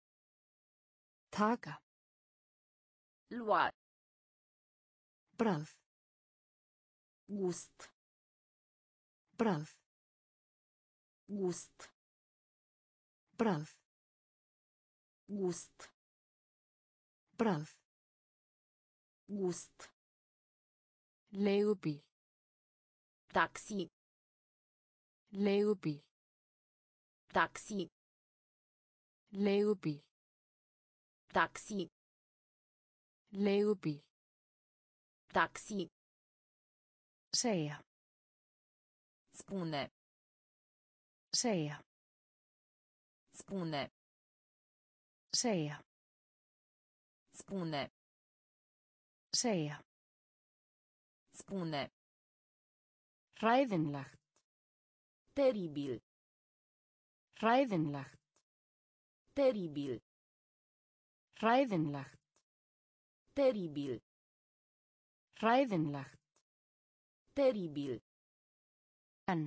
Taka. Lua. Bragð. Gust. Bragð. Gust. Bragð. Gust. Bragð. Gust. Leigubíl. Taxi. Leigubíl. Taxi. Leigubíl. Taxi. Leigubíl. Taxi. Segja. Spune. Segja. Spune. Segja. Spune. Segja. Spune. Hræðinlegt. Teribil. Hræðinlegt. Teribil. Hræðinlegt. Teribil. Hræðinlegt. Teribil. En.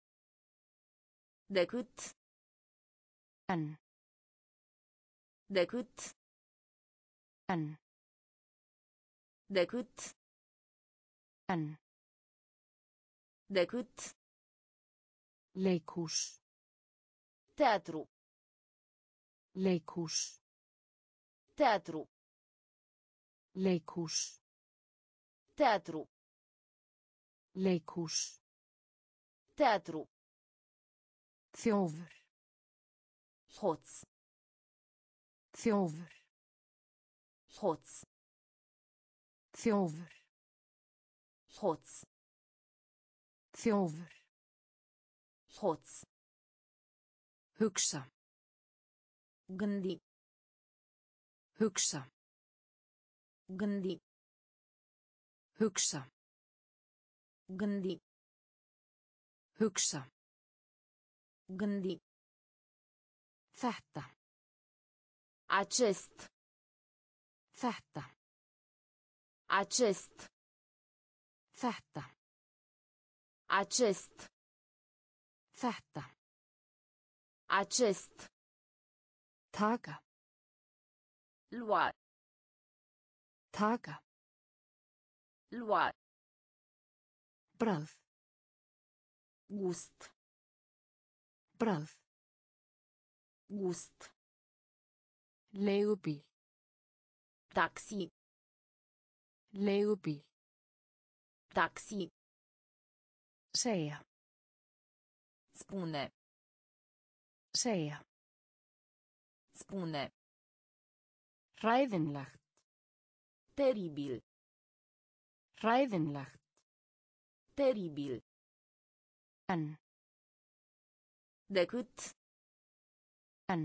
Decât. En. Decât. En. Decât. En. Decât. Leikhús. Teatru. Leikhús. Teatru. Leikhús. Teatru. Leikhús. Teatru. Þjófur. Hoț. Þjófur. Hoț. Þjófur. Hoț. Þjófur. Hoț. Hugsa. Gândi. Hugsa. Gândi. Hugsa. Gândi. Hugsa. Gândi. Þetta. Acest. Þetta. Acest. Þetta. Acest. Þetta. Acest. Taka. Lua. Taka. Lua. Bragð. Gust. Bragð. Gust. Leigubíl. Taxi. Leigubíl. Taxi. Segja. Spune. Segja. Spune. Hræðinlegt. Teribil. Hræðinlegt. Teribil. En. Decât. En.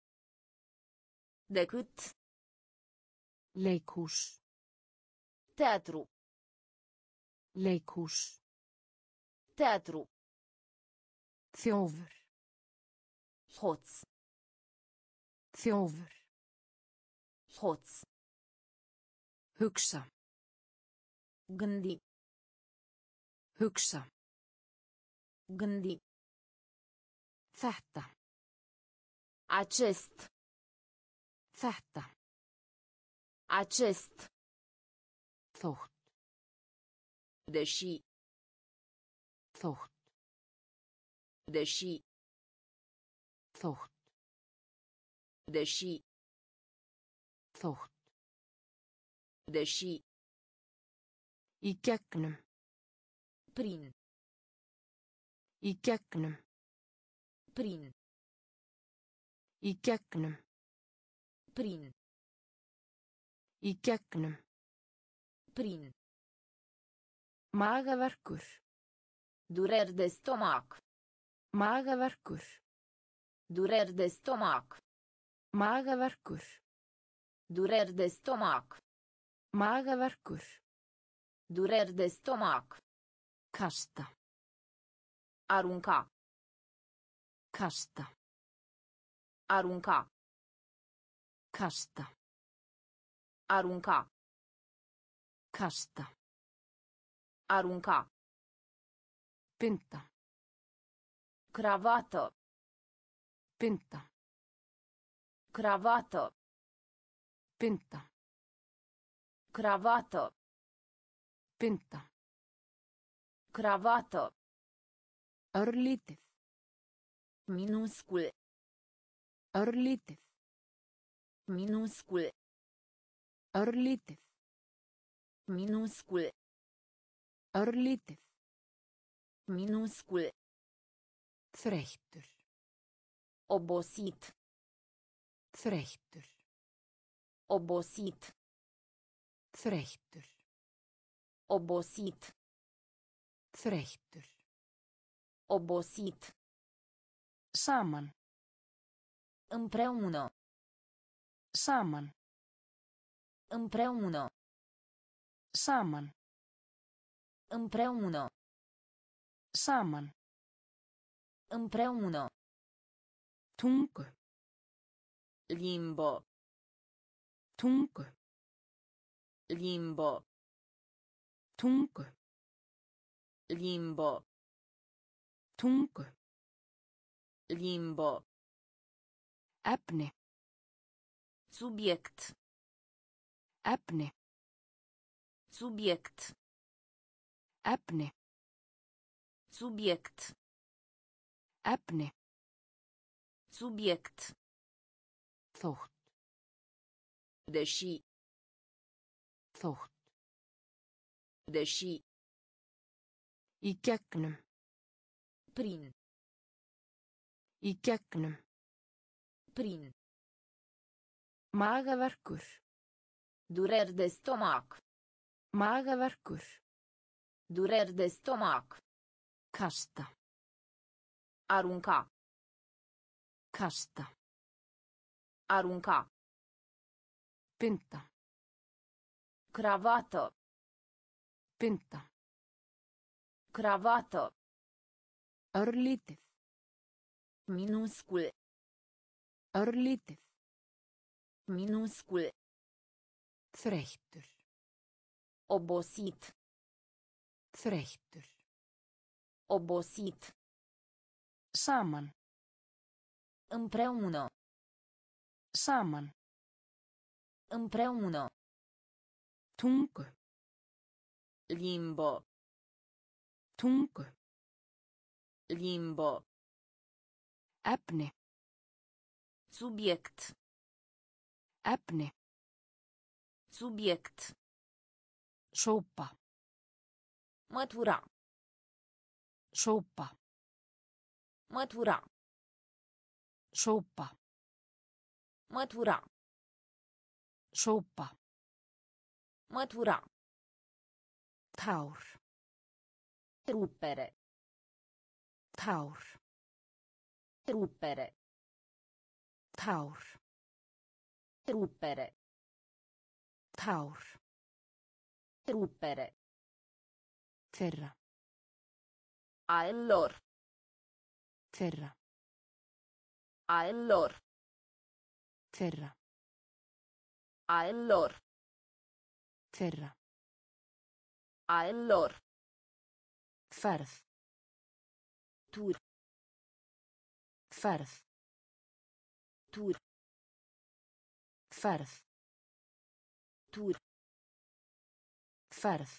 Decât. Leikhús. Teatru. Leikhús. Teatru. Þjófur. Hoț. Þjófur. Hoț. Hugsa. Gândi. Hugsa. Gândi. Þetta. Acest. Þetta. Acest. Þótt. Deși. Þótt. Deși. Þótt. Deși. Þótt. Deși. Í gegnum. Prin. Í gegnum. Prin. Í gegnum. Prin. Í gegnum. Prin. Magaverkur. Dureri de stomac. Magaverkur. Dureri de stomac. Magaverkur. Dureri de stomac. Magaverkur. Dureri de stomac. Kasta. Arunca. Kasta. Arunca. Kasta. Arunca. Kasta. Arunca. Binda. Cravată. Binda. Cravată. Binda. Cravată. Binda. Cravată. Örlítið. Minuscul. Örlítið. Minuscul. Örlítið. Minuscul. Örlítið. Minuscul. Þreyttur. Obosit. Þreyttur. Obosit. Þreyttur. Obosit. Þreyttur. Obosit. Saman. Împreună. Saman. Împreună. Saman. Împreună. Saman. Împreună. Tungu. Limbă. Tungu. Limbă. Tungu. Limbă. Tungu. Limbă. Efni. Subiect. Efni. Subiect. Efni. Subiect. Efni. Subiect. Þótt. Deși. Þótt. Deși. Í gegnum. Prin. Í gegnum. Prin. Magaverkur. Dureri de stomac. Magaverkur. Dureri de stomac. Kasta. Arunca. Kasta. Arunca. Binda. Cravată. Binda. Cravată. Örlítið. Minuscul. Örlítið. Minuscul. Þreyttur. Obosit. Þreyttur. Obosit. Saman. Împreună. Saman. Împreună. Tungu. Limbă. Tungu. Limbă. Efni. Subiect. Efni. Subiect. Sópa. Mătura. Sópa. Mătura. Sópa. Mătura. Sópa. Mătura. Tár. Rupere. Tár. Rupere. Tár. Rupere. Tár. Rupere. Þeirra. A lor. Þeirra. A lor. Þeirra. A lor. Þeirra. A lor. Ferð. Tur. Ferð. Tur. Ferð. Tur. Ferð.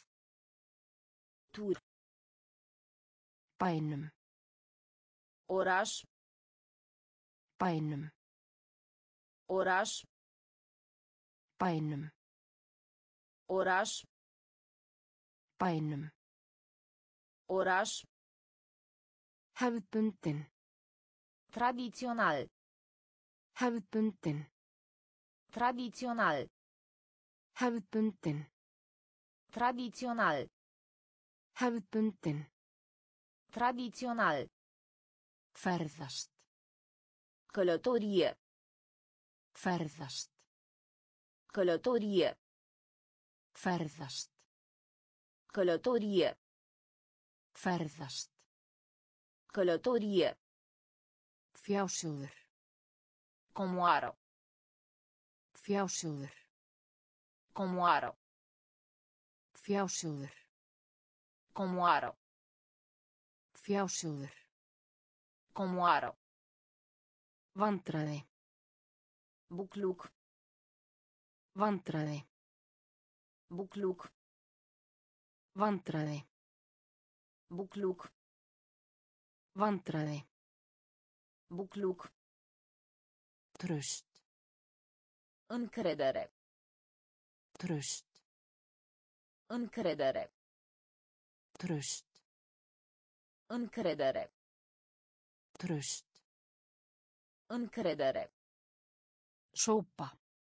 Tur. Bænum. Oraș. Bænum. Oraș. Bænum. Oraș. Bænum. Oraș. Hefðbundin. Tradițional. Hefðbundin. Tradițional. Hefðbundin. Tradițional. Hefðbundin. Tradițional. Ferðast. Călătorie. Ferðast. Călătorie. Ferðast. Călătorie. Ferðast. Călătorie. Fjásjóður. Comoară. Fjásjóður. Comoară. Fjásjóður. Comoară. Fjásjóður. Comoară. Vandræði. Bucluc. Vandræði. Bucluc. Vandræði. Bucluc. Vandræði. Bucluc. Traust. Încredere. Traust. Încredere. Traust. Încredere. Traust. Încredere. Sópa.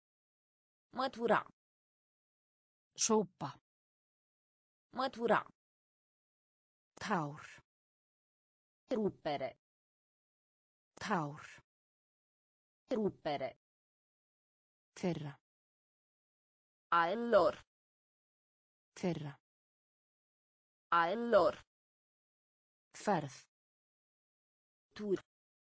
Mătura. Sópa. Mătura. Tár. Rupere. Tár. Rupere. Þeirra. A lor. Þeirra. A lor. Ferð. Tur.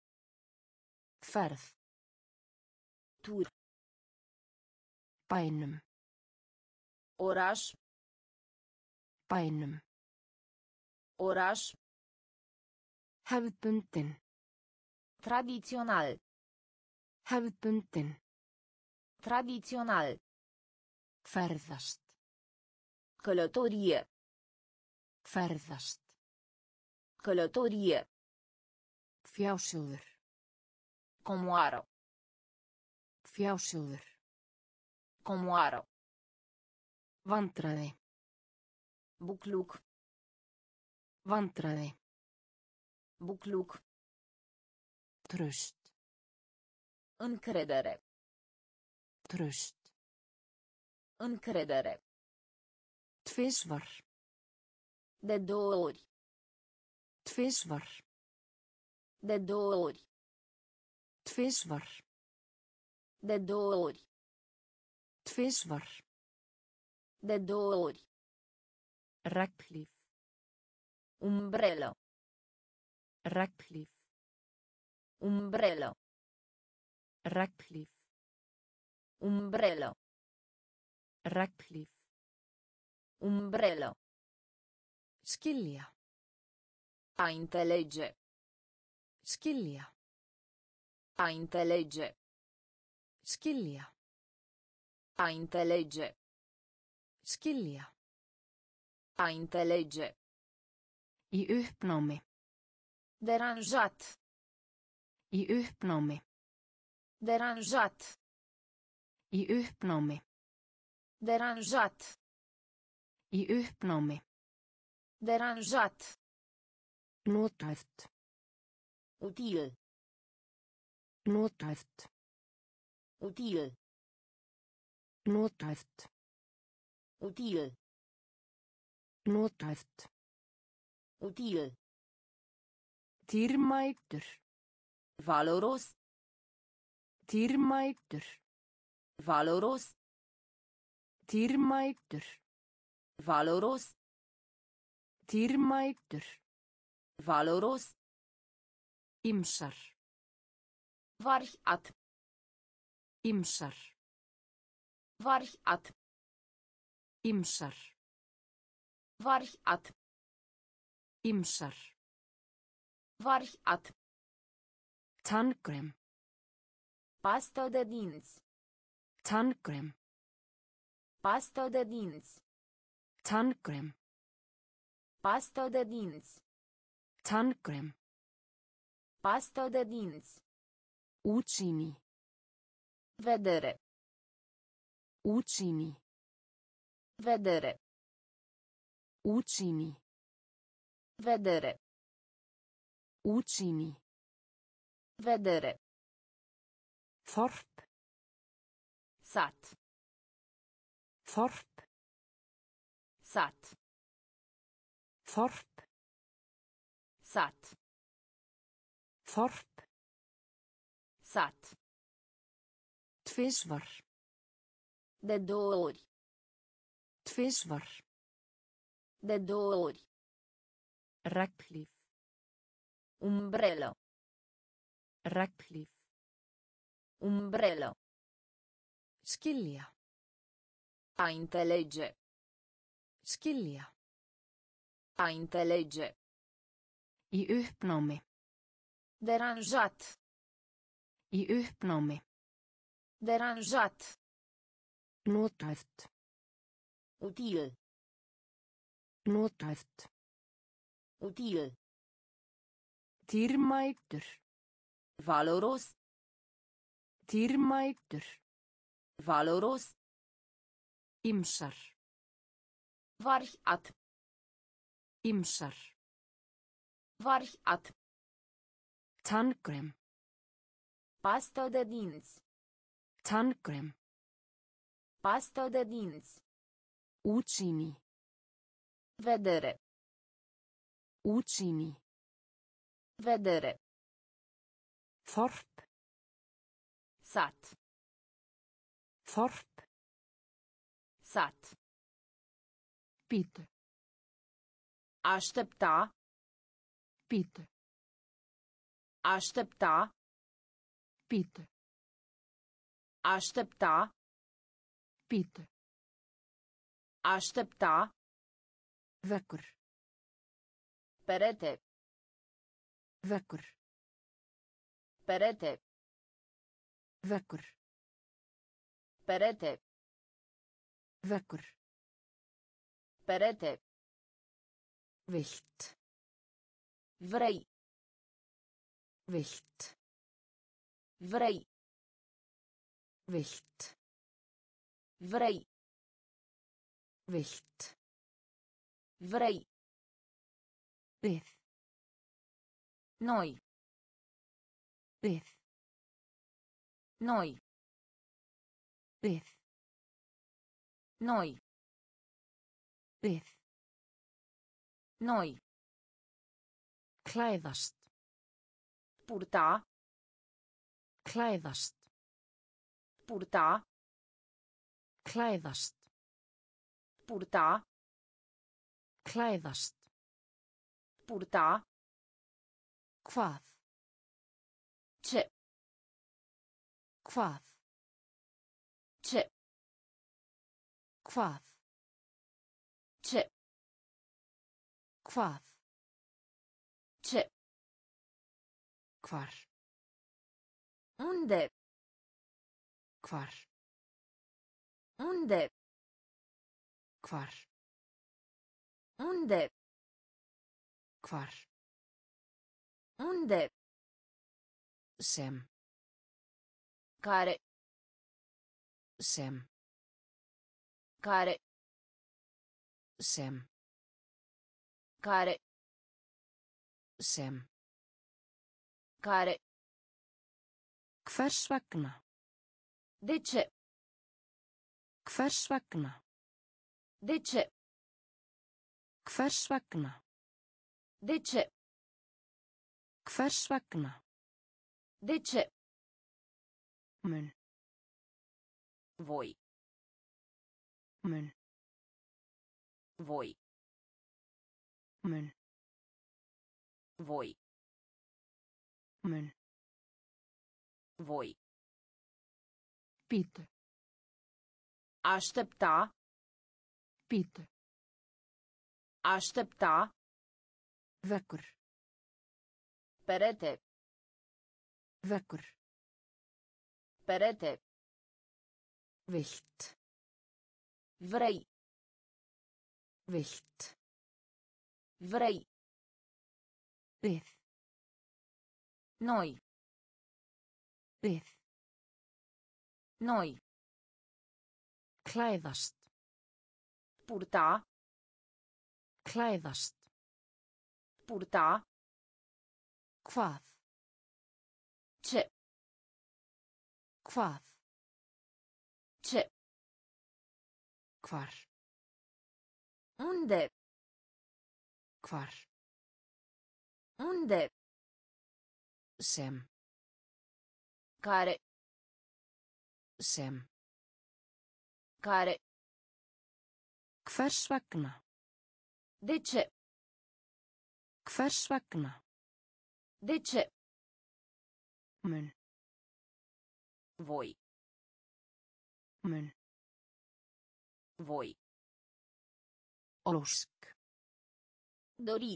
Ferð. Tur. Bænum. Oraș. Bænum. Oraș. Hefðbundin. Tradițional. Hefðbundin. Tradițional. Ferðast. Călătorie. Ferðast. Călătorie. Fjásjóður. Comoară. Fjásjóður. Comoară. Vandræði. Bucluc. Vandræði. Bucluc. Traust. Încredere. Traust. Încredere. Tvisvar. De două ori. Tvisvar. De două ori. Tvisvar. De două ori. Tvisvar. De două ori. Regnhlíf. Umbrelă. Regnhlíf. Umbrelă. Regnhlíf. Umbrelă. Regnhlíf. Umbrelă. Skilja. A înțelege. Skilja. A înțelege. Skilja. A înțelege. Skilja. A înțelege. Í uppnámi. Deranjat. Í uppnámi. Deranjat. Í uppnámi. Deranjat. Í uppnámi. Deranjat. Notæft. Util. Notæft. Util. Notæft. Util. Notæft. Util. Dýrmætur. Valoros. Dýrmætur. Valoros. Dýrmætur. Valoros. Dýrmætur. Valoros. Ýmsar. Variat. Ýmsar. Variat. Ýmsar. Variat. Ýmsar. Variat. Tannkrem. Pastă de dinți. Tannkrem. Pastă de dinți. Tannkrem. Pastă de dinți. Tannkrem. Pastă de dinți. Útsýni. Vedere. Útsýni. Vedere. Útsýni. Vedere. Útsýni. Vedere. Þorp. Sat. Þorp. Sat. Þorp. Sat. Þorp. Sat. Tvisvar. De două ori. Tvisvar. De două ori. Regnhlíf. Umbrello. Regnhlíf. Umbrello. Skilja. A înțelege. Skilja. A înțelege. Í uppnámi. Deranjat. Í uppnámi. Deranjat. Notæft. Util. Notæft. Util. Dýrmætur. Valoros. Dýrmætur. Valoros. Ýmsar. Variat. Ýmsar. Variat. Tannkrem. Pastă de dinți. Tannkrem. Pastă de dinți. Útsýni. Vedere. Útsýni. Vedere. Þorp. Sat. Þorp. Sat. Bíddu. Aștepta. Bíddu. Aștepta. Bíddu. Aștepta. Bíddu. Aștepta. Veggur. Perete. Veggur. Perete. Veggur. Perete. Veggur. Perete. Vilt. Vrei. Vilt. Vrei. Vilt. Vrei. Vilt. Vrei. Við. Noi. Við. Noi. Við. Noi. Við. Noi. Klæðast. Purta. Klæðast. Purta. Klæðast. Purta. Klæðast. Purta. Hvað? Ce. Hvað? Ce. Hvað? Ce. Hvað? Ce. Hvar? Unde? Hvar? Unde? Hvar? Unde? Hvar? Unde? Sem. Care. Sem. Care. Sem. Care. Sem. Care. Hvers vegna? De ce? Hvers vegna? De ce? Hvers vegna? De ce? Hvers vegna? De ce? Mun. Voi. Mun. Voi. Mun. Voi. Mun. Voi. Pite. Aștepta. Pite. Aștepta. Vekkur. Perete. Vekkur. Perete. Vilt. Vrei. Vilt. Vrei. Við. Noi. Við. Noi. Klæðast. Purta. Klæðast. Purta. Hvað? Ce. Hvað? Ce. Hvar? Unde? Hvar? Unde? Sem. Care. Sem. Care. Hvers vegna? De ce? Hvers vegna? De ce? Mun. Voi. Mun. Voi. Ósk. Dori.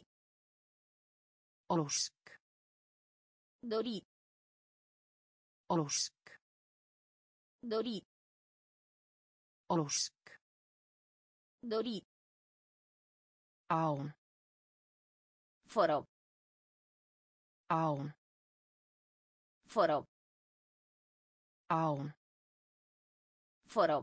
Ósk. Dori. Ósk. Dori. Ósk. Dori. Án. Fără. Án. Fără. Án. Fără.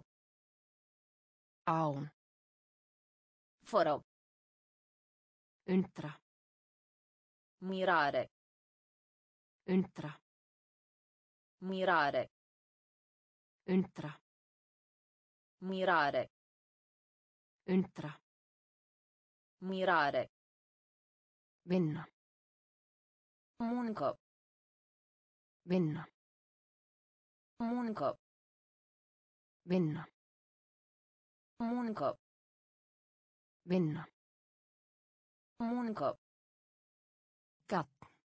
Án. Fără. Undra. Mirare. Undra. Mirare. Undra. Mirare. Undra. Mirare. Vinna. Muncă. Vinna. Muncă. Vinna. Muncă. Vinna. Muncă. Gat.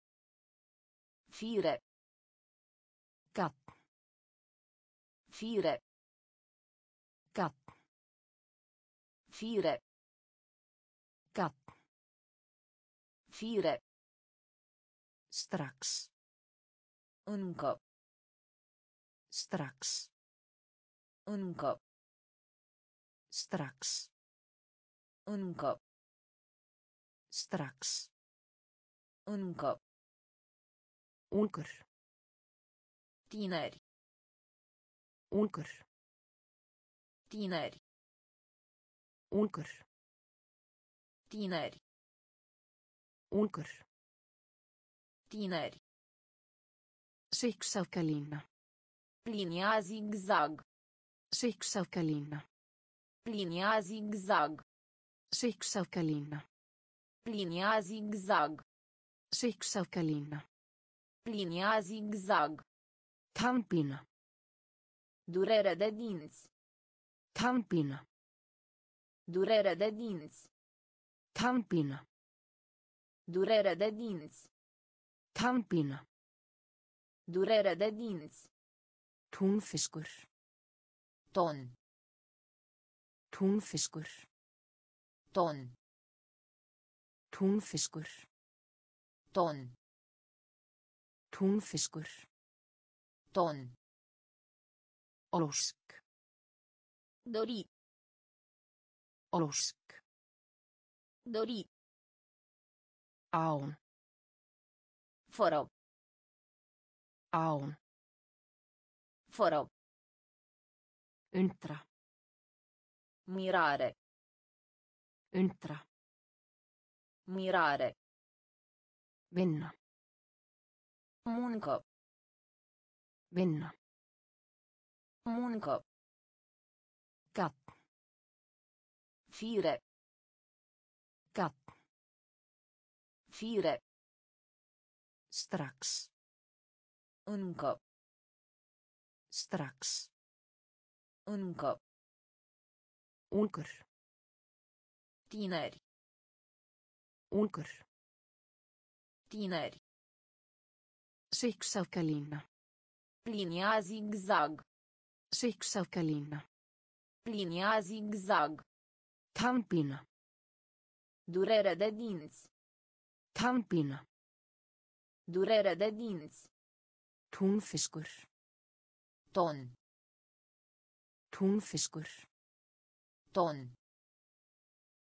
Fire. Gat. Fire. Gat. Fire. Gat. Fire. Strax. Încă. Strax. Încă. Strax. Încă. Strax. Încă. Ungur. Tineri. Ungur. Tineri. Ungur. Tineri. Ungur. Tineri. Siksalkalína. Linia zigzag. Siksalkalína. Linia zigzag. Siksalkalína. Linia zigzag. Siksalkalína. Linia zigzag. Tannpína. Durere de dinți. Tannpína. Durere de dinți. Tannpína. Durere de dinți. Tannpína. Durere de dinți. Túnfiskur. Ton. Túnfiskur. Ton. Túnfiskur. Ton. Túnfiskur. Ton. Ósk. Dori. Ósk. Dori. Án. Fără. Án. Fără. Undra. Mirare. Undra. Mirare. Vinna. Muncă. Vinna. Muncă. Gat. Fire. Gat. Fire. Strax. Încă. Strax. Încă. Ungur. Tineri. Ungur. Tineri. Zigzaglinja. Linia zigzag. Zigzaglinja. Linia zigzag. Tannpína. Durere de dinți. Tannpína. Durere de dinți. Túnfiskur. Ton. Túnfiskur. Ton.